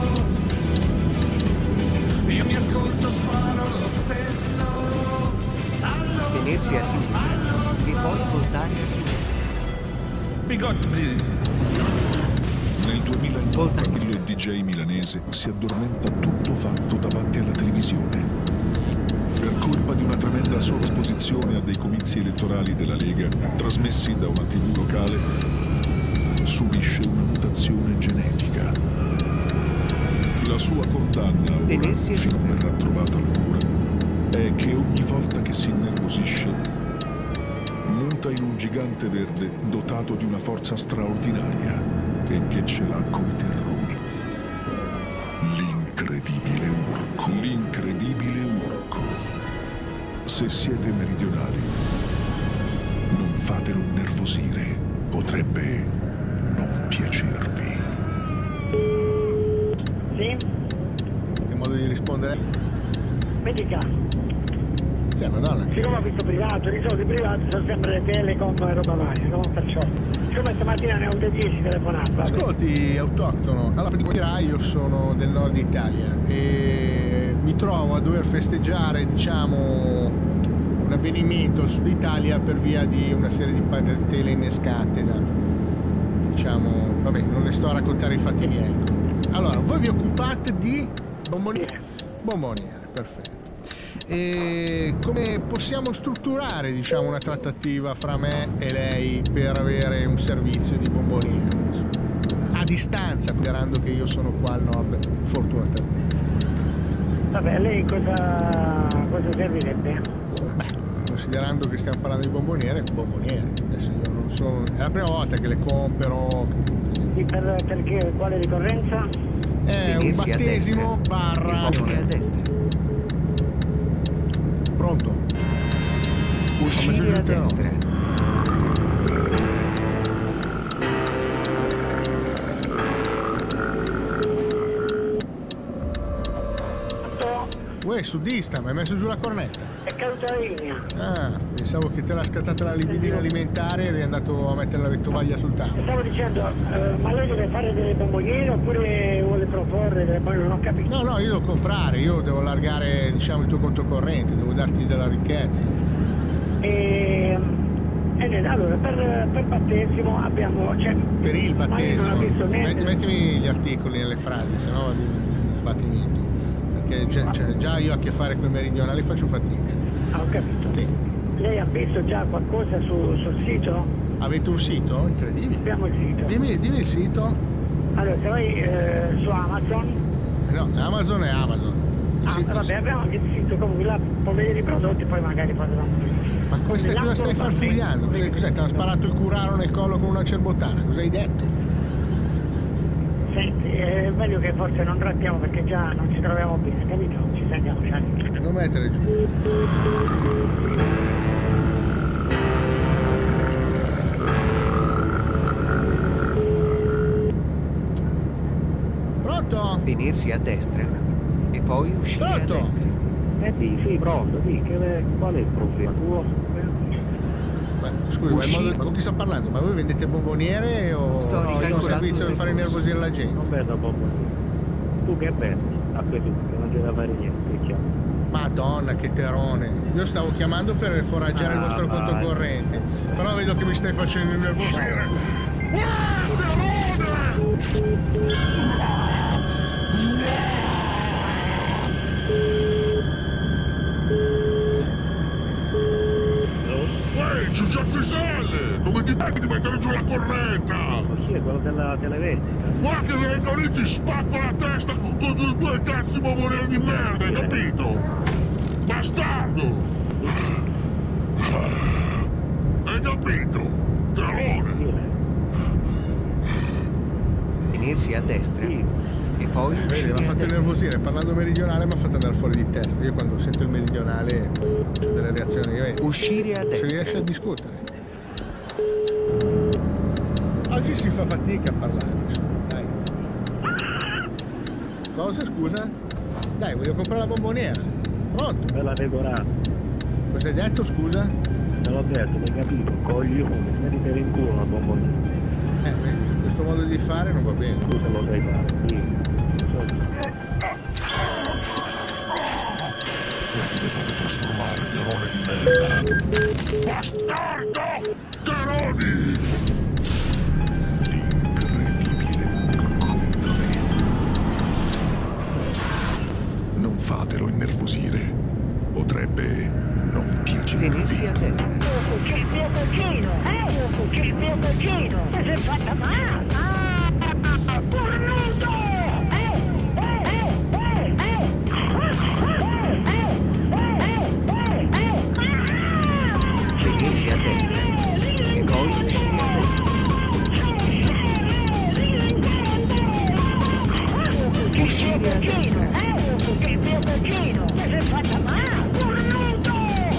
Io mi ascolto squalo lo stesso. Allora, tenersi a sinistra e poi voltare a sinistra. Bigotti. Nel duemilanove il D J milanese si addormenta tutto fatto davanti alla televisione. Per colpa di una tremenda sovrasposizione a dei comizi elettorali della Lega, trasmessi da una tivù locale, subisce una mutazione genetica. La sua condanna, ora, fino a verrà trovata la cura, è che ogni volta che si innervosisce, monta in un gigante verde dotato di una forza straordinaria e che ce l'ha coi terroni. L'incredibile urco. L'incredibile urco. Se siete meridionali, non fatelo innervosire. Potrebbe non piacervi. Sì? Che modo di rispondere? Metti già. Sì, madonna. Siccome ho visto privato, i soldi privati sono sempre Telecom e roba varia, no? Perciò. Siccome stamattina ne ho decisi telefonato. Ascolti, autoctono, allora per dire, io sono del nord Italia e mi trovo a dover festeggiare, diciamo, un avvenimento al sud Italia per via di una serie di parentele innescate da, diciamo, vabbè, non ne sto a raccontare i fatti miei. Allora, voi vi occupate di bomboniere. Bomboniere, perfetto. E come possiamo strutturare, diciamo, una trattativa fra me e lei per avere un servizio di bomboniere a distanza, considerando che io sono qua al nord fortunatamente? Vabbè, a lei cosa, cosa servirebbe? Beh, considerando che stiamo parlando di bomboniere, bomboniere. Adesso io non sono. È la prima volta che le compro. Sì, per, perché quale ricorrenza? È un Venirsi a battesimo destra. barra. E poi a destra. Pronto? Uscire a destra. Uè, sudista, mi hai messo giù la cornetta. È caduta la linea. Ah, pensavo che te l'ha scattata la libidina alimentare e eri andato a mettere la vettovaglia sul tavolo. Stavo dicendo, eh, ma lei deve fare delle bomboniere oppure vuole proporre delle bomboniere? Non ho capito. No, no, io devo comprare, io devo allargare, diciamo, il tuo conto corrente, devo darti della ricchezza. E, e niente, allora, per, per battesimo abbiamo... Cioè, Per il ma lei non battesimo. ha visto niente. Metti- Mettimi gli articoli nelle frasi, sennò mi sbattimento. Perché già, cioè, già io a che fare con i meridionali faccio fatica. Ah, ho capito. Sì. Lei ha visto già qualcosa su, sul sito? Avete un sito? Incredibile. Abbiamo il sito. Dimmi, dimmi il sito. Allora, se vai eh, su Amazon... No, Amazon è Amazon. Il Ah, sito- vabbè, abbiamo anche il sito, comunque là può vedere i prodotti, poi magari parliamo. Ma come stai, cosa stai farfugliando? Cos'è, cos'è? Ti hanno sparato il curaro nel collo con una cerbottana? Cosa hai detto? Senti, è meglio che forse non trattiamo perché già non ci troviamo bene, capito? Ci sentiamo, ciao. Non mettere giù. Pronto? Tenersi a destra e poi uscire Pronto? a destra. Eh sì, sì, pronto, sì, che, qual è il problema tuo? Beh, scusi, ma, il modo- ma con chi sto parlando? Ma voi vendete bomboniere o Sto no, è un ricalcolando servizio per il fare percorso. nervosire la gente? Non vedo bomboniere. Tu che vendi? A questo punto non c'è da fare niente, è chiaro. Madonna, che terone. Io stavo chiamando per foraggiare il Ah, vostro conto vai. corrente. Però vedo che mi stai facendo innervosire. Ehi, Ciuccia Fiselle! Come ti permetti di mettere giù la corretta? Ma sì, è quello della televendita. Guarda che vengo lì ti spacco la testa contro i tuoi cazzi di bomboniere di merda, hai capito? Bastardo! Hai capito? Terone! Tenersi a destra e poi Vedi, uscire mi ha a fatto destra. nervosire. Parlando meridionale mi ha fatto andare fuori di testa. Io quando sento il meridionale ho delle reazioni. Vedi? Uscire a Si destra. riesce a discutere. Oggi si fa fatica a parlare, insomma, dai. Cosa, scusa? Dai, voglio comprare la bomboniera. Pronto? Me l'ha decorato. Cosa hai detto, scusa? Te l'ho detto, mi hai capito? Coglione, mettete in culo una bomboniera. Eh, vedi, questo modo di fare non va bene. Tu te lo sai fare, sì. Perché mi fate trasformare terone di merda? Bastardo! Teroni! Non fatelo innervosire. Potrebbe non piacervi. Tenersi a destra. C'è il mio cugino, eh? C'è il mio cugino. Ti sei fatta male. Ah, cornuto! Eh, eh, eh, eh, eh. Tenersi a destra e poi uscire a destra. Uscire a destra. C'è il mio cugino. Ti sei fatta male. Cornuto!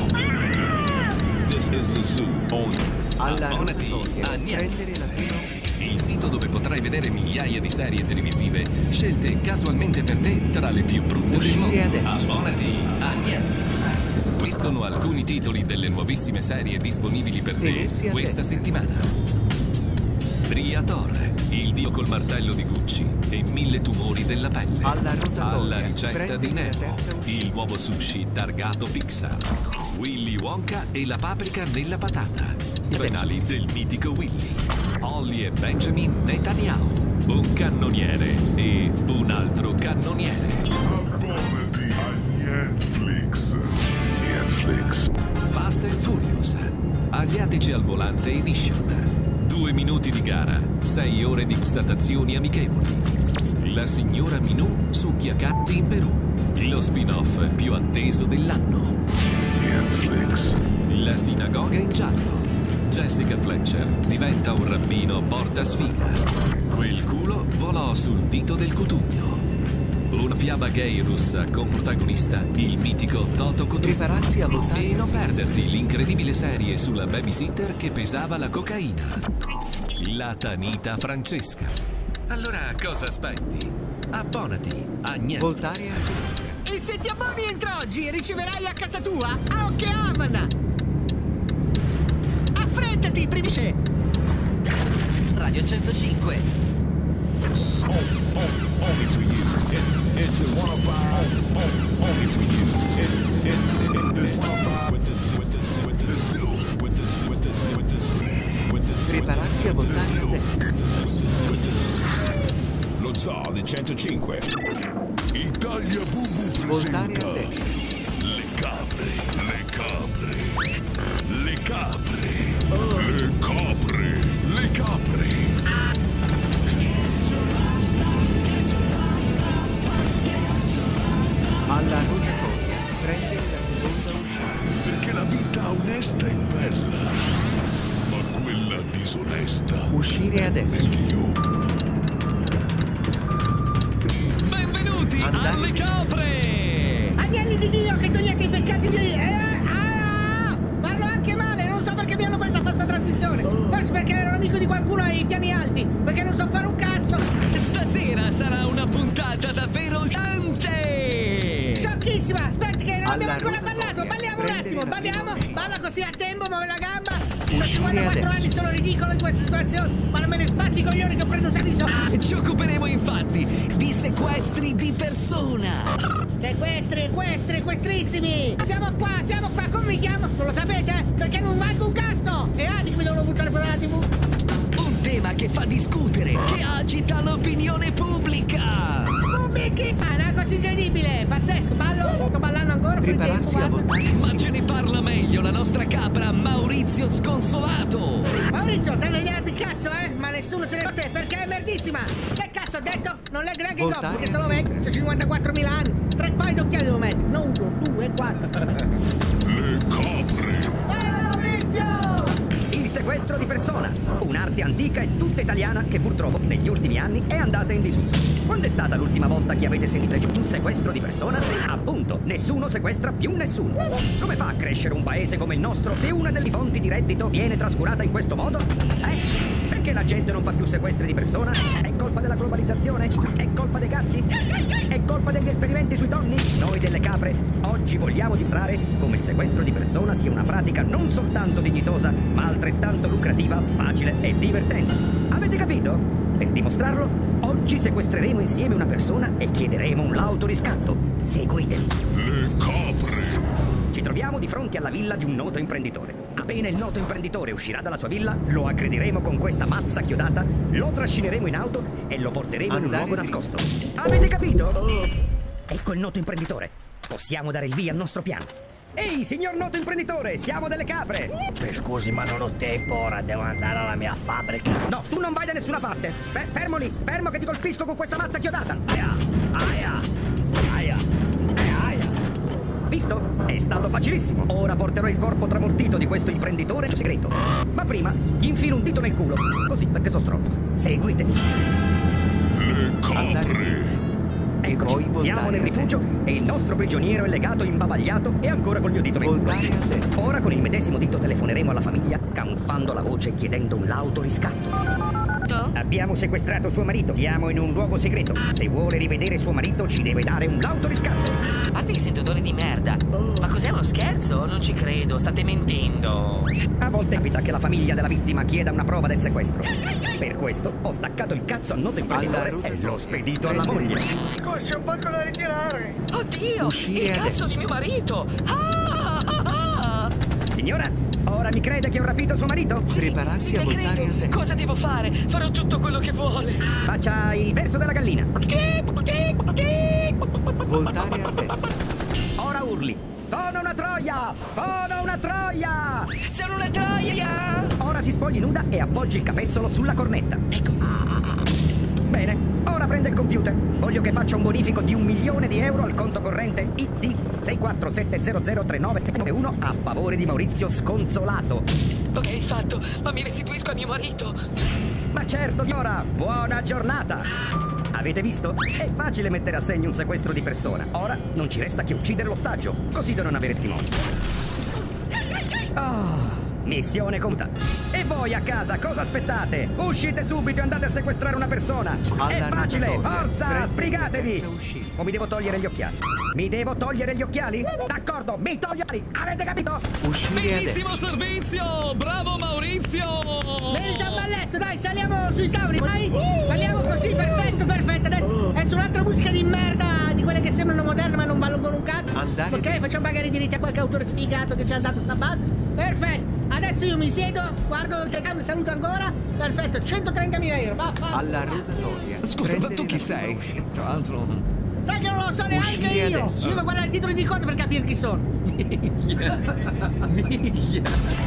This is the zoo on Alla Abbonati rotatoria, a prendere Netflix, la prima. il sito dove potrai vedere migliaia di serie televisive scelte casualmente per te tra le più brutte del mondo. Uscire adesso. Abbonati a Netflix. Questi sono alcuni titoli delle nuovissime serie disponibili per te Tenersi a questa destra. settimana. Briatore, il dio col martello di Gucci e mille tumori della pelle. Alla rotatoria, Alla ricetta prendete di la Nemo, terza uscita. il nuovo sushi targato Pixar. Willy Wonka e la paprika nella patata. I penali del mitico Willy. Holly e Benjamin Netanyahu. Un cannoniere e un altro cannoniere. Abbonati a Netflix. Netflix. Fast and Furious. Asiatici al volante edition. Due minuti di gara, sei ore di constatazioni amichevoli. La signora Minù succhia cazzi in Perù. lo spin-off più atteso dell'anno. Netflix. La sinagoga in giallo. Jessica Fletcher diventa un rabbino porta sfiga. Quel culo volò sul dito del cotugno. Una fiaba gay russa con protagonista il mitico Toto Cotugno. Prepararsi a votare. E non perderti l'incredibile serie sulla babysitter che pesava la cocaina. La Tanita Francesca. Allora cosa aspetti? Abbonati a Netflix. Voltare a sinistra. E se ti abboni entro oggi riceverai a casa tua anche Amana. Affrettati, privice. Radio centocinque. Oh, oh, only for you. It, it's a one oh five. Oh, only for you. It, it, it, it's one oh five with the with the with the zoo with the with the with the with the Prepararsi a voltare a destra. Lo Zoo di centocinque. Italia Bubu Voltare presenta a destra. Le capre, le capre, le capre, le capre, le capre. Alla rotatoria, prendere la seconda uscita. Perché la vita onesta è bella, ma quella disonesta Uscire adesso. meglio. Benvenuti Andare alle via. capre! Agnelli di Dio che togliete i peccati di... Eh, ah, parlo anche male, non so perché mi hanno preso a questa trasmissione. Forse perché ero amico di qualcuno ai piani alti, perché non so fare un cazzo. Stasera sarà una puntata davvero gigante! Sciocchissima, aspetta che non abbiamo Alla ancora rotatoria, ballato, balliamo un prendere attimo, la balliamo, prima balla così a tempo, muove la gamba. Ho Uscire cinquantaquattro adesso. anni, sono ridicolo in queste situazioni, ma non me ne spatti i coglioni che prendo saliso. Ci occuperemo infatti di sequestri di persona! Sequestri, equestri, equestrissimi! Siamo qua, siamo qua, come mi chiamo? Non lo sapete? Perché non valgo un cazzo! E Adi che mi devono buttare fuori dalla tivù! Un tema che fa discutere, che agita l'opinione pubblica! Pubblichi! Ah, una cosa incredibile! Pazzesco! Ballo! Sto ballando ancora! fuori Prepararsi tempo, a guarda. voltare. Ma ce ne parla meglio la nostra capra Maurizio Sconsolato! Maurizio, te ne gli di cazzo, eh? Ma nessuno se ne fa te, perché è merdissima! Che cazzo ho detto? Non leggo neanche il dopo, Voltare perché a sono vecchio, ho cinquantaquattromila anni! Tre paio d'occhiali devo mettere, non uno, due, quattro! Le capre. Vai, Maurizio! Il sequestro di persona, un'arte antica e tutta italiana che purtroppo negli ultimi anni è andata in disuso. Quando è stata l'ultima volta che avete sentito un sequestro di persona? Appunto, nessuno sequestra più nessuno. Come fa a crescere un paese come il nostro se una delle fonti di reddito viene trascurata in questo modo? Eh? Perché la gente non fa più sequestri di persona? È colpa della globalizzazione? È colpa dei gatti? È colpa degli esperimenti sui tonni? Noi delle capre oggi vogliamo dimostrare come il sequestro di persona sia una pratica non soltanto dignitosa, ma altrettanto lucrativa, facile e divertente. Avete capito? Per dimostrarlo, oggi sequestreremo insieme una persona e chiederemo un lauto riscatto. Seguitemi. Le capre. Ci troviamo di fronte alla villa di un noto imprenditore. Appena il noto imprenditore uscirà dalla sua villa, lo aggrediremo con questa mazza chiodata, lo trascineremo in auto e lo porteremo in un Andare luogo via. nascosto. Avete capito? Ecco il noto imprenditore. Possiamo dare il via al nostro piano. Ehi, signor noto imprenditore, siamo delle capre! Eh, scusi, ma non ho tempo, ora devo andare alla mia fabbrica. No, tu non vai da nessuna parte! Fe- fermo lì, fermo che ti colpisco con questa mazza chiodata! Aia, aia, aia, eh, aia. Visto? È stato facilissimo. Ora porterò il corpo tramortito di questo imprenditore segreto. Ma prima gli infilo un dito nel culo. Così, perché sono stronzo. Seguitemi. Le capre. Eccoci, poi voltare siamo nel a rifugio destra. e il nostro prigioniero è legato, imbavagliato e ancora col mio dito nel culo. Voltare a destra. Ora con il medesimo dito telefoneremo alla famiglia, camuffando la voce e chiedendo un lauto riscatto. Abbiamo sequestrato suo marito, siamo in un luogo segreto. Se vuole rivedere suo marito ci deve dare un lauto riscatto. A parte che sento odore di merda. Ma cos'è, uno scherzo? Non ci credo, state mentendo. A volte capita che la famiglia della vittima chieda una prova del sequestro. Per questo ho staccato il cazzo al noto imprenditore e l'ho spedito alla moglie. C'è un pacco da ritirare! Oddio, Uscire il cazzo adesso. di mio marito! Ah, ah, ah. Signora, ora mi crede che ho rapito suo marito? Prepararsi Sì, a le voltare credo. a destra. Cosa devo fare? Farò tutto quello che vuole. Faccia il verso della gallina. Voltare a destra. Ora urli. Sono una troia! Sono una troia! Sono una troia! Ora si spogli nuda e appoggi il capezzolo sulla cornetta. Ecco. Bene, ora prende il computer. Voglio che faccia un bonifico di un milione di euro al conto corrente I T sei quattro sette zero zero tre nove sette uno a favore di Maurizio Sconzolato. Ok, fatto, ma mi restituisco a mio marito. Ma certo, signora, buona giornata. Avete visto? È facile mettere a segno un sequestro di persona. Ora non ci resta che uccidere l'ostaggio, così da non avere testimoni. Oh, missione compiuta. E voi a casa cosa aspettate? Uscite subito e andate a sequestrare una persona. È facile, forza, sbrigatevi. O mi devo togliere gli occhiali? Mi devo togliere gli occhiali? D'accordo, mi toglio gli occhiali, avete capito? Benissimo servizio, bravo Maurizio. Merita un balletto, dai, saliamo sui tavoli, dai. Saliamo così, perfetto, perfetto. Adesso è un'altra musica di merda, di quelle che sembrano moderne ma non valgono un cazzo. Andare ok, facciamo pagare i diritti a qualche autore sfigato che ci ha dato sta base. Perfetto. Adesso io mi siedo, guardo il telecamera, saluto ancora. Perfetto, centotrentamila euro. Va, va. Alla rotatoria. Scusa, ma tu chi sei? Tra l'altro... Sai che non lo so neanche Uscire io. adesso. Io devo guardare i titoli di coda per capire chi sono. Miglia. Miglia.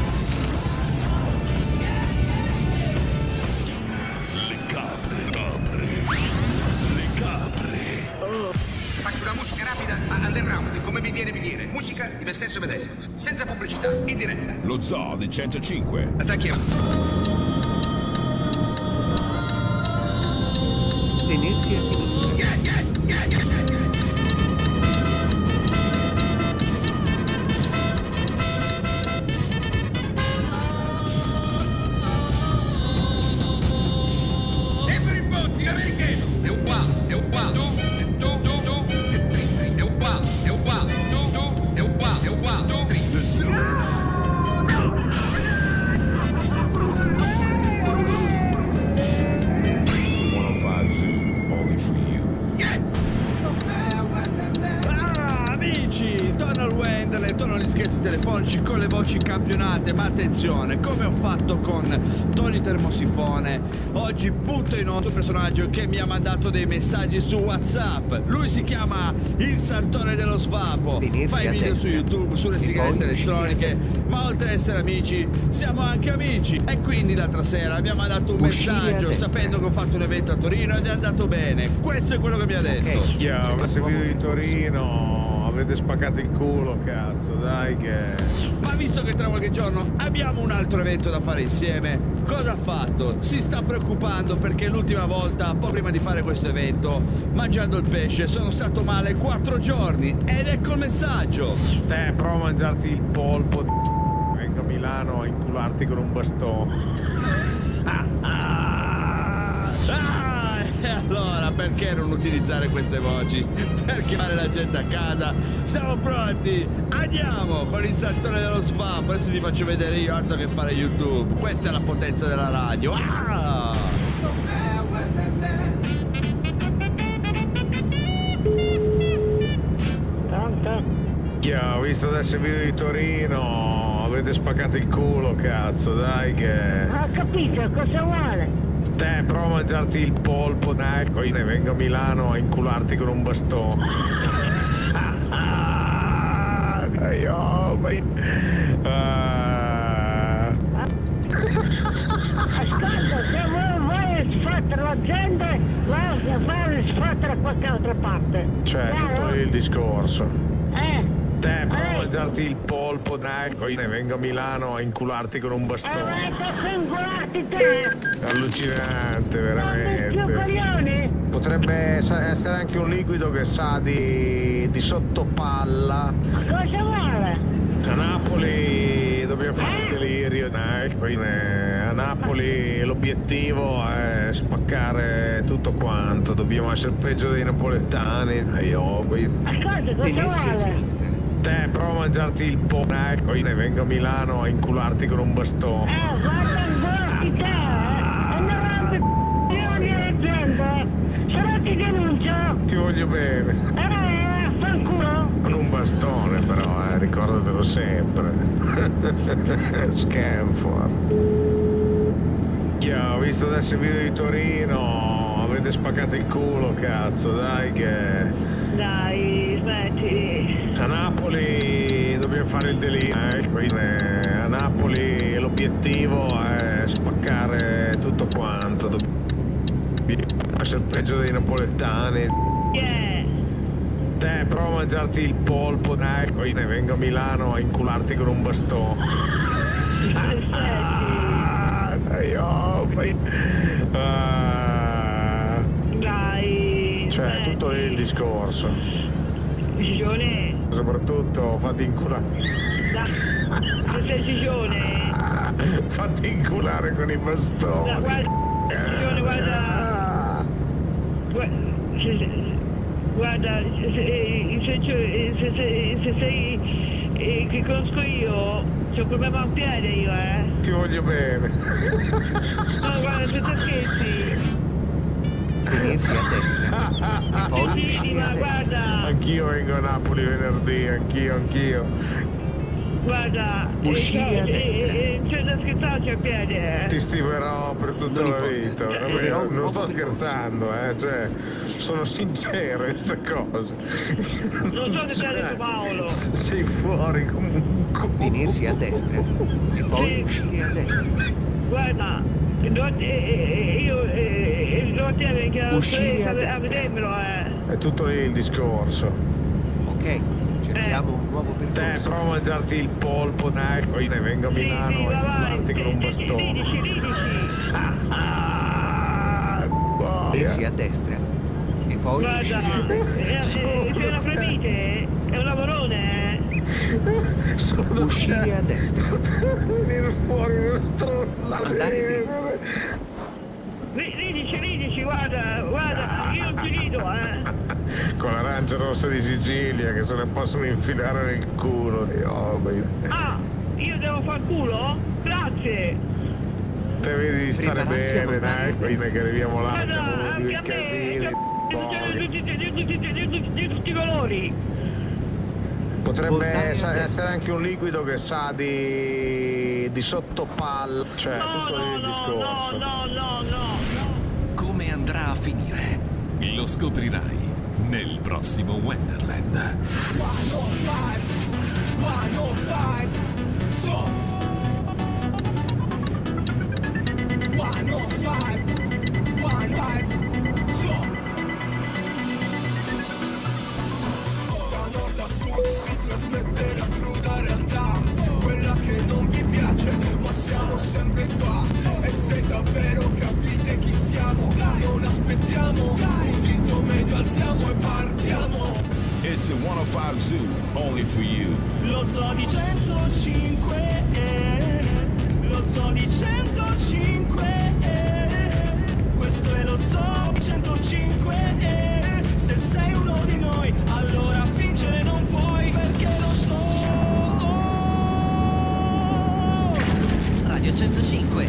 Le capre, capre, le capre. Faccio una musica rapida a underground, come mi viene mi viene. Musica di me stesso e medesimo. Senza pubblicità, in diretta. Lo Zoo di centocinque. Attacchiamo. Tenersi a sinistra. Yeah, yeah, yeah, yeah, yeah. Everybody, americano. È uguale, è uguale. Tu, e tu, tu, tu, e tri, tri. È uguale, è uguale. Tu, tu, è uguale, è uguale. Tu, tri. The Zoo. Ah, amici, Donald Wendell, tornano gli scherzi telefonici con le voci campionate, ma attenzione, come ho fatto con Tony Termosifone, oggi butto in onda un personaggio che mi ha mandato dei messaggi su WhatsApp. Lui si chiama il Santone dello Svapo, Tenersi fa i a video destra. su YouTube sulle E sigarette poi uscire a elettroniche, destra. ma oltre ad essere amici siamo anche amici. E quindi l'altra sera mi ha mandato un Uscire a messaggio destra. sapendo che ho fatto un evento a Torino ed è andato bene. Questo è quello che mi ha detto. Ok. Chiaro, ho seguito di Torino, avete spaccato il culo, cazzo, dai che... Ma visto che tra qualche giorno abbiamo un altro evento da fare insieme, cosa ha fatto? Si sta preoccupando perché l'ultima volta, un po' prima di fare questo evento, mangiando il pesce, sono stato male quattro giorni. Ed ecco il messaggio. Te, prova a mangiarti il polpo, vengo a Milano a incularti con un bastone. Ah, ah, ah, e allora perché non utilizzare queste voci? Per chiamare la gente a casa? Siamo pronti? Andiamo con il Santone dello Svapo. Adesso ti faccio vedere io altro che fare YouTube. Questa è la potenza della radio. Ah! Chiaro, ho visto adesso il video di Torino, avete spaccato il culo, cazzo, dai che... Ho capito, cosa vuole? Te, prova a mangiarti il polpo, dai, poi ne vengo a Milano a incularti con un bastone. Dai, oh, ma... Ah. Ascolta, se vuoi, vuoi sfottere la gente, vai a fare sfottere a qualche altra parte. Cioè, Chiaro? tutto lì il discorso. Eh, Te, prova a Eh. mangiarti il polpo, dai, poi ne vengo a Milano a incularti con un e bastone. vai a incularti te! Allucinante, Non più veramente. coglioni! Potrebbe sa- essere anche un liquido che sa di, di sottopalla. Cosa vuole? A Napoli dobbiamo fare il delirio, dai, poi ne- a Napoli l'obiettivo è spaccare tutto quanto, dobbiamo essere peggio dei napoletani. E io, poi... Ascolta, cosa Tenersi a vuole? sinistra. Te, prova a mangiarti il po', dai, poi ne vengo a Milano a incularti con un bastone. Eh, guarda in borti te, eh! E non rompi coglioni alla gente! Se no ti denuncio! Ti voglio bene. Eh, fanculo! Con un bastone però, eh, ricordatelo sempre. Scamfor. Chiaro, ho visto adesso il video di Torino, avete spaccato il culo, cazzo, dai che... Dai, smetti! A Napoli dobbiamo fare il delirio, eh, poi ne- a Napoli l'obiettivo è spaccare tutto quanto. Dobb- Essere peggio dei napoletani. Yeah. Te prova a mangiarti il polpo, dai, poi ne vengo a Milano a incularti con un bastone. Ah, dai, oh, poi... Ah. Dai. Cioè, smetti. tutto lì il discorso. Gigione. Soprattutto fatti inculare. Dai, sei Gigione. Fatti inculare con i bastoni. Da, guarda, Gigione, guarda. Guarda, se, guarda, se, se, se, se, se, se sei eh, che conosco io, c'ho un problema a un piede io, eh. Ti voglio bene. No, guarda, senza scherzi. Tenersi a destra e poi Sì, sì, uscire ma a destra. guarda, Anch'io vengo a Napoli venerdì, anch'io, anch'io. guarda, Uscire eh, a eh, destra. eh, c'è da scherzarci a piede, eh. Ti stimerò per tutta Non la importa. vita. Ti Vabbè, dirò un non nuovo sto percorso. scherzando, eh, cioè, sono sincero in queste cose. Non so se ti ha detto Paolo. S- Sei fuori comunque. Tenersi a destra e poi Sì. uscire a destra. Guarda, do- eh, eh, io eh, devo tenere che Uscire a a, a destra. vedermelo, eh. È tutto lì il discorso. Ok, cerchiamo un nuovo Te percorso. prova a mangiarti il polpo, dai, poi ne vengo a Sì, Milano sì, a va vai, incularti con un bastone. ridici, ridici. boia. Tenersi a destra e poi Guarda, uscire a eh, destra. eh, se la premite è un lavorone, eh. Uscire a destra. Venire fuori uno stronzo. Andare Ri- Ridici, ridici, guarda, guarda, io non ti rido, eh. Con l'arancia rossa di Sicilia che se ne possono infilare nel culo. Oh, beh. Ah, io devo far culo? Grazie. Te vedi di stare Prepararsi a bene, voltare dai, a poi ne che arriviamo là, Guarda, facciamo due anche a me, casini. cioè, boia. di, di, di, di, di, di, di, di tutti i colori. Potrebbe Voltare a essa- destra. essere anche un liquido che sa di, di sottopalla, cioè No, tutto lì no, il no, discorso. no, no, no, no. Come andrà a finire? Lo scoprirai nel prossimo Wonderland. Da nord a sud si trasmette la cruda realtà, quella che non vi piace, ma siamo sempre qua. E se davvero capite chi siamo, non aspettiamo, un dito medio alziamo e partiamo. It's the one oh five Zoo, only for you. Lo zoo di centocinque, eh, lo zoo di centocinque, eh, questo è lo zoo centocinque, eh, se sei uno di noi allora fingere non puoi, perché lo so. Radio centocinque.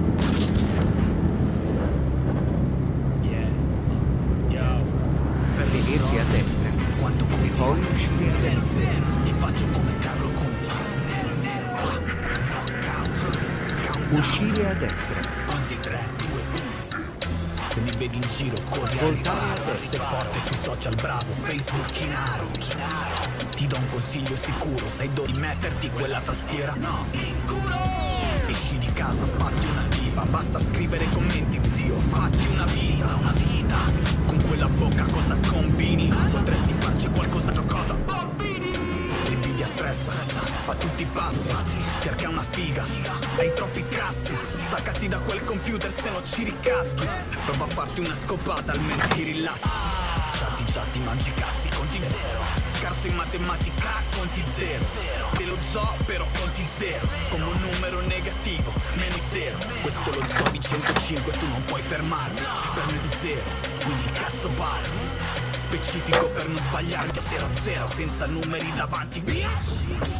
Per tenersi a destra Quanto e poi uscire a destra. ti faccio come Carlo Conti, nero nero, knockout, Uscire a destra. conti tre, due, uno, se mi vedi in giro corri a Voltare a riparo, destra. sei forte sui social, bravo, Facebook in aro, ti do un consiglio sicuro, sai dove metterti quella tastiera? No, in culo! Esci di casa, fatti una tipa, basta scrivere commenti zio, fatti una vita, una vita, con quella bocca cosa combini? Potresti farci qualcos'altro, cosa? Bambini! L'invidia stressa, fa tutti pazzi, cerca una figa, hai troppi cazzi, staccati da quel computer se no ci ricaschi, prova a farti una scopata almeno ti rilassi, chatti chatti mangi cazzi, conti zero, scarso in matematica, conti zero, dello zoo però conti zero, come un numero negativo, meno zero, questo è lo zoo di centocinque, tu non puoi fermarmi, per me è zero, quindi cazzo parli. Specifico per non sbagliare, zero zero senza numeri davanti, bitch!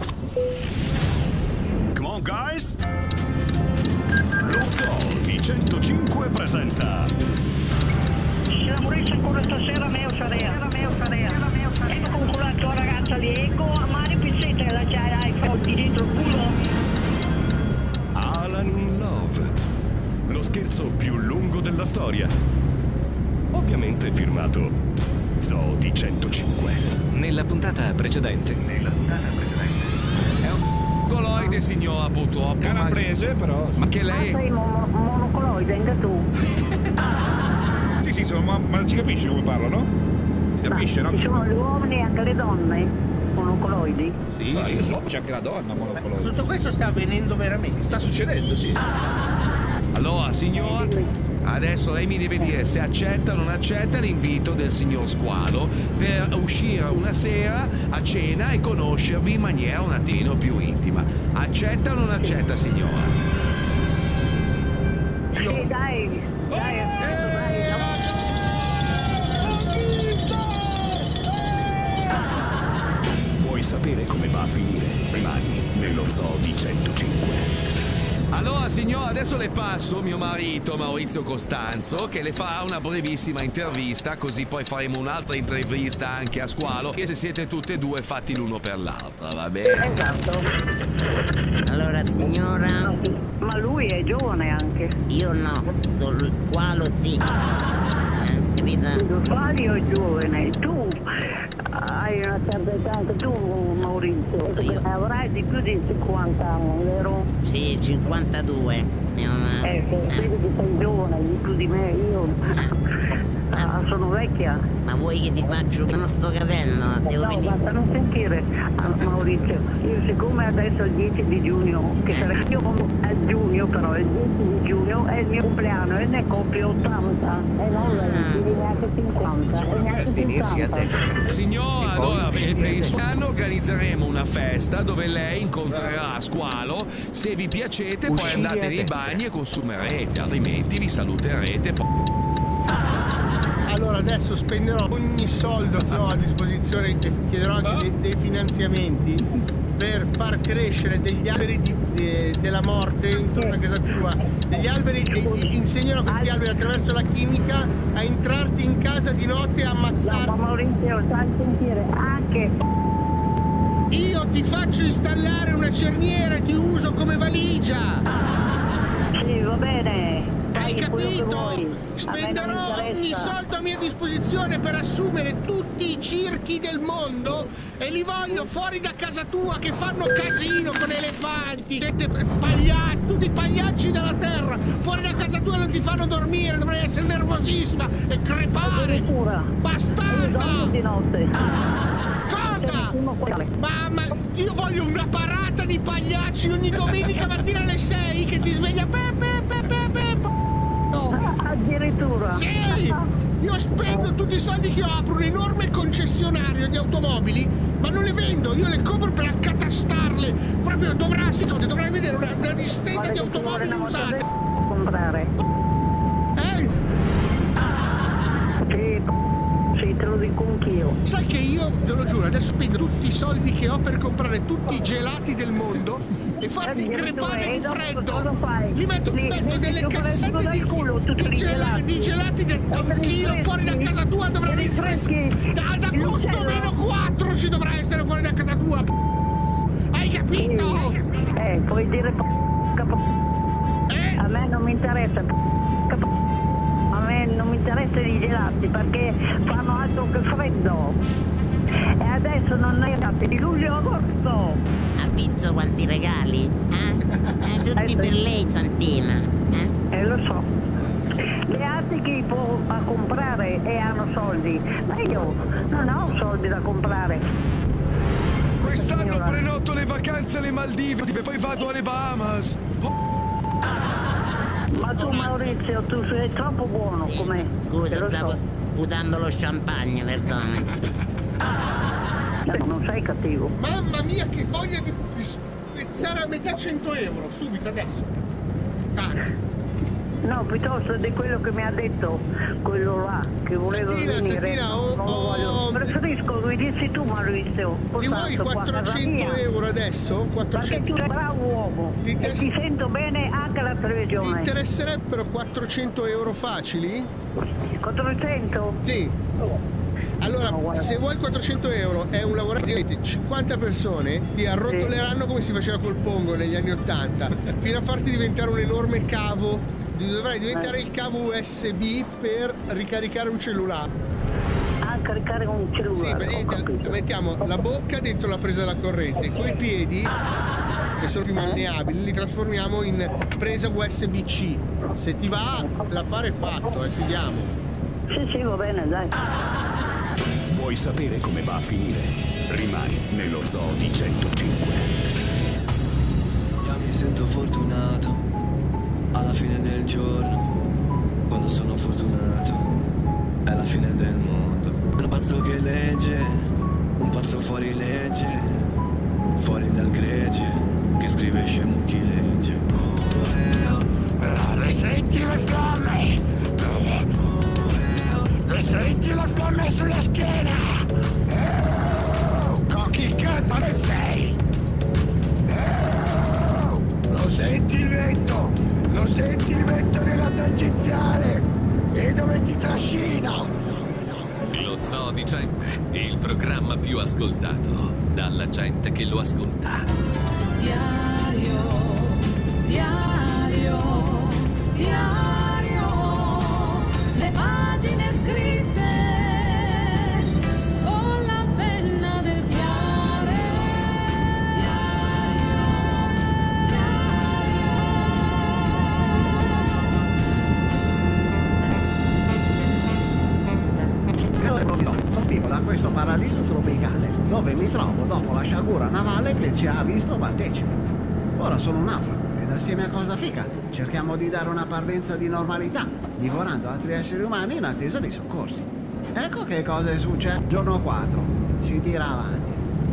Come on guys! Lo Zoo di centocinque presenta Se la morisse ancora stasera, meo sarea. Meo sarea. Ecco con quella tua ragazza lì, ecco a mare pizzetta che la c'hai ai fogli dentro il culo. Alan in Love, lo scherzo più lungo della storia. Ovviamente firmato Zoo di centocinque. Nella puntata precedente. Nella puntata precedente. È un goloide, signor, purtroppo. Calabrese, però. Ma che lei. sei monocoloide, anche tu. sì, sono, ma, ma si capisce come parlano? Si capisce, ma no? Ci sono gli uomini e anche le donne monocoloidi? Sì, no, sì, io so, c'è anche la donna monocoloide. Tutto questo sta avvenendo veramente? Sta succedendo, sì. Allora, signor, adesso lei mi deve dire se accetta o non accetta l'invito del signor Squalo per uscire una sera a cena e conoscervi in maniera un attimino più intima. Accetta o non accetta, signora? Sì, dai, dai, dai, Vuoi sapere come va a finire? Rimani nello zoo di centocinque. Allora signora, adesso le passo mio marito Maurizio Costanzo che le fa una brevissima intervista, così poi faremo un'altra intervista anche a Squalo e se siete tutte e due fatti l'uno per l'altra, va bene? Esatto. Allora signora... Ma lui è giovane anche. Io no, Squalo sì. Eh, capito? Squalo è giovane, tu hai una certa età anche tu, Maurizio. Io. Avrai di più di cinquanta anni, vero? Sì, cinquantadue. Una... Eh, se vedi che sei giovane, di più di me, io ah, sono vecchia. Ma vuoi che ti faccio? Non sto capendo, devo no, venire. basta non sentire, ah, Maurizio. Io siccome adesso è il dieci di giugno, che sarà io a giugno, però il dieci di giugno è il mio compleanno e ne compio ottanta. E non venti, neanche cinquanta. E neanche cinquanta. Signora, allora per per il suo anno organizzeremo una festa dove lei incontrerà Squalo. Se vi piacete poi Uscire andate a nei destra. bagni e consumerete, altrimenti vi saluterete. po- Allora adesso spenderò ogni soldo che ho a disposizione e chiederò anche dei, dei finanziamenti per far crescere degli alberi di- de- della morte intorno a casa tua, degli alberi e gli insegnerò a questi alberi attraverso la chimica a entrarti in casa di notte e ammazzarti. No, ma Maurizio, stai a sentire anche. Io ti faccio installare una cerniera e ti uso come valigia. Sì, va bene. Hai Fai quello che capito? vuoi. A me non Spenderò mi ogni interessa. soldo a mia disposizione per assumere tutti i circhi del mondo e li voglio fuori da casa tua che fanno casino con elefanti, gente pagliacci, tutti i pagliacci della terra. Fuori da casa tua non ti fanno dormire, dovrai essere nervosissima e crepare. Bastarda! Di notte. Cosa? Ma, ma io voglio una parata di pagliacci ogni domenica mattina alle sei che ti sveglia pe pe pe pe pe. No. Addirittura. Sì! Io spendo tutti i soldi che ho, apro un enorme concessionario di automobili, ma non le vendo, io le compro per accatastarle. Proprio dovrà, sì, dovrai vedere una, una distesa di automobili usate. Comprare. Eh? Sì, sì, te lo dico anch'io. Sai che io, te lo giuro, adesso spendo tutti i soldi che ho per comprare tutti i gelati del mondo e farti crepare di freddo. Li metto, metto delle cassette di, di, gelati, di gelati da un chilo fuori da casa tua, dovrà rinfreschi. Da, ad agosto meno quattro ci dovrà essere fuori da casa tua. Hai capito? Eh, puoi dire eh? A me non mi interessa. A me non mi interessa i gelati perché fanno altro che freddo. E adesso non è di luglio agosto. Ha visto quanti regali? Eh? Eh, tutti per lei, Santina. Eh? Eh, lo so. Le altri che può a comprare e hanno soldi. Ma io non ho soldi da comprare. Quest'anno Signora. prenoto le vacanze alle Maldive e poi vado alle Bahamas. Ma tu Maurizio, tu sei troppo buono come. Scusa, lo stavo so. sputando lo champagne, perdone. No, non sei cattivo. Mamma mia, che voglia di, di spezzare a metà cento euro, subito, adesso. Dai. No, piuttosto di quello che mi ha detto quello là, che voleva Santina, venire. Santina, ho- non lo voglio. ho- Preferisco che mi dissi tu, Maurizio. Li vuoi quattrocento euro adesso? quattrocento. Perché tu sei bravo uomo Ti e interess- ti sento bene anche alla Ti televisione. interesserebbero quattrocento euro facili? quattrocento? Sì. Allora, se vuoi quattrocento euro è un lavoratore, cinquanta persone ti arrotoleranno come si faceva col Pongo negli anni ottanta, fino a farti diventare un enorme cavo. Dovrai diventare il cavo U S B per ricaricare un cellulare. Ah, caricare un cellulare. Sì, vedete, mettiamo la bocca dentro la presa della corrente, coi piedi, che sono più malleabili, li trasformiamo in presa U S B C. Se ti va, l'affare è fatto, eh, chiudiamo. Sì, sì, va bene, dai. Vuoi sapere come va a finire? Rimani nello Zoo di centocinque. Già mi sento fortunato alla fine del giorno. Quando sono fortunato è la fine del mondo. Un pazzo che legge, un pazzo fuori legge, fuori dal gregge, che scrive scemo chi legge. Le senti le fiamme? Le senti le fiamme sulla schiena? Oh, con chi cazzo ne sei? Oh, lo senti il vento? Lo senti il vento della tangenziale? E dove ti trascina? Lo Zoo di Cempe, il programma più ascoltato dalla gente che lo ascolta. Diario, diario, diario, le pagine scritte con la penna del piare. Sono vivo da questo paradiso tropicale, dove mi trovo dopo la sciagura navale che ci ha visto partecipe. Ora sono un naufrago ed assieme a Cosa Fica cerchiamo di dare una parvenza di normalità, divorando altri esseri umani in attesa di soccorsi. Ecco che cosa è successo. Giorno quattro. Si tira avanti.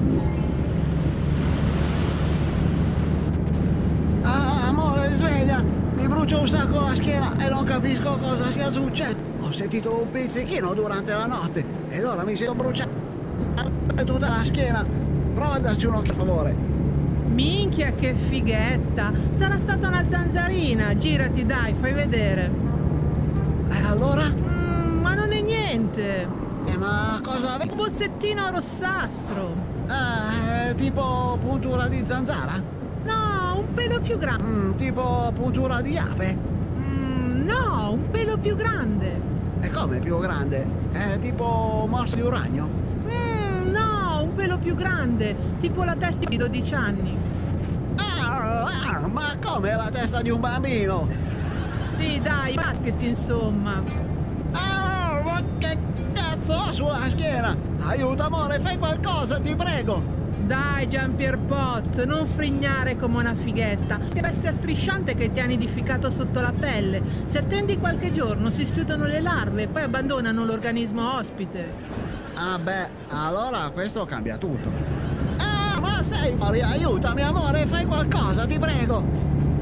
Ah, amore, sveglia! Mi brucia un sacco la schiena e non capisco cosa sia successo. Ho sentito un pizzichino durante la notte ed ora mi sento bruciato tutta la schiena. Prova a darci un occhio, a favore. Minchia, che fighetta! Sarà stata una zanzarina. Girati, dai, fai vedere. E allora? Mm, ma non è niente. Eh, ma cosa avete? Un bozzettino rossastro. Ah, tipo puntura di zanzara? No, un pelo più grande. Mm, tipo puntura di ape? Mm, no, un pelo più grande. E come più grande? È tipo morso di un ragno? Mm, no, un pelo più grande, tipo la testa di dodici anni. Ah, ah, ma come la testa di un bambino? Sì, dai, basket insomma. Ah, ma che cazzo ho sulla schiena? Aiuto, amore, fai qualcosa, ti prego. Dai, Gianpierpot, non frignare come una fighetta. Che bestia strisciante che ti ha nidificato sotto la pelle. Se attendi qualche giorno si schiudono le larve e poi abbandonano l'organismo ospite. Ah beh, allora questo cambia tutto. Ah, ma sei fuori, aiutami, amore, fai qualcosa, ti prego.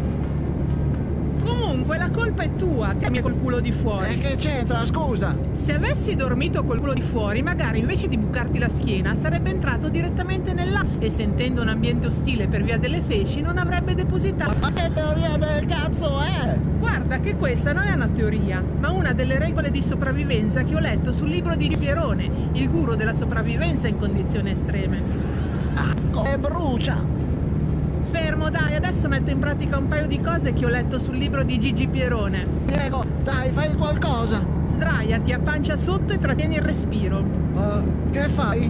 Comunque la colpa è tua, te col culo di fuori. E che c'entra, scusa? Se avessi dormito col culo di fuori, magari invece di bucarti la schiena sarebbe entrato direttamente nell'acqua e sentendo un ambiente ostile per via delle feci non avrebbe depositato. Ma che teoria del cazzo è? Guarda che questa non è una teoria, ma una delle regole di sopravvivenza che ho letto sul libro di Pierone, il guru della sopravvivenza in condizioni estreme. Ah, come brucia! Fermo, dai, adesso metto in pratica un paio di cose che ho letto sul libro di Gigi Pierone. Prego, dai, fai qualcosa. Sdraiati a pancia sotto e trattieni il respiro. Uh, che fai?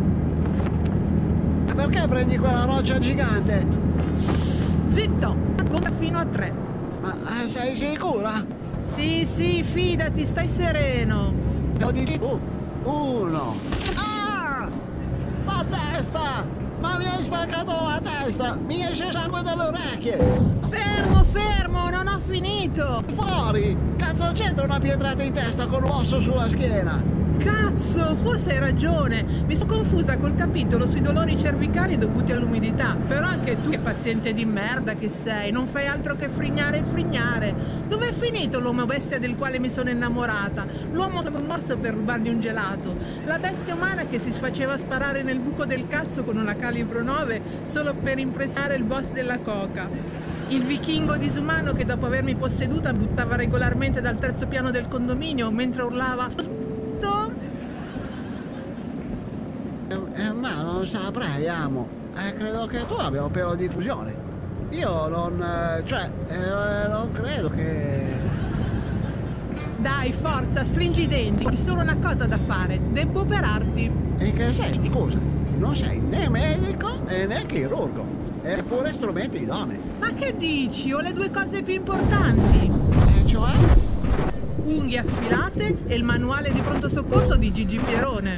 Perché prendi quella roccia gigante? Zitto, conta fino a tre. Ma eh, sei sicura? Sì, sì, fidati, stai sereno. Lo dici tu? Uno. Ah! La testa! Ma mi hai spaccato la testa! Mi esce sangue dalle orecchie! Fermo, fermo, non ho finito! Fuori! Cazzo c'entra una pietrata in testa con un osso sulla schiena? Cazzo, forse hai ragione. Mi sono confusa col capitolo sui dolori cervicali dovuti all'umidità. Però anche tu, che paziente di merda che sei, non fai altro che frignare e frignare. Dov'è finito l'uomo bestia del quale mi sono innamorata? L'uomo che mi ha morso per rubargli un gelato? La bestia umana che si faceva sparare nel buco del cazzo con una calibro nove solo per impressare il boss della coca? Il vichingo disumano che dopo avermi posseduta buttava regolarmente dal terzo piano del condominio mentre urlava... Eh, ma non saprei, amo. Eh, credo che tu abbia un pelo di fusione. Io non... Eh, cioè, eh, non credo che... Dai, forza, stringi i denti. C'è solo una cosa da fare. Devo operarti. In che senso, scusa? Non sei né medico e né chirurgo. Eppure strumenti idonei. Ma che dici? Ho le due cose più importanti. E cioè? unghie affilate e il manuale di pronto soccorso di Gigi Pierone.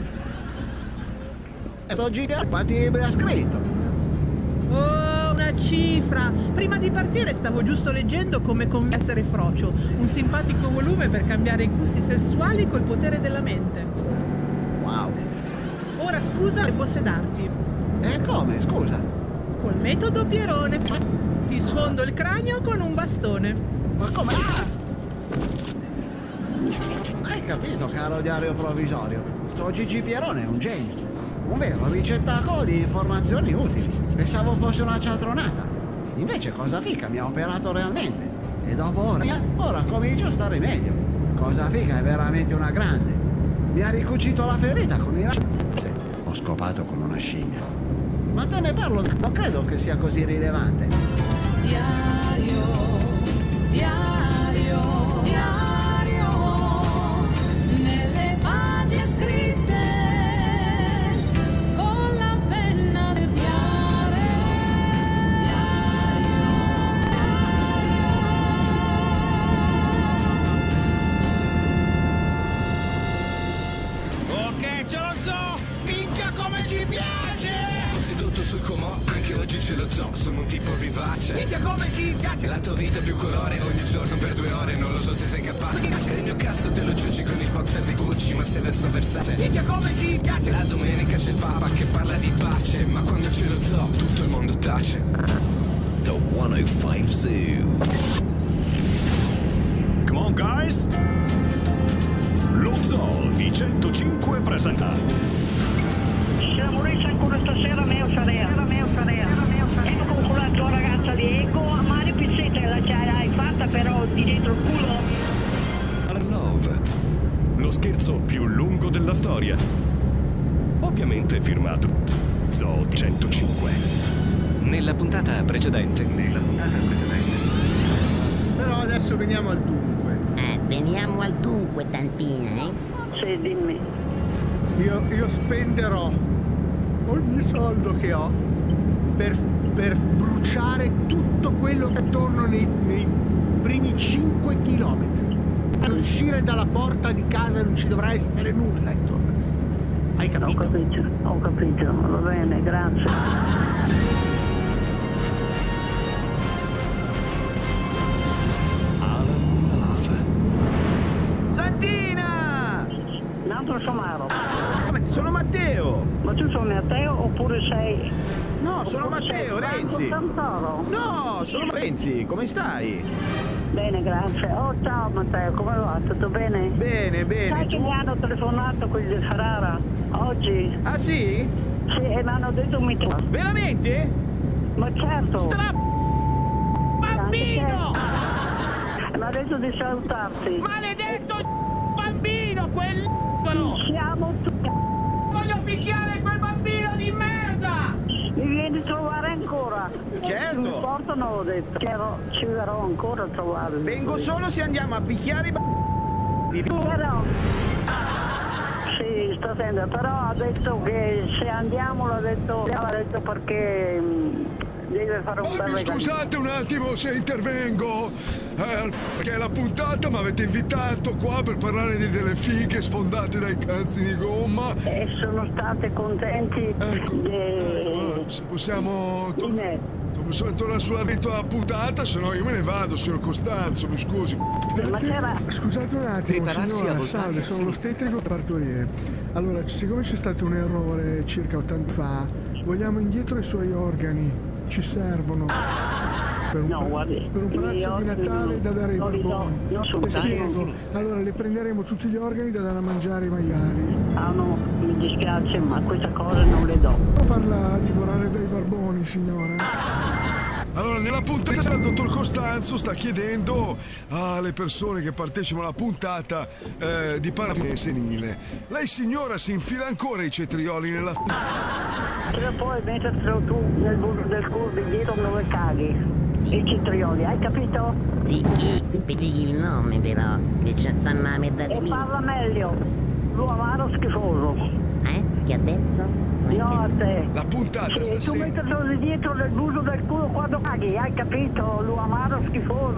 Sto Gigi, quanti libri ha scritto? Oh, una cifra! Prima di partire stavo giusto leggendo Come conviene essere frocio, un simpatico volume per cambiare i gusti sessuali col potere della mente. Wow. Ora scusa, devo sedarti. E come, scusa? Col metodo Pierone. Ti sfondo il cranio con un bastone. Ma come? Ah! Hai capito, caro diario provvisorio? Sto Gigi Pierone è un genio. Un vero ricettacolo di informazioni utili. Pensavo fosse una cialtronata. Invece cosa fica mi ha operato realmente. E dopo ora, ora comincio a stare meglio. Cosa fica è veramente una grande. Mi ha ricucito la ferita con i raggi. Ho scopato con una scimmia. Ma te ne parlo, non credo che sia così rilevante. Diario, diario, diario, nelle pagine scritte con la penna del diario, diario. Ok, ce lo so! Minchia come ci piace! Ho seduto sul comò, anche oggi ce lo so, sono un tipo vivace. Minchia come ci piace! La tua vita più colore, ogni giorno per due ore, non lo so se sei capace. Il mio cazzo te lo giugi con il boxer di Gucci, ma se vesto Versace. Minchia come ci piace! La domenica c'è il papa che parla di pace, ma quando c'è lo zoo, tutto il mondo tace. The centocinque Zoo. Come on guys! Lo Zoo di centocinque presenta. Siamo resi ancora stasera, meo sarea. Meo sarea. Ecco con quella tua ragazza di Eco, a mare pizzetta la hai fatta però di dentro il culo. Love. Lo scherzo più lungo della storia. Ovviamente firmato Zoo di centocinque. Nella puntata precedente. Nella puntata precedente. Però adesso veniamo al dunque. Eh, veniamo al dunque, tantina, eh? Sì, dimmi. Io, io spenderò ogni soldo che ho per, per bruciare tutto quello che attorno nei, nei primi cinque chilometri. Ad uscire dalla porta di casa non ci dovrà essere nulla intorno. Hai capito? Ho capito, ho capito, va bene, grazie. Santina! Nando Somaro. Sono Matteo! Ma tu sono Matteo oppure sei... No, sono Matteo, Renzi! No, sono Renzi, come stai? Bene, grazie. Oh, ciao Matteo, come va? Tutto bene? Bene, bene. Sai che mi hanno telefonato quelli di Ferrara oggi? Ah sì? Sì, e mi hanno detto mi trovo. Veramente? Ma certo! Stra... Bambino! Mi ha detto di salutarti. Maledetto bambino, quel... Siamo tutti... Voglio picchiare quel bambino di merda! Mi vieni a trovare ancora? Certo! Mi portano, ho detto. C'ero, ci verrò ancora a trovarli. Vengo solo se andiamo a picchiare i bambini. Però... Sì, sto sentendo, però ha detto che se andiamo, l'ha detto, l'ha detto perché mh, deve fare un Oh, bel mi regalo. scusate un attimo se intervengo, eh, perché è la puntata mi avete invitato qua per parlare di delle fighe sfondate dai cazzi di gomma. E sono state contenti ecco, di... ecco, se possiamo... di me. Possiamo tornare sulla retta puntata, se no io me ne vado, signor Costanzo, mi scusi. Ma c'era... Scusate un attimo, Prepararsi signora, a voltare salve, a sono lo sinistra. ostetrico partoriere. Allora, siccome c'è stato un errore circa ottanta fa, vogliamo indietro i suoi organi, ci servono. Per un, No, pa- guardi, per un i miei palazzo di organi Natale non- da dare ai non li do, barboni. non sono Le tali a spiego. Allora, le prenderemo tutti gli organi da dare a mangiare ai maiali. Ah no, mi dispiace, ma queste cose non le do. Non farla divorare dai barboni, signora. Allora, nella puntata il dottor Costanzo sta chiedendo alle persone che partecipano alla puntata eh, di paragone senile. Lei signora si infila ancora i cetrioli nella... Se puoi mettertelo tu nel burro del culo di dietro dove caghi. I citrioli, hai capito? Sì, chi spieghi il nome però, che c'è sta a metà E di parla meglio. Lo amaro schifoso. Eh? Che ha detto? No a te. La puntata Sì, tu stasera... metterlo di dietro nel buso del culo quando caghi, hai capito? Lo amaro schifoso.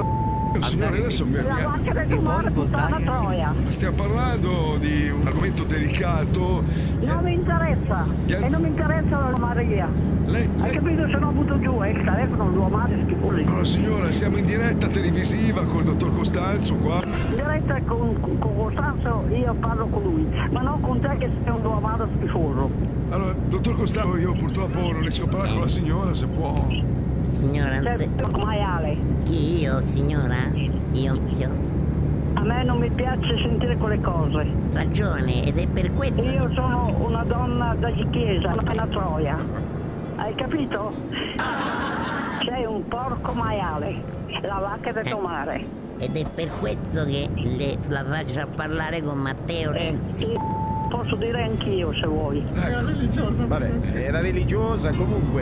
Signore, adesso mi... La vacca del tuo mare puttana troia. Stiamo parlando di un argomento delicato. Non mi interessa. E non mi interessa la Maria. Lei, Hai capito? Se no butto giù, eh, il telefono, l'uomo mare schifosi. Allora signora, siamo in diretta televisiva col dottor Costanzo qua. In diretta con, con, con Costanzo io parlo con lui, ma non con te che sei un uomo schifoso. Allora, dottor Costanzo, io purtroppo non riesco a parlare con la signora, se può. Signora, Sei un maiale. chi io, signora? Io, zio. A me non mi piace sentire quelle cose. Ragione, ed è per questo. Io sono una donna da chiesa, non una troia. Hai capito? Sei un porco maiale, la vacca del tuo mare. Ed è per questo che le, la faccio parlare con Matteo Renzi. Sì, posso dire anch'io se vuoi. Era religiosa. Vabbè, era religiosa comunque.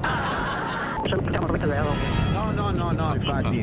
No, no, no, no, infatti.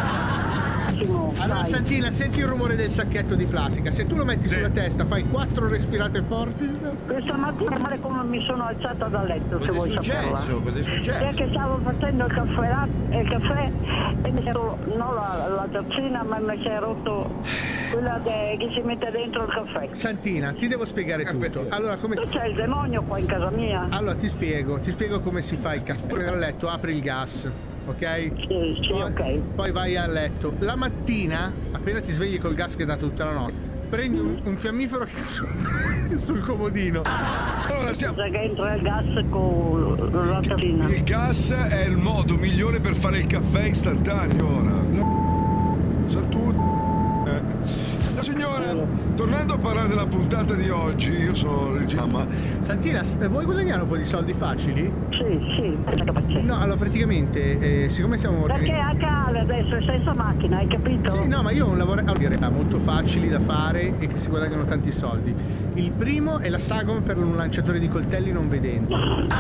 Allora, Santina, senti il rumore del sacchetto di plastica. Se tu lo metti sulla testa, fai quattro respirate forti. Questa mattina guarda come mi sono alzata dal letto, se vuoi saperla. Cos'è successo? Perché stavo facendo il caffè, là- il caffè e mi si è rotto, non la, la tazzina, ma mi si è rotto quella de- che si mette dentro il caffè. Santina, ti devo spiegare tutto. Allora, come... Tu c'è il demonio qua in casa mia? Allora, ti spiego, ti spiego come si fa il caffè. Poi a letto apri il gas, ok? Sì, sì, poi, ok. Poi vai a letto. La mattina, appena ti svegli col gas che è da tutta la notte, prendi un, un fiammifero che è su- sul comodino. Allora stiamo... Che entra il gas con la tazzina. Il gas è il modo migliore per fare il caffè istantaneo ora. Sa tutto. Eh. Signora, tornando a parlare della puntata di oggi, io sono regista. Santina, s- vuoi guadagnare un po' di soldi facili? Sì, sì. No, allora praticamente, eh, siccome siamo Perché organizzati... a Cale adesso è senza macchina, hai capito? Sì, no, ma io ho un lavoro allora, molto facili da fare e che si guadagnano tanti soldi. Il primo è la sagoma per un lanciatore di coltelli non vedente.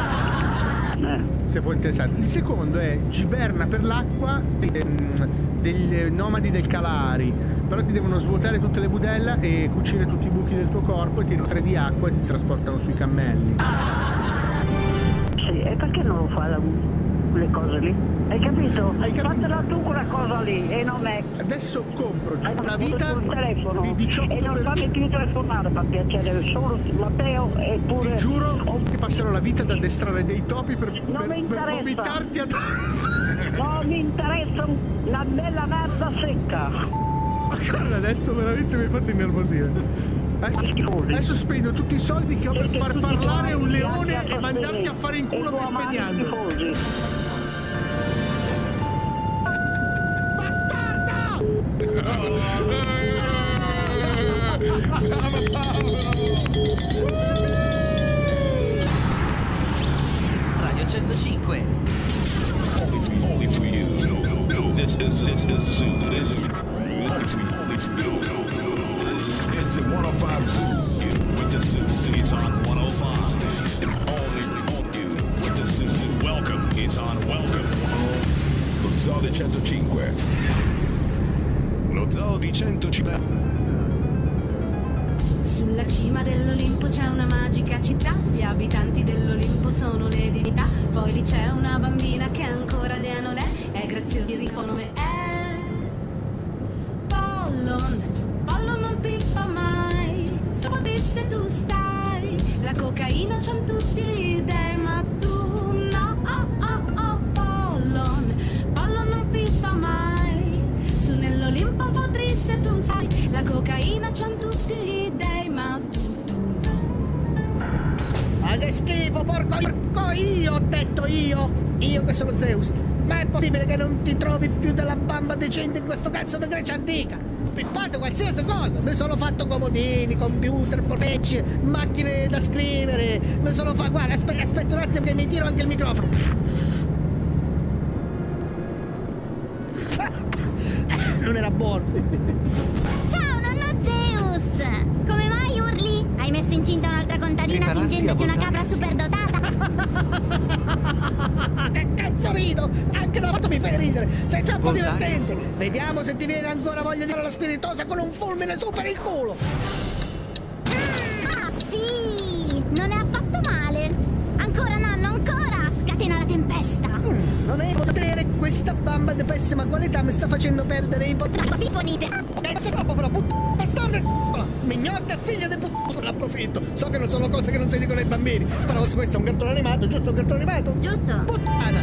Se può interessare. Il secondo è Giberna per l'acqua ehm, degli nomadi del Calari. Però ti devono svuotare tutte le budella e cucire tutti i buchi del tuo corpo e ti tre di acqua e ti trasportano sui cammelli. Sì, e perché non lo fai la, le cose lì? Hai capito? Hai capito? Fatela tu quella cosa lì e non me. Adesso compro una vita sul telefono di diciotto e non fammi più telefonare per piacere, solo Matteo e pure... Ti giuro che passerò la vita ad addestrare dei topi per, Non per, mi per interessa. vomitarti addosso. Non mi interessa una bella merda secca. Ma adesso veramente mi hai fatto innervosire. Adesso, adesso spendo tutti i soldi che ho per far parlare un leone e mandarti a fare in culo bestemmiando. Radio centocinque. Only for you. This is this is Zoo. This is only for you. Only for you. It's a one oh five Zoo with the Zoo. It's on one oh five. Only for you with the Zoo. Welcome. It's on welcome. Lo Zoo di centocinque. Lo Zoo di centocinque. Sulla cima dell'Olimpo c'è una magica città, gli abitanti dell'Olimpo sono le divinità, poi lì c'è una bambina che ancora dea non è, è graziosa di nome è Pollon, Pollon non pippa mai, troppo triste tu stai, la cocaina c'han tutti gli dei, ma tu no, oh, oh, oh, Pollon, Pollon non pippa mai, su nell'Olimpo un po' triste tu stai, la cocaina c'han tutti gli dei, ma tu, tu no. Ma che schifo, porco, porco, io ho detto io, io che sono Zeus. Ma è possibile che non ti trovi più della bamba decente in questo cazzo di Grecia antica? Pippate qualsiasi cosa, mi sono fatto comodini, computer, porpecci, macchine da scrivere, mi sono fatto, guarda, aspetta, aspetta un attimo che mi tiro anche il microfono. Non era buono. Ciao nonno Zeus! Come mai urli? Hai messo incinta un'altra contadina Prepararsi fingendoti a una votare, capra sì. superdotata? Che cazzo rido? Anche la foto mi fai ridere! Sei troppo Voltare, divertente! Vediamo se ti viene ancora voglia di fare la spiritosa con un fulmine su per il culo! Ah sì! Non è affatto male! Ancora nonno, ancora! Scatena la tempesta! Mm, non è potere questa bamba di pessima qualità mi sta facendo perdere i poteri. Pipponite! Ok, questo troppo però, puttana, bastardo e c***ola! Mignotta e figlia di puttana, approfitto. So che non sono cose che non si dicono ai bambini, però questo è un cartone animato, giusto un cartone animato? Giusto. Puttana!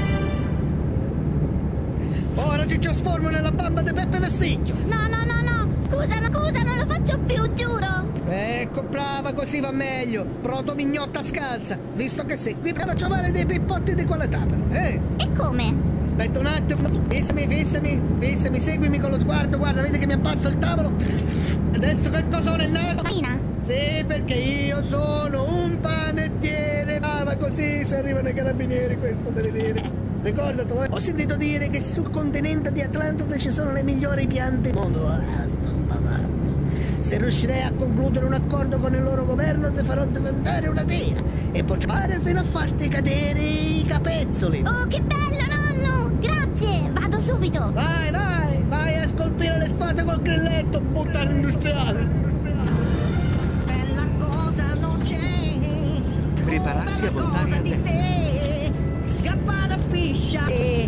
Ora ti trasformo nella bamba di Peppe Vesticchio. No, no, no, no! Scusa, no, scusa, non lo faccio più, giuro! Ecco, brava, così va meglio. Proto mignotta scalza, visto che sei qui per trovare dei pippotti di qualità, però, eh? E come? Aspetta un attimo, fissami, fissami, fissami, seguimi con lo sguardo, guarda, vedi che mi abbassa il tavolo. Adesso che cosa ho nel naso? Farina? Sì, perché io sono un panettiere. Ah, ma così se arrivano i carabinieri, questo devi dire. Ricordatelo, eh. Ho sentito dire che sul continente di Atlantide ci sono le migliori piante del mondo. Ah, sto sbavando. Se riuscirei a concludere un accordo con il loro governo ti farò diventare una dea e potrò fare fino a farti cadere i capezzoli. Oh, che bello, nonno! Grazie, vado subito. Vai, vai, vai a scolpire l'estate col grilletto, puttana industriale. Bella cosa non c'è. Prepararsi a voltare a destra. Scappare a piscia.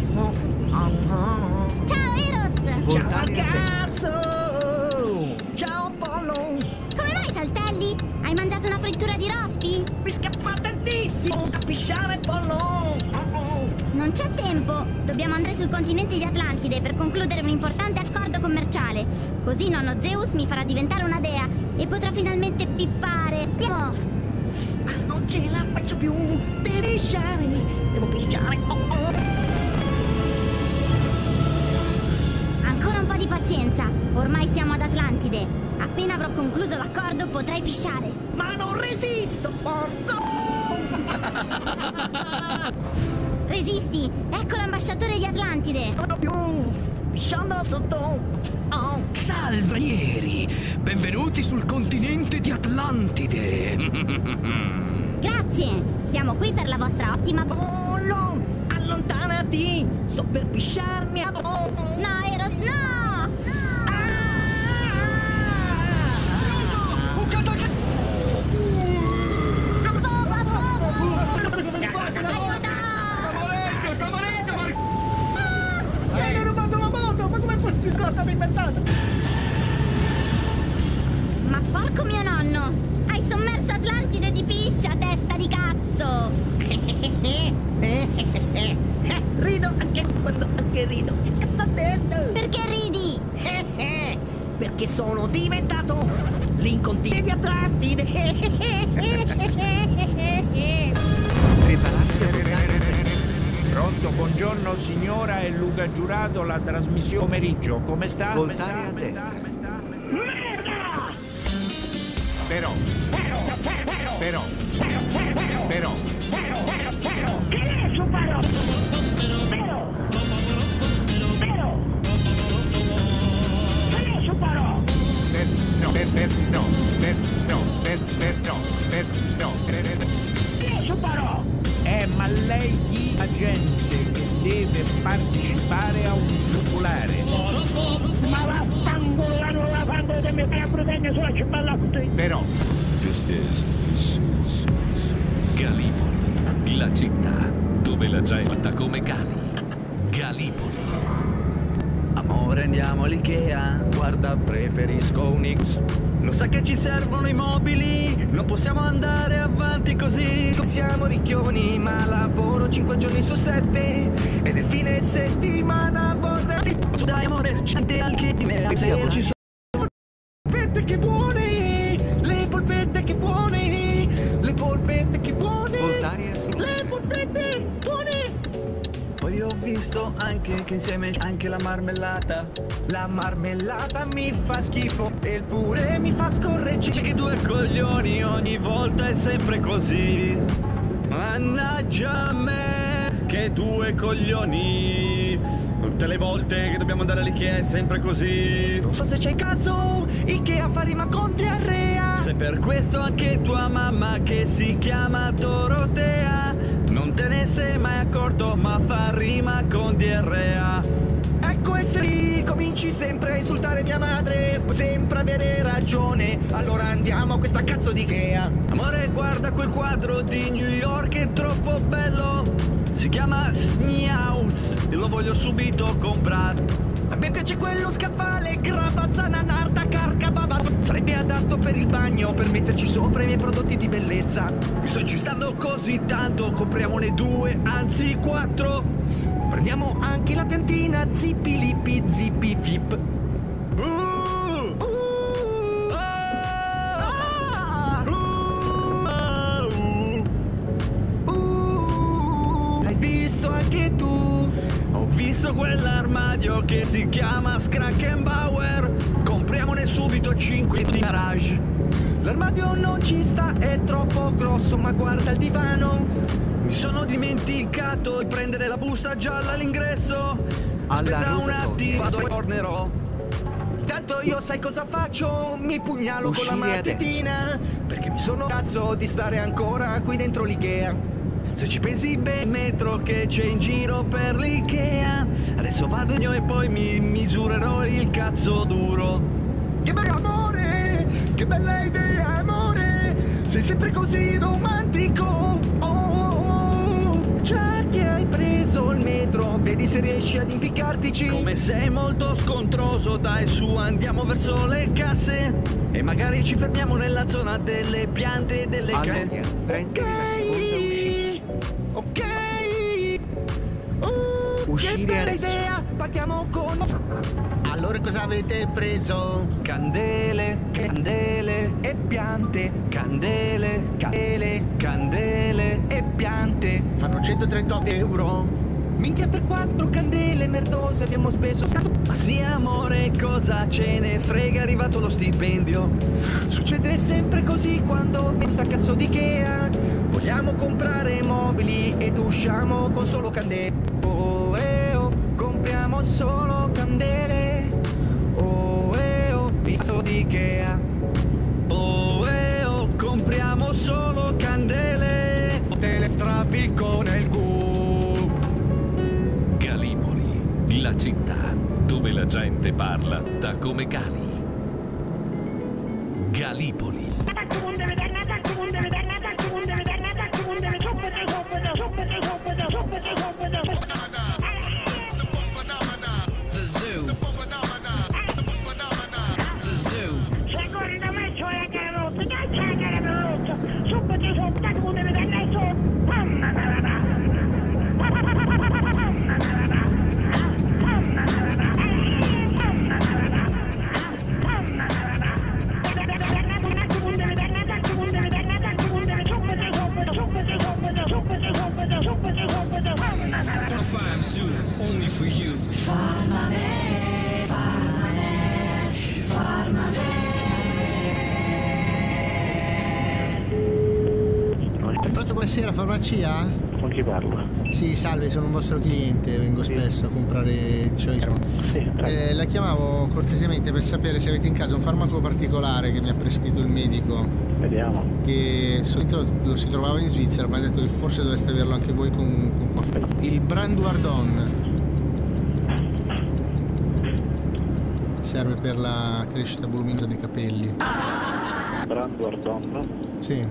Ciao, Eros! Voltare Ciao, a destra. cazzo! Ciao, Polo! Come vai, Saltelli? Hai mangiato una frittura di rospi? Mi scappa tantissimo! A pisciare, Polo! Non c'è tempo! Dobbiamo andare sul continente di Atlantide per concludere un importante accordo commerciale. Così nonno Zeus mi farà diventare una dea e potrà finalmente pippare. Andiamo! Ah, non ce la faccio più! Devo pisciare! Devo pisciare! Oh, oh. Ancora un po' di pazienza! Ormai siamo ad Atlantide! Appena avrò concluso l'accordo potrai pisciare! Ma non resisto, porco! Resisti! Ecco l'ambasciatore di Atlantide! Sono più! Sto pisciando sotto! Oh. Salvaieri! Benvenuti sul continente di Atlantide! Grazie! Siamo qui per la vostra ottima... Pollo! Allontanati! Sto per pisciarmi a... No, Eros, no! A fuoco, a fuoco! morendo, sta morendo! Mi hanno rubato la moto! Ma com'è possibile? Cosa state inventando? Ma porco mio nonno! Hai sommerso Atlantide di piscia, testa di cazzo! Rido anche quando anche rido. Che cazzo ha detto? Perché ridi? Perché sono diventato l'incontinente di Atlantide. Prepararsi a voltare a destra. Pronto, buongiorno signora, è Luca Giurato, la trasmissione pomeriggio. Come sta? Voltare a destra. Però, però, però, però, Che è su però? Però, però, che è su però? per, no, per, per, no, per, no, per, per, no, per, no, per, per. Che è su però? Eh, ma lei chi la gente che deve partecipare a un popolare? Ma vaffanculo, la nuova fanculo che mi fai a prudente sulla ciballa qui. Però. This is the Zeus. Gallipoli, la città dove la gente fatta come cani. Gallipoli. Amore, andiamo all'Ikea. Guarda, preferisco un X. Lo sa che ci servono i mobili. Non possiamo andare avanti così. Siamo ricchioni, ma lavoro cinque giorni su sette. E nel fine settimana vorrei. Dai, amore, gente anche di me. Se ci sono polpette che buone. Le polpette che buone. Le polpette che buone. Voltare a sinistra. Le polpette buone. Poi ho visto anche che insieme c'è anche la marmellata. La marmellata mi fa schifo e il pure mi fa scorreggere. C'è che due coglioni ogni volta è sempre così. Mannaggia me, che due coglioni. Tutte le volte che dobbiamo andare all'Ikea è sempre così. Non so se c'è caso, Ikea fa rima con diarrea. Se per questo anche tua mamma che si chiama Dorotea non te ne sei mai accorto, ma fa rima con diarrea. Ecco e se cominci sempre a insultare mia madre, puoi sempre avere ragione. Allora andiamo a questa cazzo di Ikea. Amore, guarda quel quadro di New York, è troppo bello. Si chiama Schneaus e lo voglio subito comprare. A me piace quello scaffale, gravazzana, narda, carca, baba. Sarebbe adatto per il bagno, per metterci sopra i miei prodotti di bellezza. Mi sto incistando così tanto, compriamone due, anzi quattro. Prendiamo anche la piantina, zippi lippi, zippi fip. Uh, uh, ah, uh, uh, uh. Hai visto anche tu? Ho visto quell'armadio che si chiama Scrackenbauer. Compriamone subito cinque di garage. L'armadio non ci sta, è troppo grosso, ma guarda il divano. Mi sono dimenticato di prendere la busta gialla all'ingresso. Aspetta un attimo, vado e tornerò. Tanto io sai cosa faccio? Mi pugnalo Uscire con la mattina, perché mi sono cazzo di stare ancora qui dentro l'Ikea. Se ci pensi bene, il metro che c'è in giro per l'Ikea. Adesso vado io e poi mi misurerò il cazzo duro. Che bello amore, che bella idea amore, sei sempre così romantico. Oh, oh, oh. Già che hai preso il metro, vedi se riesci ad impiccartici. Come sei molto scontroso, dai su andiamo verso le casse e magari ci fermiamo nella zona delle piante e delle casse. Prendi la seconda uscita. Ok. Uh, Uscire che bella adesso. idea, partiamo con... Allora cosa avete preso? Candele, candele e piante. Candele, candele, candele e piante. Fanno centotrentotto euro. Minchia, per quattro candele merdose abbiamo speso. Ma sì amore, cosa ce ne frega, è arrivato lo stipendio. Succede sempre così quando vedi sta cazzo di Ikea. Vogliamo comprare mobili ed usciamo con solo candele. Oh eh oh, compriamo solo candele. Oh eh oh, pizzo di Ikea. Oh eh oh, compriamo solo candele. Te le strappico nel culo. Gallipoli, la città dove la gente parla da come Gali. Gallipoli. The Zoo. The Zoo. Secondo me c'ho la carota, che c'è la carota? Subito sotto, tu devi dare sotto. Five Zoo, only for you. Farmane, farmane, farmane. Pronto, buonasera, farmacia? Con chi parlo? Sì, salve, sono un vostro cliente, vengo Sì. spesso a comprare ciò. Sì, eh, la chiamavo cortesemente per sapere se avete in casa un farmaco particolare che mi ha prescritto il medico. Vediamo. Che solito lo si trovava in Svizzera, ma ha detto che forse dovreste averlo anche voi con, con il Branduardon. Serve per la crescita voluminosa dei capelli. Branduardon? Sì.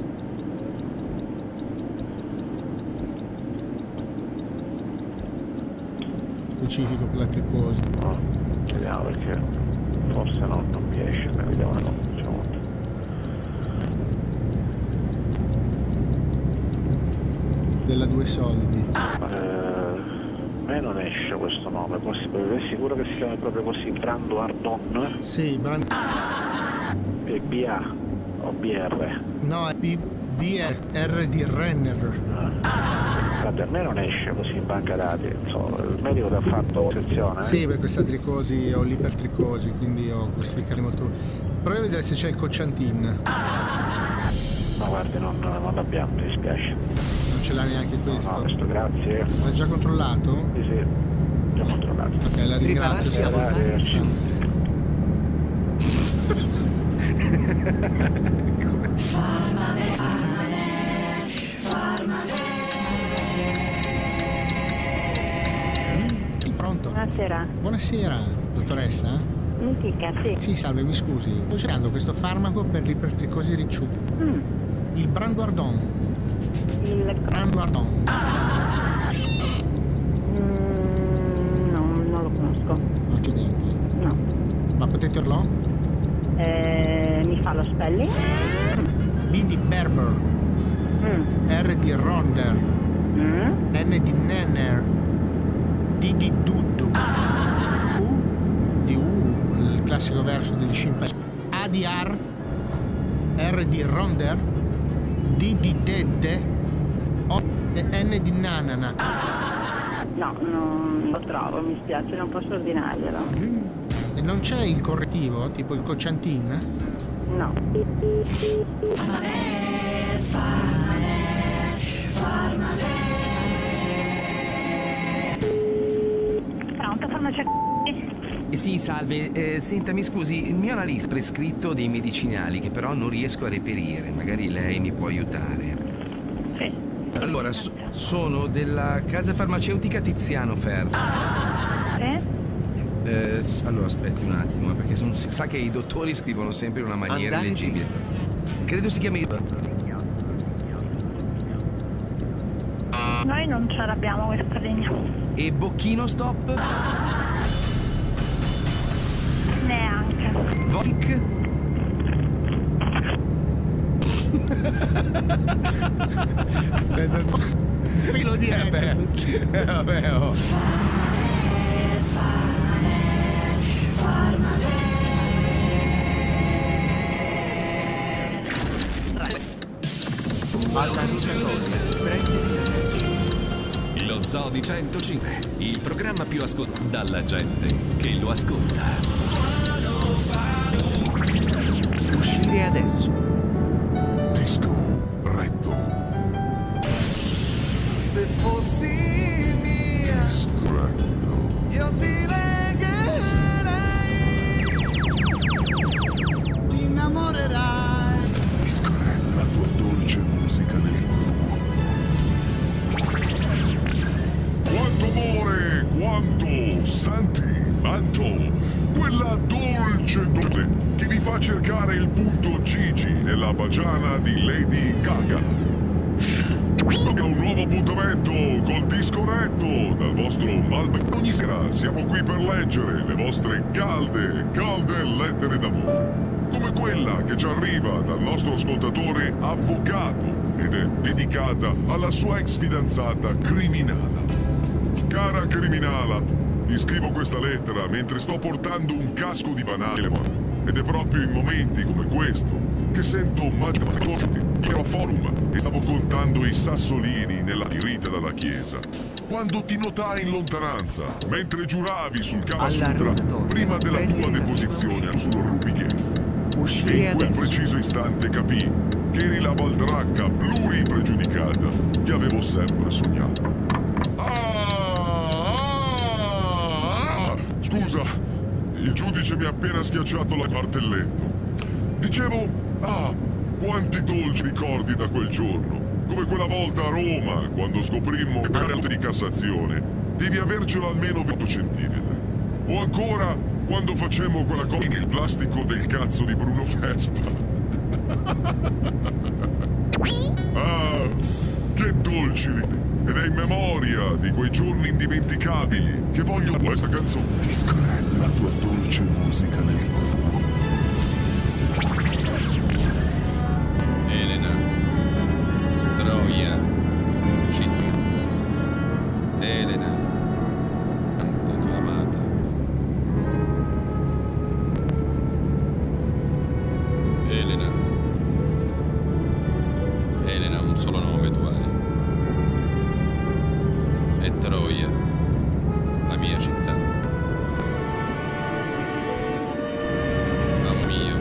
Specifico per la tricosi. No, vediamo perché forse no, non mi esce, ma vediamo no, diciamo. Della due soldi. Eh, a me non esce questo nome, possibile, è sicuro che si chiama proprio così, Branduardon? Sì, Brand... E B A o B R? No, è B R, R di Renner. Guarda, a me non esce così in banca dati, insomma, il medico ti ha fatto sezione? Sì, per questa tricosi ho l'ipertricosi, quindi ho questi cari molto... Proviamo a vedere se c'è il Cocciantin. No, guardi, non, non l'abbiamo, mi dispiace. Non ce l'ha neanche questo? No, no, questo grazie. L'ha già controllato? Sì, sì, già controllato. Ok, la ringrazio. Sì, dai, sì. Farmane, farmane, farmane. Pronto? Buonasera. Buonasera, dottoressa? Mi dica, sì. Sì, salve, mi scusi. Sto cercando questo farmaco per l'ipertricosi ricciù. Mm. Il Branduardon. Il Branduardon. Mm, conosco. Accidenti. No. Ma potete dirlo? Eh, mi fa lo spelling? B di Berber. Mm. R di Ronder. Mm. N di Nenner. D di Duddu. U di U, il classico verso degli scimpanzé. A di Ar. R di Ronder. D di Dedde. O e N di Nanana. No, non lo trovo, mi spiace, non posso ordinarglielo. E non c'è il correttivo, tipo il cocciantin? No. Pronto, farmacia? Eh sì, salve. Eh, senta, mi scusi, il mio analista ha prescritto dei medicinali che però non riesco a reperire. Magari lei mi può aiutare. Sì. Allora, so- sono della casa farmaceutica Tiziano Ferro. Sì? Eh, s- allora, aspetti un attimo, eh, perché son- sa che i dottori scrivono sempre in una maniera Andare leggibile. Credo si chiami... Noi non ce l'abbiamo questa linea. E Bocchino Stop? Neanche. Votic? Un filo di eh beh, eh, vabbè, oh. Alla rotatoria, prendi Lo Zoo di centocinque, il programma più ascoltato dalla gente che lo ascolta. uscire adesso. Disco retto. Se fossi mia, Disco retto. io ti legherei, ti innamorerai. Disco retto. La tua dolce musica nel cuore. Quanto amore, quanto sentimento. Quella dolce dolce che vi fa cercare il punto Gigi nella bagiana di Lady Gaga. Un nuovo appuntamento col disco retto dal vostro Malbec. Ogni sera siamo qui per leggere le vostre calde, calde lettere d'amore. Come quella che ci arriva dal nostro ascoltatore avvocato ed è dedicata alla sua ex fidanzata criminala. Cara criminala, ti scrivo questa lettera mentre sto portando un casco di banane ed è proprio in momenti come questo che sento matematicoti. Ero a forum e stavo contando i sassolini nella tirita dalla chiesa quando ti notai in lontananza mentre giuravi sul Kama Sutra prima della tua deposizione sul Ruby Gate. E in quel preciso istante capii che eri la baldracca pluripregiudicata che avevo sempre sognato. Scusa, il giudice mi ha appena schiacciato la martelletto. Dicevo, ah, quanti dolci ricordi da quel giorno. Come quella volta a Roma, quando scoprimmo che per la di Cassazione devi avercelo almeno venti centimetri. O ancora, quando facemmo quella cosa nel plastico del cazzo di Bruno Vespa. Ah, che dolci! Ed è in memoria di quei giorni indimenticabili che voglio questa canzone. Disco retto, la tua dolce musica nel cuore. Elena, Troia, città. Elena, tanto ti ho amata. Elena, Elena, un solo nome tu hai. E Troia, la mia città. Amor mio.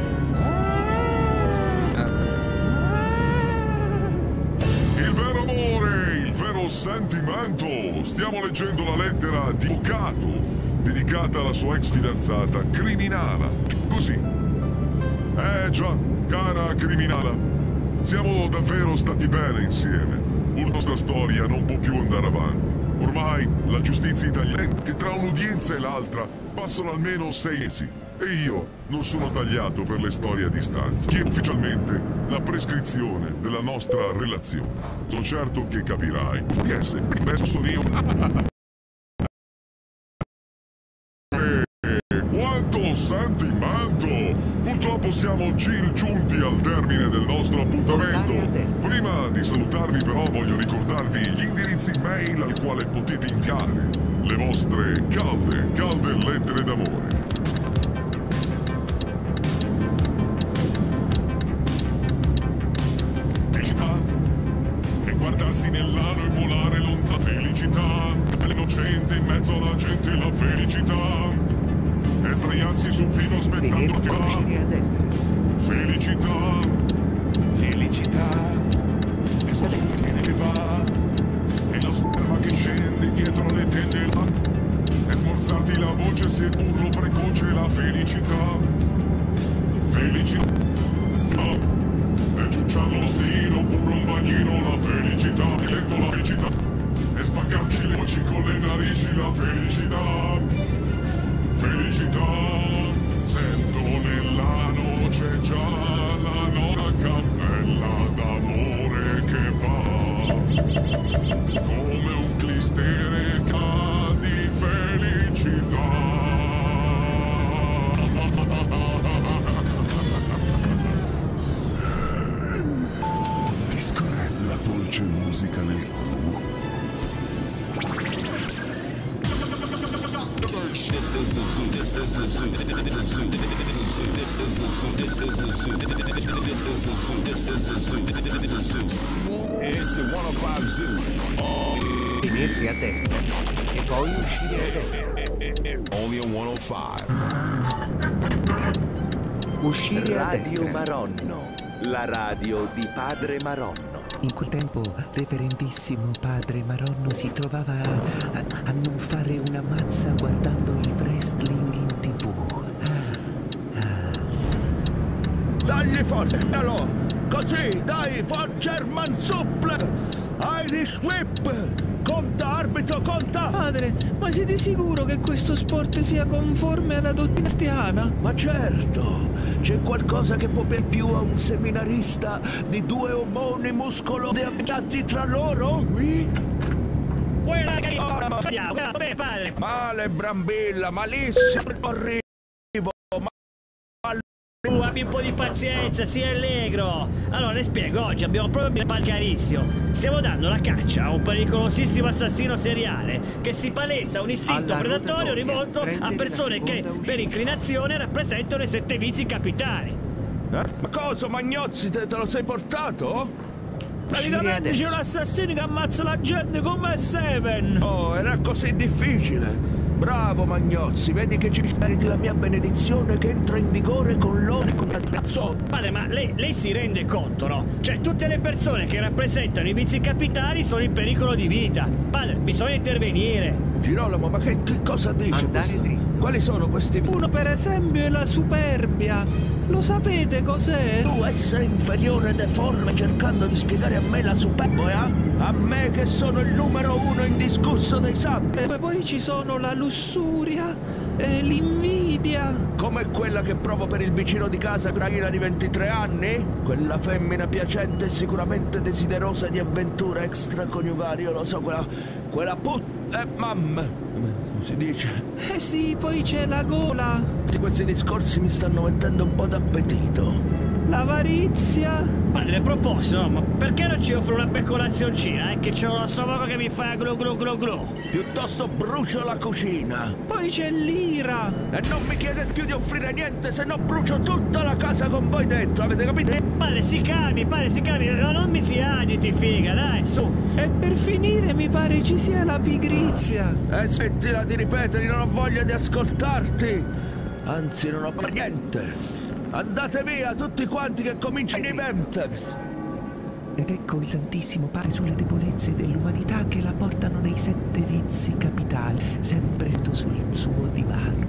Il vero amore, il vero sentimento. Stiamo leggendo la lettera di avvocato dedicata alla sua ex fidanzata criminala. Così. Eh già, cara criminala, siamo davvero stati bene insieme. La nostra storia non può più andare avanti. Ormai la giustizia italiana, che tra un'udienza e l'altra passano almeno sei mesi, e io non sono tagliato per le storie a distanza. Chiedo ufficialmente la prescrizione della nostra relazione. Sono certo che capirai. Yes, adesso sono io. Oh, senti, Manto! Purtroppo siamo giunti al termine del nostro appuntamento. Prima di salutarvi però voglio ricordarvi gli indirizzi mail al quale potete inviare le vostre calde, calde lettere d'amore. Felicità e guardarsi nell'ano e volare lontana. Felicità, l'innocente in mezzo alla gente, la felicità. E sdraiarsi sul filo aspettando uscire a destra. Felicità, felicità, e sospiri che va, e la sperma che scende dietro le tende là, e smorzarti la voce se urlo precoce la felicità. Felicità, e ciucciarlo lo stilo oppure un bagnino la felicità, e letto la felicità, e spaccarti le voci con le narici la felicità. Felicità, sento nell'ano c'è già la nota cappella d'amore che va come un clistere di felicità. Ti scorre la dolce musica nel cuore. It's the centocinque Zoo. Tenersi a destra e poi uscire a destra. Only on centocinque. Uscire a destra. Radio Maronno, la radio di Padre Maronno. In quel tempo, reverendissimo Padre Maronno si trovava a, a, a non fare una mazza guardando il wrestling in tv. Dagli forte, dallo! Così, dai, for German Supple! Irish Whip! Conta, arbitro, conta! Padre, ma siete sicuro che questo sport sia conforme alla dottrina cristiana? Ma certo! C'è qualcosa che può per più a un seminarista di due omoni muscolosi abbinati tra loro? Qui? Padre! Male, Brambilla, malissimo! Arrivo! Tu abbi un po' di pazienza, sii allegro. Allora, le spiego, oggi abbiamo proprio un palcarissimo. Stiamo dando la caccia a un pericolosissimo assassino seriale che si palesa un istinto Alla predatorio rivolto a prendere persone la che, seconda per inclinazione, rappresentano i sette vizi capitali. Eh? Ma cosa, Magnozzi, te, te lo sei portato? Praticamente c'è un assassino che ammazza la gente come Seven. Oh, era così difficile. Bravo Magnozzi, vedi che ci meriti la mia benedizione che entra in vigore con l'ora e con la cazzo. Padre, ma lei, lei si rende conto, no? Cioè, tutte le persone che rappresentano i vizi capitali sono in pericolo di vita. Padre, bisogna intervenire. Girolamo, ma che, che cosa dici? Andare dritto. Quali sono questi? Uno, per esempio, è la superbia. Lo sapete cos'è? Tu, essere inferiore deforme, cercando di spiegare a me la superbia? A me che sono il numero uno indiscusso dei santi. E poi ci sono la lussuria e l'invidia. Come quella che provo per il vicino di casa, Graina di ventitré anni? Quella femmina piacente e sicuramente desiderosa di avventure extraconiugali, io lo so, quella... quella put... eh, mamma... si dice. Eh sì, poi c'è la gola. Tutti questi discorsi mi stanno mettendo un po' d'appetito. L'avarizia. Padre, a proposito, no, ma perché non ci offre una peccolazioncina? Eh, che c'ho lo stomaco che mi fa glu glu glu glu. Piuttosto brucio la cucina. Poi c'è l'ira. E non mi chiedete più di offrire niente, se no brucio tutta la casa con voi dentro, avete capito? Eh, padre, si calmi, padre, si calmi, no, non mi si agiti, figa, dai, su. E per finire mi pare ci sia la pigrizia. E smettila di ripetere, non ho voglia di ascoltarti. Anzi, non ho per niente. Andate via tutti quanti che cominciano i Venters. Ed ecco il Santissimo Padre sulle debolezze dell'umanità che la portano nei sette vizi capitali, sempre sto sul suo divano.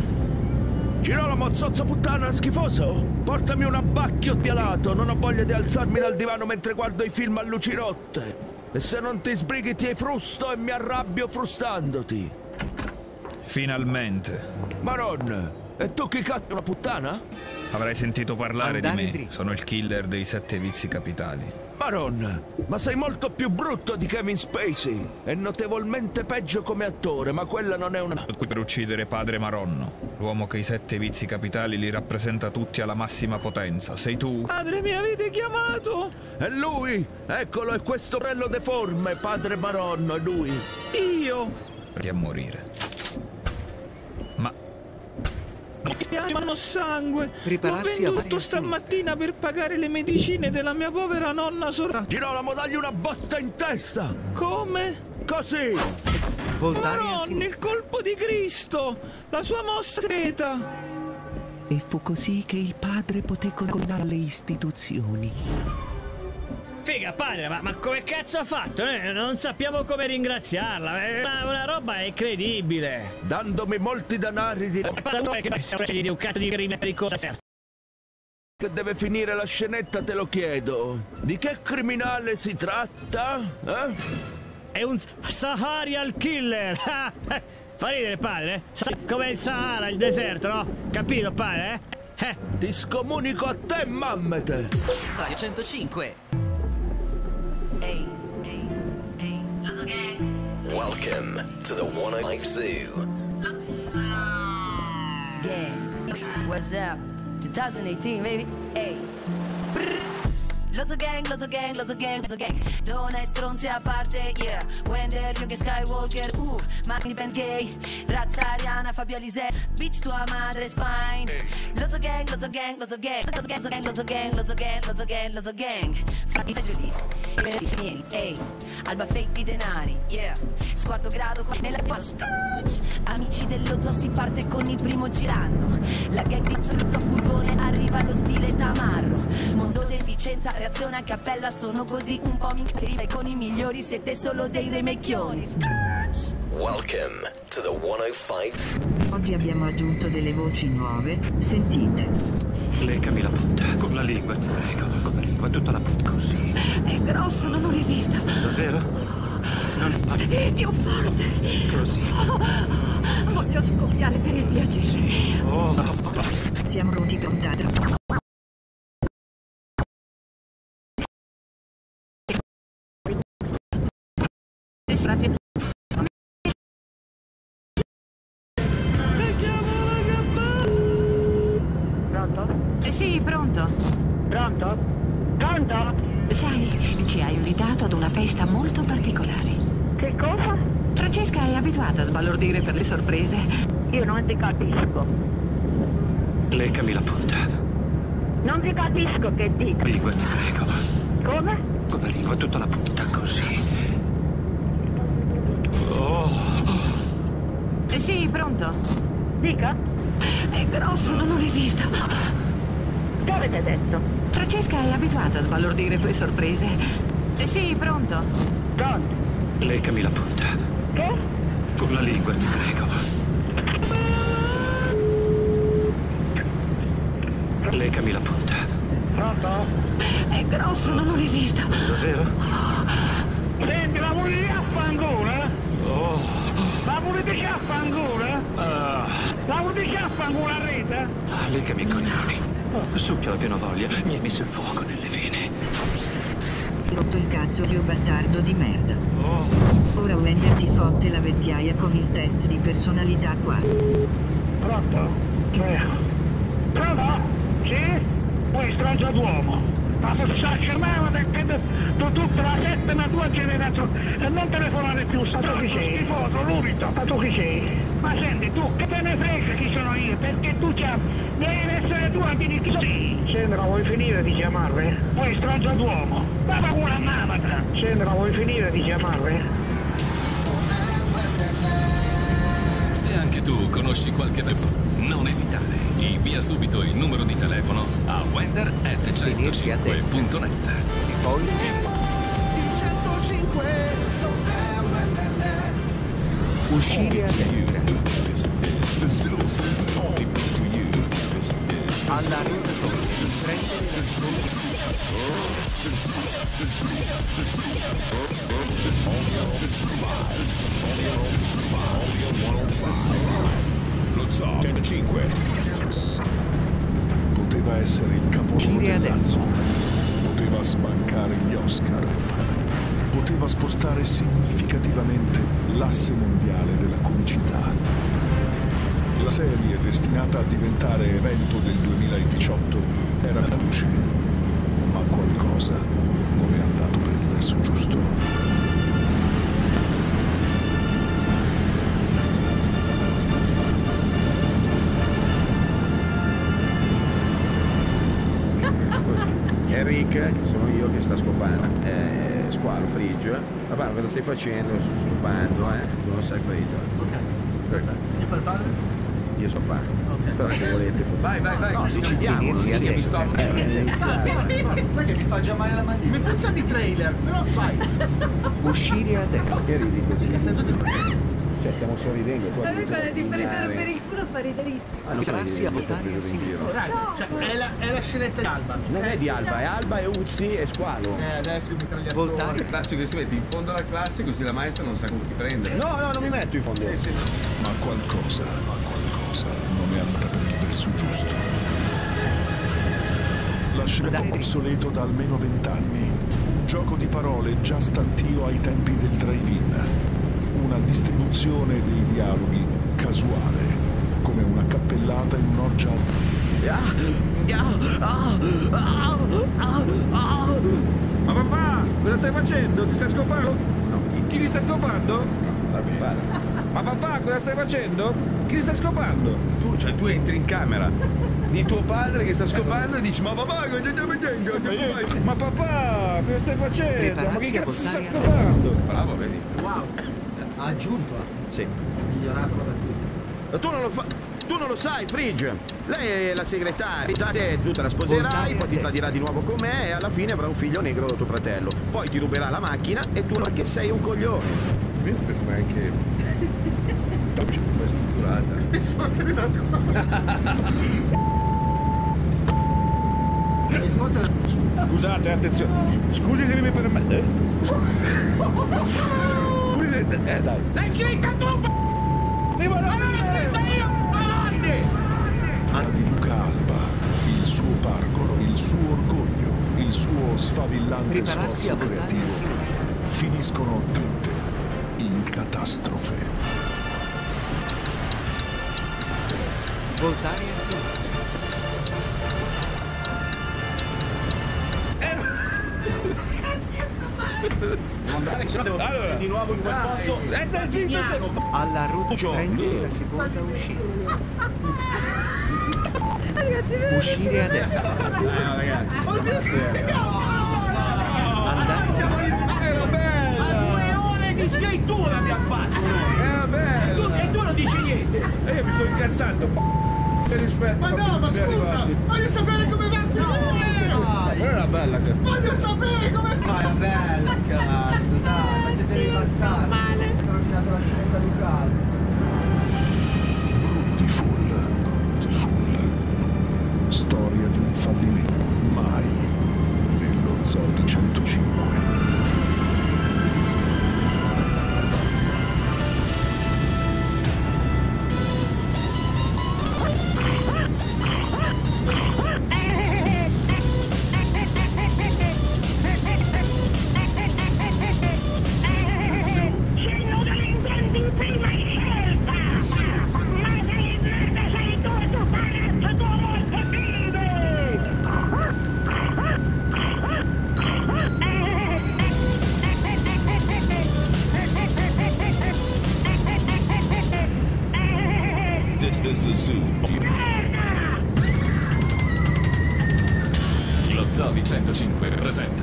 Girolamo, zozzo puttana schifoso! Portami un abbacchio pialato, non ho voglia di alzarmi dal divano mentre guardo i film a luci rotte. E se non ti sbrighi ti frusto e mi arrabbio frustandoti. Finalmente. Maron, E tu che cazzo, una puttana? Avrai sentito parlare Andare di me. dritto. Sono il killer dei sette vizi capitali. Maronna, ma sei molto più brutto di Kevin Spacey. È notevolmente peggio come attore, ma quella non è una... Sono qui per uccidere padre Maronno, l'uomo che i sette vizi capitali li rappresenta tutti alla massima potenza. Sei tu? Padre, mi avete chiamato? È lui! Eccolo, è questo rello deforme, padre Maronno, è lui. Io? Di a morire. Ma... Mi spiace, ma non ho sangue. Prepararsi Ho a venduto stamattina per pagare le medicine della mia povera nonna sorda. Girolamo, dagli una botta in testa! Come? Così! Voltare a Maronna, sinistra. il colpo di Cristo! La sua mossa segreta! E fu così che il padre poté condannare le istituzioni. Figa, padre, ma, ma come cazzo ha fatto? Noi non sappiamo come ringraziarla. È una, una roba incredibile. Dandomi molti denari di... Che di un cazzo di ricosa. Che deve finire la scenetta, te lo chiedo. Di che criminale si tratta? Eh? È un Saharial killer. Fa ridere, padre? Come il Sahara, il deserto, no? Capito, padre? Eh? Ti scomunico a te, mammete! Radio centocinque. Hey, hey, hey, Lotso Gang. Welcome to the one oh five Zoo. Gang, what's up? twenty eighteen, baby. Hey. Lotso Gang, Lotso Gang, Lotso Gang, Lotso Gang. Donna e stronzi a parte, yeah. Wender, Young e Skywalker, uh. Macchini band gay. Razza ariana, Fabio Alisei. Bitch, tua madre spine. Lotso Gang, Lotso Gang, Lotso Gang. Lotso Gang, Lotso Gang, Lotso Gang, Lotso Gang, Lotso Gang, Lotso Gang. Fatti fagioli, veri, ehi. Alba fake di denari, yeah. Squarto grado qua nella tua scratch. Amici dello zoo si parte con il primo giranno. La gang di Zurzo furgone arriva allo stile tamarro. Mondo deficienza, reazione a cappella, sono così un po' minchioni. E con i migliori siete solo dei remecchioni. Scratch. Welcome to the one oh five. Oggi abbiamo aggiunto delle voci nuove, sentite. Lecami la punta, con la lingua, ti prego, con la lingua, tutta la punta, così. È grosso, non resisto. Davvero? Non È più forte. Così. Voglio scoppiare per il piacere. Oh, Siamo pronti per puntata. Sì, pronto. Pronto? Pronto? Sai, ci hai invitato ad una festa molto particolare. Che cosa? Francesca è abituata a sbalordire per le sorprese. Io non ti capisco. Lecami la punta. Non ti capisco che dico. Lingua, ti prego. Come? Con la lingua, tutta la punta, così. Oh. Sì, pronto. Dica. È grosso, non resisto. Che avete detto? Francesca è abituata a sbalordire per sorprese. Sì, pronto. Pronto. Lecami la punta. Che? Con la lingua, ti prego. Lecami la punta. Pronto? È grosso, non resisto. Davvero? Senti, la volete a fangola? Oh. La volete a fangola? Uh. La volete a fangola a rete? Lecami i coglioni. Succhio la piena voglia, mi hai messo il fuoco nelle vene. Rotto il cazzo, più bastardo di merda. Oh. Ora Wender ti fotte la vecchiaia con il test di personalità qua. Pronto? Che? Pronto? Sì? Poi stronzo d'uomo. Ma posso male perché tu tutta la settima tua generazione e non telefonare più, stato chi sei? Schifoso, l'unico. Ma tu chi sei? Ma senti, tu che te ne frega chi sono io? Perché tu c'ha... devi essere tu a dire chi sei. Sembra, vuoi finire di chiamarmi? Poi stronzo d'uomo. Ma va una mamata. Sembra, vuoi finire di chiamarmi? Se anche tu conosci qualche pezzo, non esitare. Invia subito il numero di telefono a wender at centocinque punto net. E poi uscire a destra. Alla rotatoria. Prendere la strada. Lo Zoo centocinque. essere il capolavoro dell'anno. Poteva sbancare gli Oscar. Poteva spostare significativamente l'asse mondiale della comicità. La serie, destinata a diventare evento del duemiladiciotto, era alla luce, ma qualcosa non è andato per il verso giusto. Enric, che sono io che sta scopando, eh, squalo, frigio. Papà, cosa stai facendo? Sto scopando, eh? Tu non sai frigio. Ok, perfetto. Io fa il padre? Io so padre. Okay. Però se volete. Vai, vai, vai, no, decidiamo. Non Sì, mi sto Sai che mi fa già male la mandibola? Mi puzza di trailer, però vai. Uscire adesso. Che ridi così? Cioè, stiamo sorridendo. A me quando ti prendono per il culo fa riderissimo. Ah, non Grazie a votare a sinistra. Dai, cioè, è, la, è la scenetta di Alba. Non è di Alba, è Alba, è Uzzi e Squalo. Eh, adesso mi mitragliatore. Voltare. Il classico che si mette in fondo alla classe così la maestra non sa con chi prendere. No, no, non mi metto in fondo. Sì, sì. Ma qualcosa, ma qualcosa non è andata per il verso giusto. La scelta obsoleto da almeno vent'anni. Un gioco di parole già stantio ai tempi del drive-in. Una distribuzione dei dialoghi casuale, come una cappellata in un'orgia. Ma papà, cosa stai facendo? Ti stai scopando? No. Chi ti sta scopando? No, fare. Ma papà, cosa stai facendo? Chi ti sta scopando? Tu, cioè tu entri in camera Di tuo padre che sta scopando e dici ma papà, cosa stai facendo? Ma papà, cosa stai facendo? Ma che cazzo sta scopando? Bravo, vedi? Wow. Ha aggiunto. Sì. Ha migliorato la battuta. Tu non lo fa. Tu non lo sai, Fridge. Lei è la segretaria. Te, tu te la sposerai, poi ti tradirà di nuovo con me e alla fine avrà un figlio negro da tuo fratello. Poi ti ruberà la macchina e tu perché sei un coglione. Ma anche. Mi sfotteri la scuola. Scusate, attenzione. Scusi se mi permette. Scusi se. Eh dai. L'hai scritta tu! Sì, ma non l'ho scritta io! Avanti! Di Luca Alba, il suo pargolo, il suo orgoglio, il suo sfavillante sforzo creativo finiscono tutte in catastrofe. Voltare a sinistra. Non andare, se no devo allora, di nuovo in quel posto. Stai zitto! Alla rotta prendere la seconda uscita. Ragazzi, uscire adesso. Eh no, ragazzi. Andare. Era bella! Due ore di scrittura abbiamo fatto! Era bella! E tu, e tu non dici niente! E io mi sto incazzando! Rispetto, ma no, ma scusa! Voglio sapere come va a finire! Ma era bella che. Voglio sapere come va! Ma è bella, cazzo, dai, ma siete dei bastardi! Male! Ho rovinato la scelta Lucale! Beautiful, Beautiful. Storia di un fallimento. Mai nello Zoo di centocinque. Lo Zoo di centocinque presenta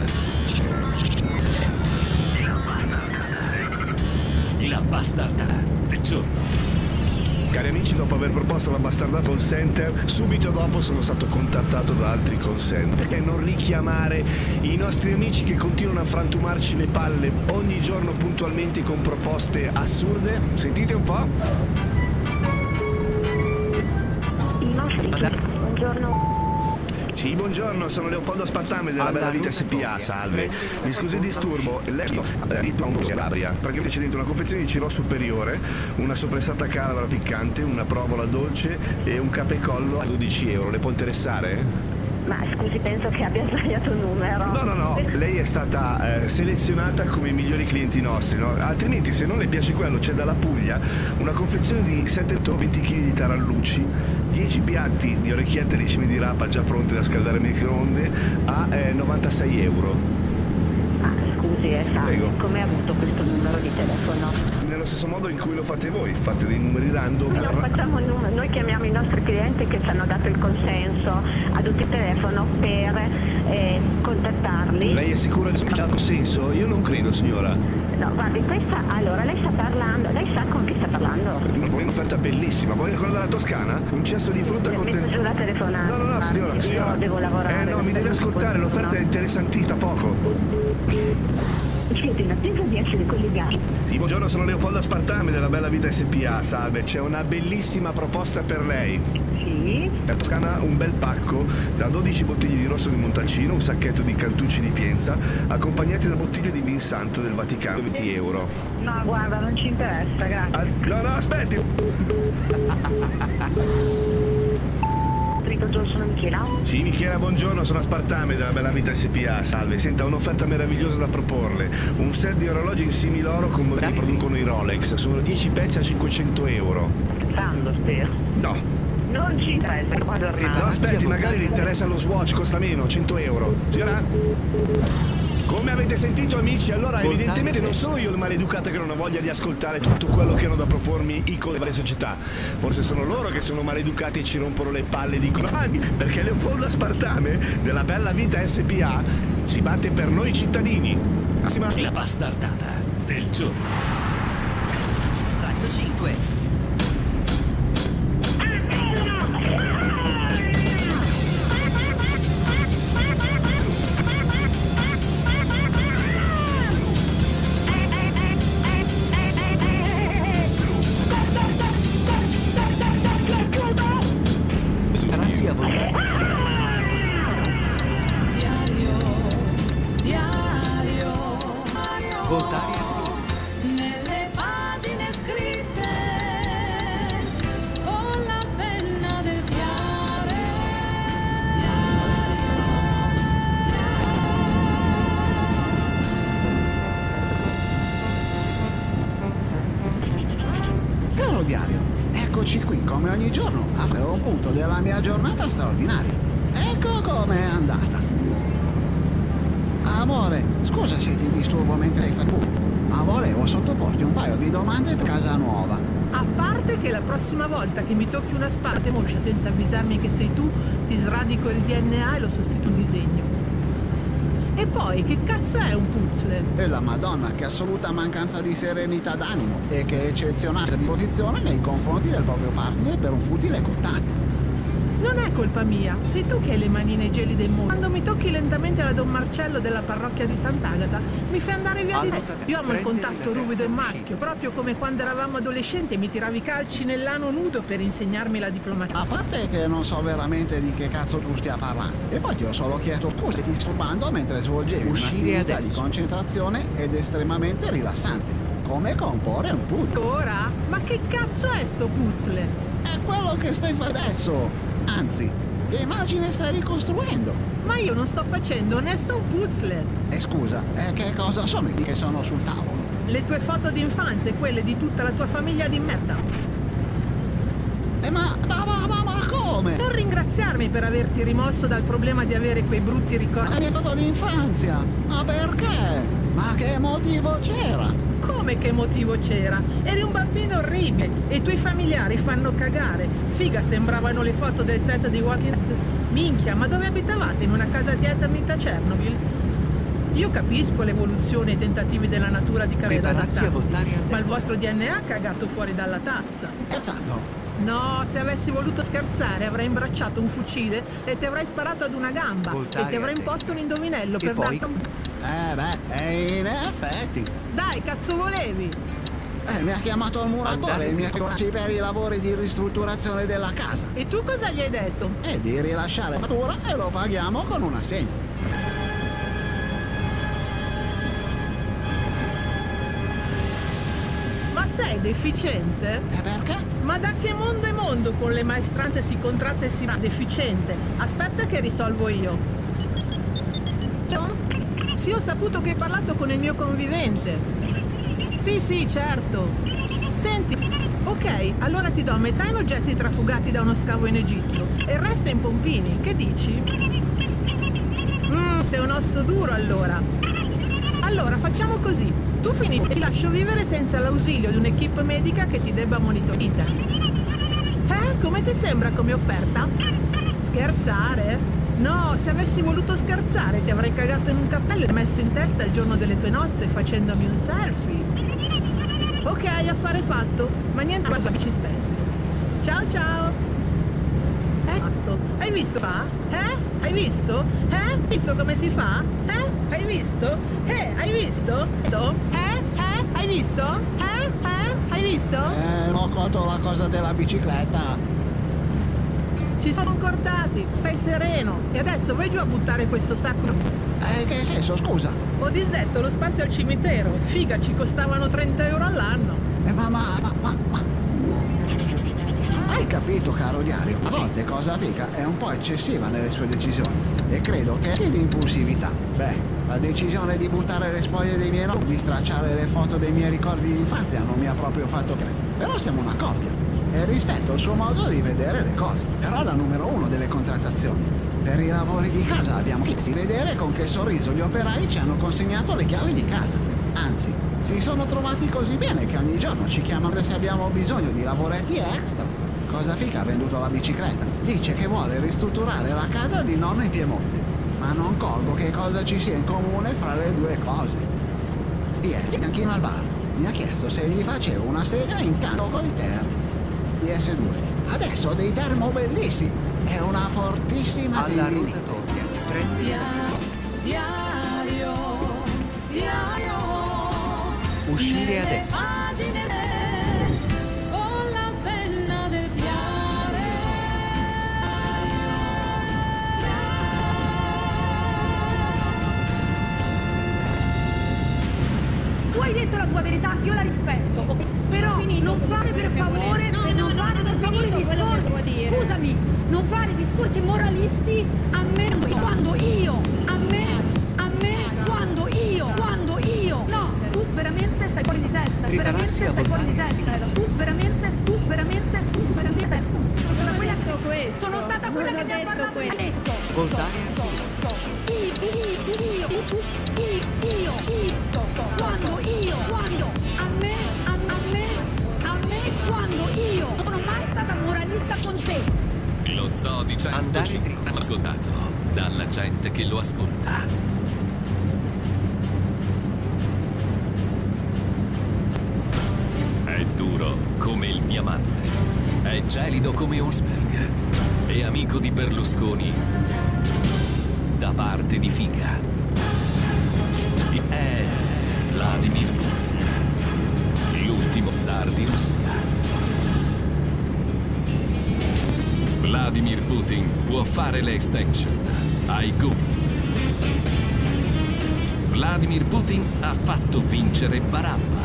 la bastardata del giorno. Cari amici, dopo aver proposto la bastardata call center, subito dopo sono stato contattato da altri call center. Perché non richiamare i nostri amici che continuano a frantumarci le palle ogni giorno puntualmente con proposte assurde? Sentite un po'. I nostri... Buongiorno. Sì, buongiorno, sono Leopoldo Spartame della Bella Vita S P A, salve. Mi scusi il disturbo, lei ha detto un Calabria. Praticamente c'è dentro una confezione di Cirò superiore, una soppressata calabra piccante, una provola dolce e un capecollo a dodici euro. Le può interessare? Ma scusi, penso che abbia sbagliato il numero. No, no, no, lei è stata eh, selezionata come i migliori clienti nostri, no? Altrimenti, se non le piace quello, c'è dalla Puglia una confezione di settecentoventi chili di tarallucci, dieci piatti di orecchiette di cime di rapa già pronte da scaldare nel microonde a eh, novantasei euro. Ah, scusi, eh, sa, Prego. come ha avuto questo numero di telefono? Nello stesso modo in cui lo fate voi, fate dei numeri random. No, facciamo il numero, noi chiamiamo i nostri clienti che ci hanno dato il consenso ad tutti il telefono per eh, contattarli. Lei è sicura di ha consenso? Io non credo, signora. No, guardi, questa, allora, lei sta parlando, lei sa con chi sta parlando? Poi un'offerta bellissima, vuoi quella della Toscana? Un cesto di frutta con... Mi sto giù la telefonata. No, no, no, signora, signora. Io devo lavorare. Eh no, mi devi ascoltare, l'offerta è interessantissima, poco. Siete in attesa di essere collegati. Sì, buongiorno, sono Leopoldo Aspartame della Bella Vita S P A, salve, c'è una bellissima proposta per lei. Sì? La Toscana un bel pacco da dodici bottiglie di rosso di Montalcino, un sacchetto di Cantucci di Pienza, accompagnati da bottiglie di vin santo del Vaticano, venti euro. No, guarda, non ci interessa, grazie. Ah, no, no, aspetti! Sono Michela. Sì, Michela, buongiorno, sono Aspartame della Bella Vita S P A, salve. Senta, ho un'offerta meravigliosa da proporle. Un set di orologi in similoro con modelli che producono i Rolex. Sono dieci pezzi a cinquecento euro. Santo, spero. No. Non ci interessa, guarda ormai. No, aspetti, magari le interessa lo Swatch, costa meno, cento euro. Signora? Come avete sentito, amici, allora evidentemente non sono io il maleducato che non ho voglia di ascoltare tutto quello che hanno da propormi i con le varie società. Forse sono loro che sono maleducati e ci rompono le palle di comandi, perché Leopoldo Aspartame della Bella Vita S P A si batte per noi cittadini. La bastardata del giorno. Radio cinque. Voltare a sinistra. Nelle pagine scritte con la penna del piare. Caro diario, eccoci qui come ogni giorno a fare un punto della mia giornata straordinaria. Ecco com'è andata. Amore, scusa se ti disturbo mentre hai fatto, ma volevo sottoporti un paio di domande per casa nuova. A parte che la prossima volta che mi tocchi una spalla moscia senza avvisarmi che sei tu, ti sradico il D N A e lo sostituo il disegno. E poi, che cazzo è un puzzle? E la Madonna, che assoluta mancanza di serenità d'animo e che eccezionale disposizione nei confronti del proprio partner per un futile contatto. Non è colpa mia, sei tu che hai le manine gelide in mondo. Quando mi tocchi lentamente la Don Marcello della parrocchia di Sant'Agata, mi fai andare via di testa. Io amo il contatto ruvido e maschio, proprio come quando eravamo adolescenti e mi tiravi calci nell'ano nudo per insegnarmi la diplomazia. A parte che non so veramente di che cazzo tu stia parlando. E poi ti ho solo chiesto scusa, ti disturbando mentre svolgevi un'attività di concentrazione ed estremamente rilassante. Come comporre un puzzle. Ora? Ma che cazzo è sto puzzle? È quello che stai facendo adesso. Anzi, che immagine stai ricostruendo? Ma io non sto facendo nessun puzzle. E scusa, eh, che cosa sono i che sono sul tavolo? Le tue foto d'infanzia e quelle di tutta la tua famiglia di merda. Eh ma, ma, ma, ma, ma come? Non ringraziarmi per averti rimosso dal problema di avere quei brutti ricordi. La mia foto d'infanzia? Ma perché? Ma che motivo c'era? Come che motivo c'era? Eri un bambino orribile e i tuoi familiari fanno cagare. Figa, sembravano le foto del set di Walking Dead. Minchia, ma dove abitavate? In una casa di Eternit a Chernobyl? Io capisco l'evoluzione e i tentativi della natura di cambiare adattarsi, ma il vostro D N A ha cagato fuori dalla tazza. Scherzando? No, se avessi voluto scherzare avrei imbracciato un fucile e ti avrei sparato ad una gamba. Voltare e ti avrei imposto un indovinello e per poi? darti un... Eh beh, e in effetti. Dai, cazzo volevi? Eh, mi ha chiamato il muratore e mi ha chiesto per i lavori di ristrutturazione della casa. E tu cosa gli hai detto? E di rilasciare la fattura e lo paghiamo con un assegno. Ma sei deficiente? E perché? Ma da che mondo è mondo con le maestranze si contratta e si va deficiente? Aspetta che risolvo io. Sì, ho saputo che hai parlato con il mio convivente. Sì, sì, certo. Senti, ok, allora ti do metà in oggetti trafugati da uno scavo in Egitto e il resto in pompini. Che dici? Mmm, sei un osso duro allora. Allora, facciamo così. Tu finisci e ti lascio vivere senza l'ausilio di un'equipe medica che ti debba monitorare. Eh, come ti sembra come offerta? Scherzare? No, se avessi voluto scherzare ti avrei cagato in un cappello e messo in testa il giorno delle tue nozze facendomi un selfie. Ok, affare fatto, ma niente cosa amici spessi. Ciao ciao. Eh, fatto. Hai visto qua? Eh? Hai visto? Eh? Hai visto come si fa? Eh? Hai visto? Eh? Hai visto? Eh? Eh? Hai visto? Eh? Eh? Hai visto? Eh, non ho colto la cosa della bicicletta. Ci siamo accordati, stai sereno. E adesso vai giù a buttare questo sacco. Eh, che senso, scusa? Ho disdetto lo spazio al cimitero. Figa, ci costavano trenta euro all'anno. Eh, ma, ma, ma, ma, ma... Hai capito, caro diario? A volte cosa figa è un po' eccessiva nelle sue decisioni. E credo che è di impulsività. Beh, la decisione di buttare le spoglie dei miei nonni, di stracciare le foto dei miei ricordi di infanzia non mi ha proprio fatto credere. Però siamo una coppia. E rispetto il suo modo di vedere le cose. Però la numero uno delle contrattazioni. Per i lavori di casa abbiamo chiesto di vedere con che sorriso gli operai ci hanno consegnato le chiavi di casa. Anzi, si sono trovati così bene che ogni giorno ci chiamano se abbiamo bisogno di lavoretti extra. Cosa figa ha venduto la bicicletta? Dice che vuole ristrutturare la casa di nonno in Piemonte. Ma non colgo che cosa ci sia in comune fra le due cose. Ieri, anch'ino al bar, mi ha chiesto se gli facevo una sega in canto coi termini. P S due. Adesso ho dei termo bellissimi. È una fortissima alla tendina. rotatoria. tre P S. Diario, diario. Uscire adesso. Pagine con la penna del diario. Tu hai detto la tua verità, io la rispetto, ok? Però non fare per favore, No, per no, non no, fare non per ho favore finito quello che devo discorsi. dire. Scusami, non fare discorsi moralisti a me quando io, a me, a me, quando io, quando io. No, tu veramente stai fuori di testa, veramente Ritararsi a stai fuori di votare, testa. Tu veramente, tu veramente, tu veramente stai sono stata quella che questo. sono stata quella Non che ho mi ha detto parlato e mi ha questo. detto. Voltare a sinistra. Io, io, io, io, io, io, quando io, quando, a me, a, a me, a me, quando io, non sono mai stata moralista con te. Lo Zoo di centocinque ascoltato dalla gente che lo ascolta. È duro come il diamante, è gelido come Osberg, è amico di Berlusconi da parte di figa. È Vladimir Putin, l'ultimo zar di Russia. Vladimir Putin può fare le extension ai Gobi. Vladimir Putin ha fatto vincere Barabba.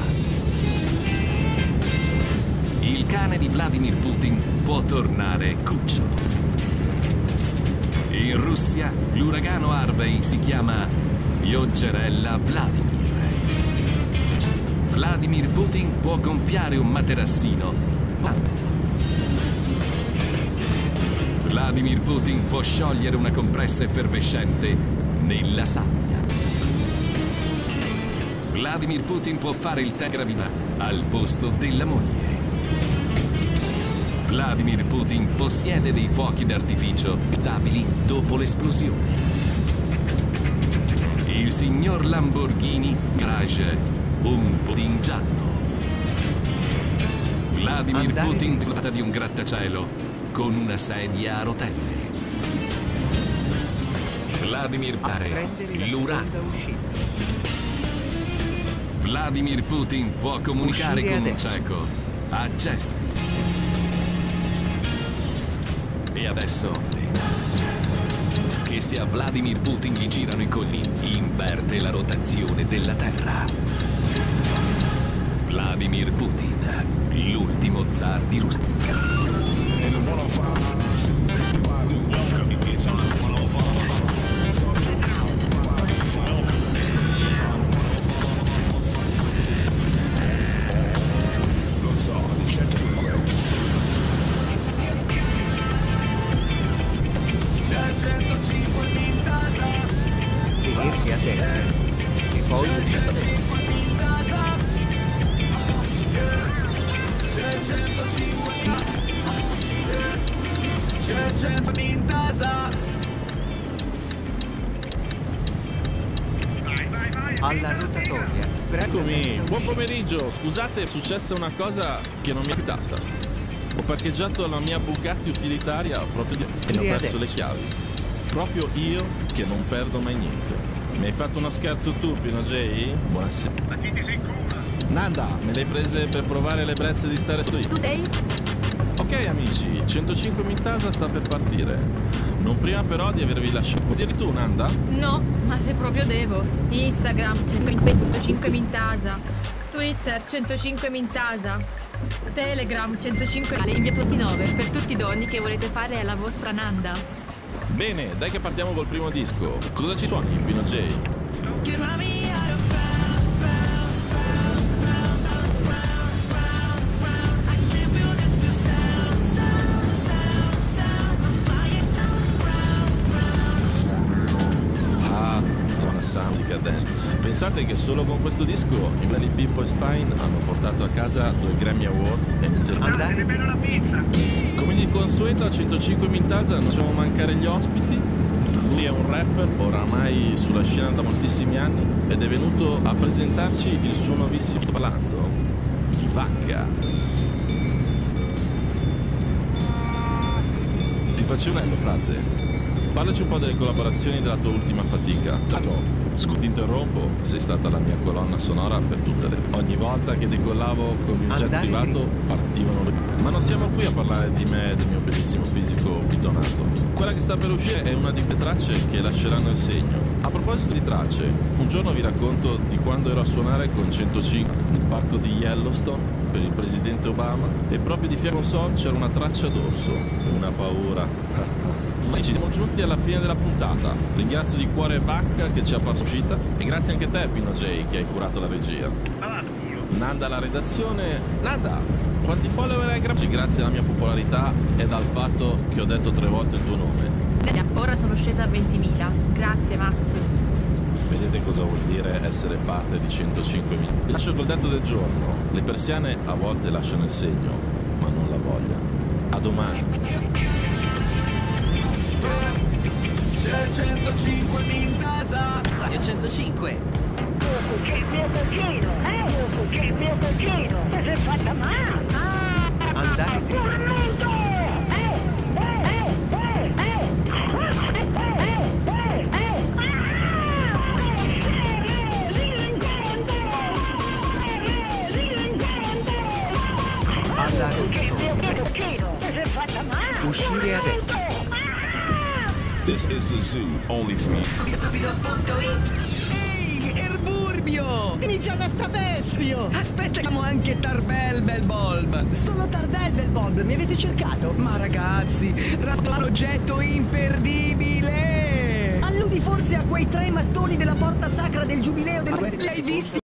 Il cane di Vladimir Putin può tornare cucciolo. In Russia l'uragano Harvey si chiama Ioggerella Vladimir. Vladimir Putin può gonfiare un materassino. Vladimir Putin può sciogliere una compressa effervescente nella sabbia. Vladimir Putin può fare il tè gravità al posto della moglie. Vladimir Putin possiede dei fuochi d'artificio stabili dopo l'esplosione. Il signor Lamborghini garage un Putin giallo. Vladimir Andare Putin dritto. tratta di un grattacielo con una sedia a rotelle. Vladimir pare Prendere la l'uranio. seconda uscita. Vladimir Putin può comunicare Uscire con un adesso. cieco a gesti. E adesso che se a Vladimir Putin gli girano i colli, inverte la rotazione della Terra. Vladimir Putin zar di Rustica. Tenersi a destra e poi uscire a destra. C'è cento in casa. Alla rotatoria. Eccomi, buon pomeriggio. Scusate, è successa una cosa che non mi è capitata. Ho parcheggiato la mia Bugatti utilitaria proprio di e ho perso le chiavi. Proprio io che non perdo mai niente. Mi hai fatto uno scherzo tu, Pino J? Buonasera. Ma chi ti sei cura? Nanda, me le hai prese per provare le brezze di stare su. Tu sei? Ok amici, centocinque Mintasa sta per partire. Non prima però di avervi lasciato. Puoi dirli tu, Nanda? No, ma se proprio devo. Instagram centocinque Mintasa. Twitter centocinque Mintasa. Telegram centocinque Ale in via ventinove per tutti i doni che volete fare alla vostra Nanda. Bene, dai che partiamo col primo disco. Cosa ci suoni, Pino J? Ah, buona sound dance. Pensate che solo con questo disco i Melly Pippo e Spine hanno portato a casa due Grammy Awards e un Andate nemmeno la pizza. Come di consueto a centocinque Mintasa non facciamo mancare gli ospiti. Lui è un rapper oramai sulla scena da moltissimi anni ed è venuto a presentarci il suo nuovissimo, sto parlando di Vacca. Ti faccio un ello, frate. Parlaci un po' delle collaborazioni della tua ultima fatica. Allora, scusi, ti interrompo, sei stata la mia colonna sonora per tutte le... Ogni volta che decollavo con il mio jet Andare privato partivano le... Ma non siamo qui a parlare di me e del mio bellissimo fisico bitonato. Quella che sta per uscire è una di quelle tracce che lasceranno il segno. A proposito di tracce, un giorno vi racconto di quando ero a suonare con centocinque nel parco di Yellowstone per il presidente Obama e proprio di fianco al sol c'era una traccia d'orso. Una paura. Ma ci siamo giunti alla fine della puntata. Ringrazio di cuore Vacca che ci ha partecipata e grazie anche a te, Pino J, che hai curato la regia. Nanda alla redazione. Nanda, quanti follower hai grazie? Grazie alla mia popolarità e dal fatto che ho detto tre volte il tuo nome. Ora sono scesa a ventimila. Grazie Max. Vedete cosa vuol dire essere parte di centocinquemila. Lascio col detto del giorno. Le persiane a volte lasciano il segno, ma non la voglia. A domani. C'è centocinque Mintasa. Radio centocinque. C'è il mio cugino, eh? C'è il mio cugino. Si è fatta male. Ah! Andare dentro. Uscire adesso. This is the zoo, only for me. Ehi, Erburbio! Iniziamo sta bestio! Aspettiamo anche Tarbel Belbolb! Sono Tarbel Belbolb, mi avete cercato? Ma ragazzi, raspa l'oggetto imperdibile! Alludi forse a quei tre mattoni della porta sacra del giubileo del... Li hai visti?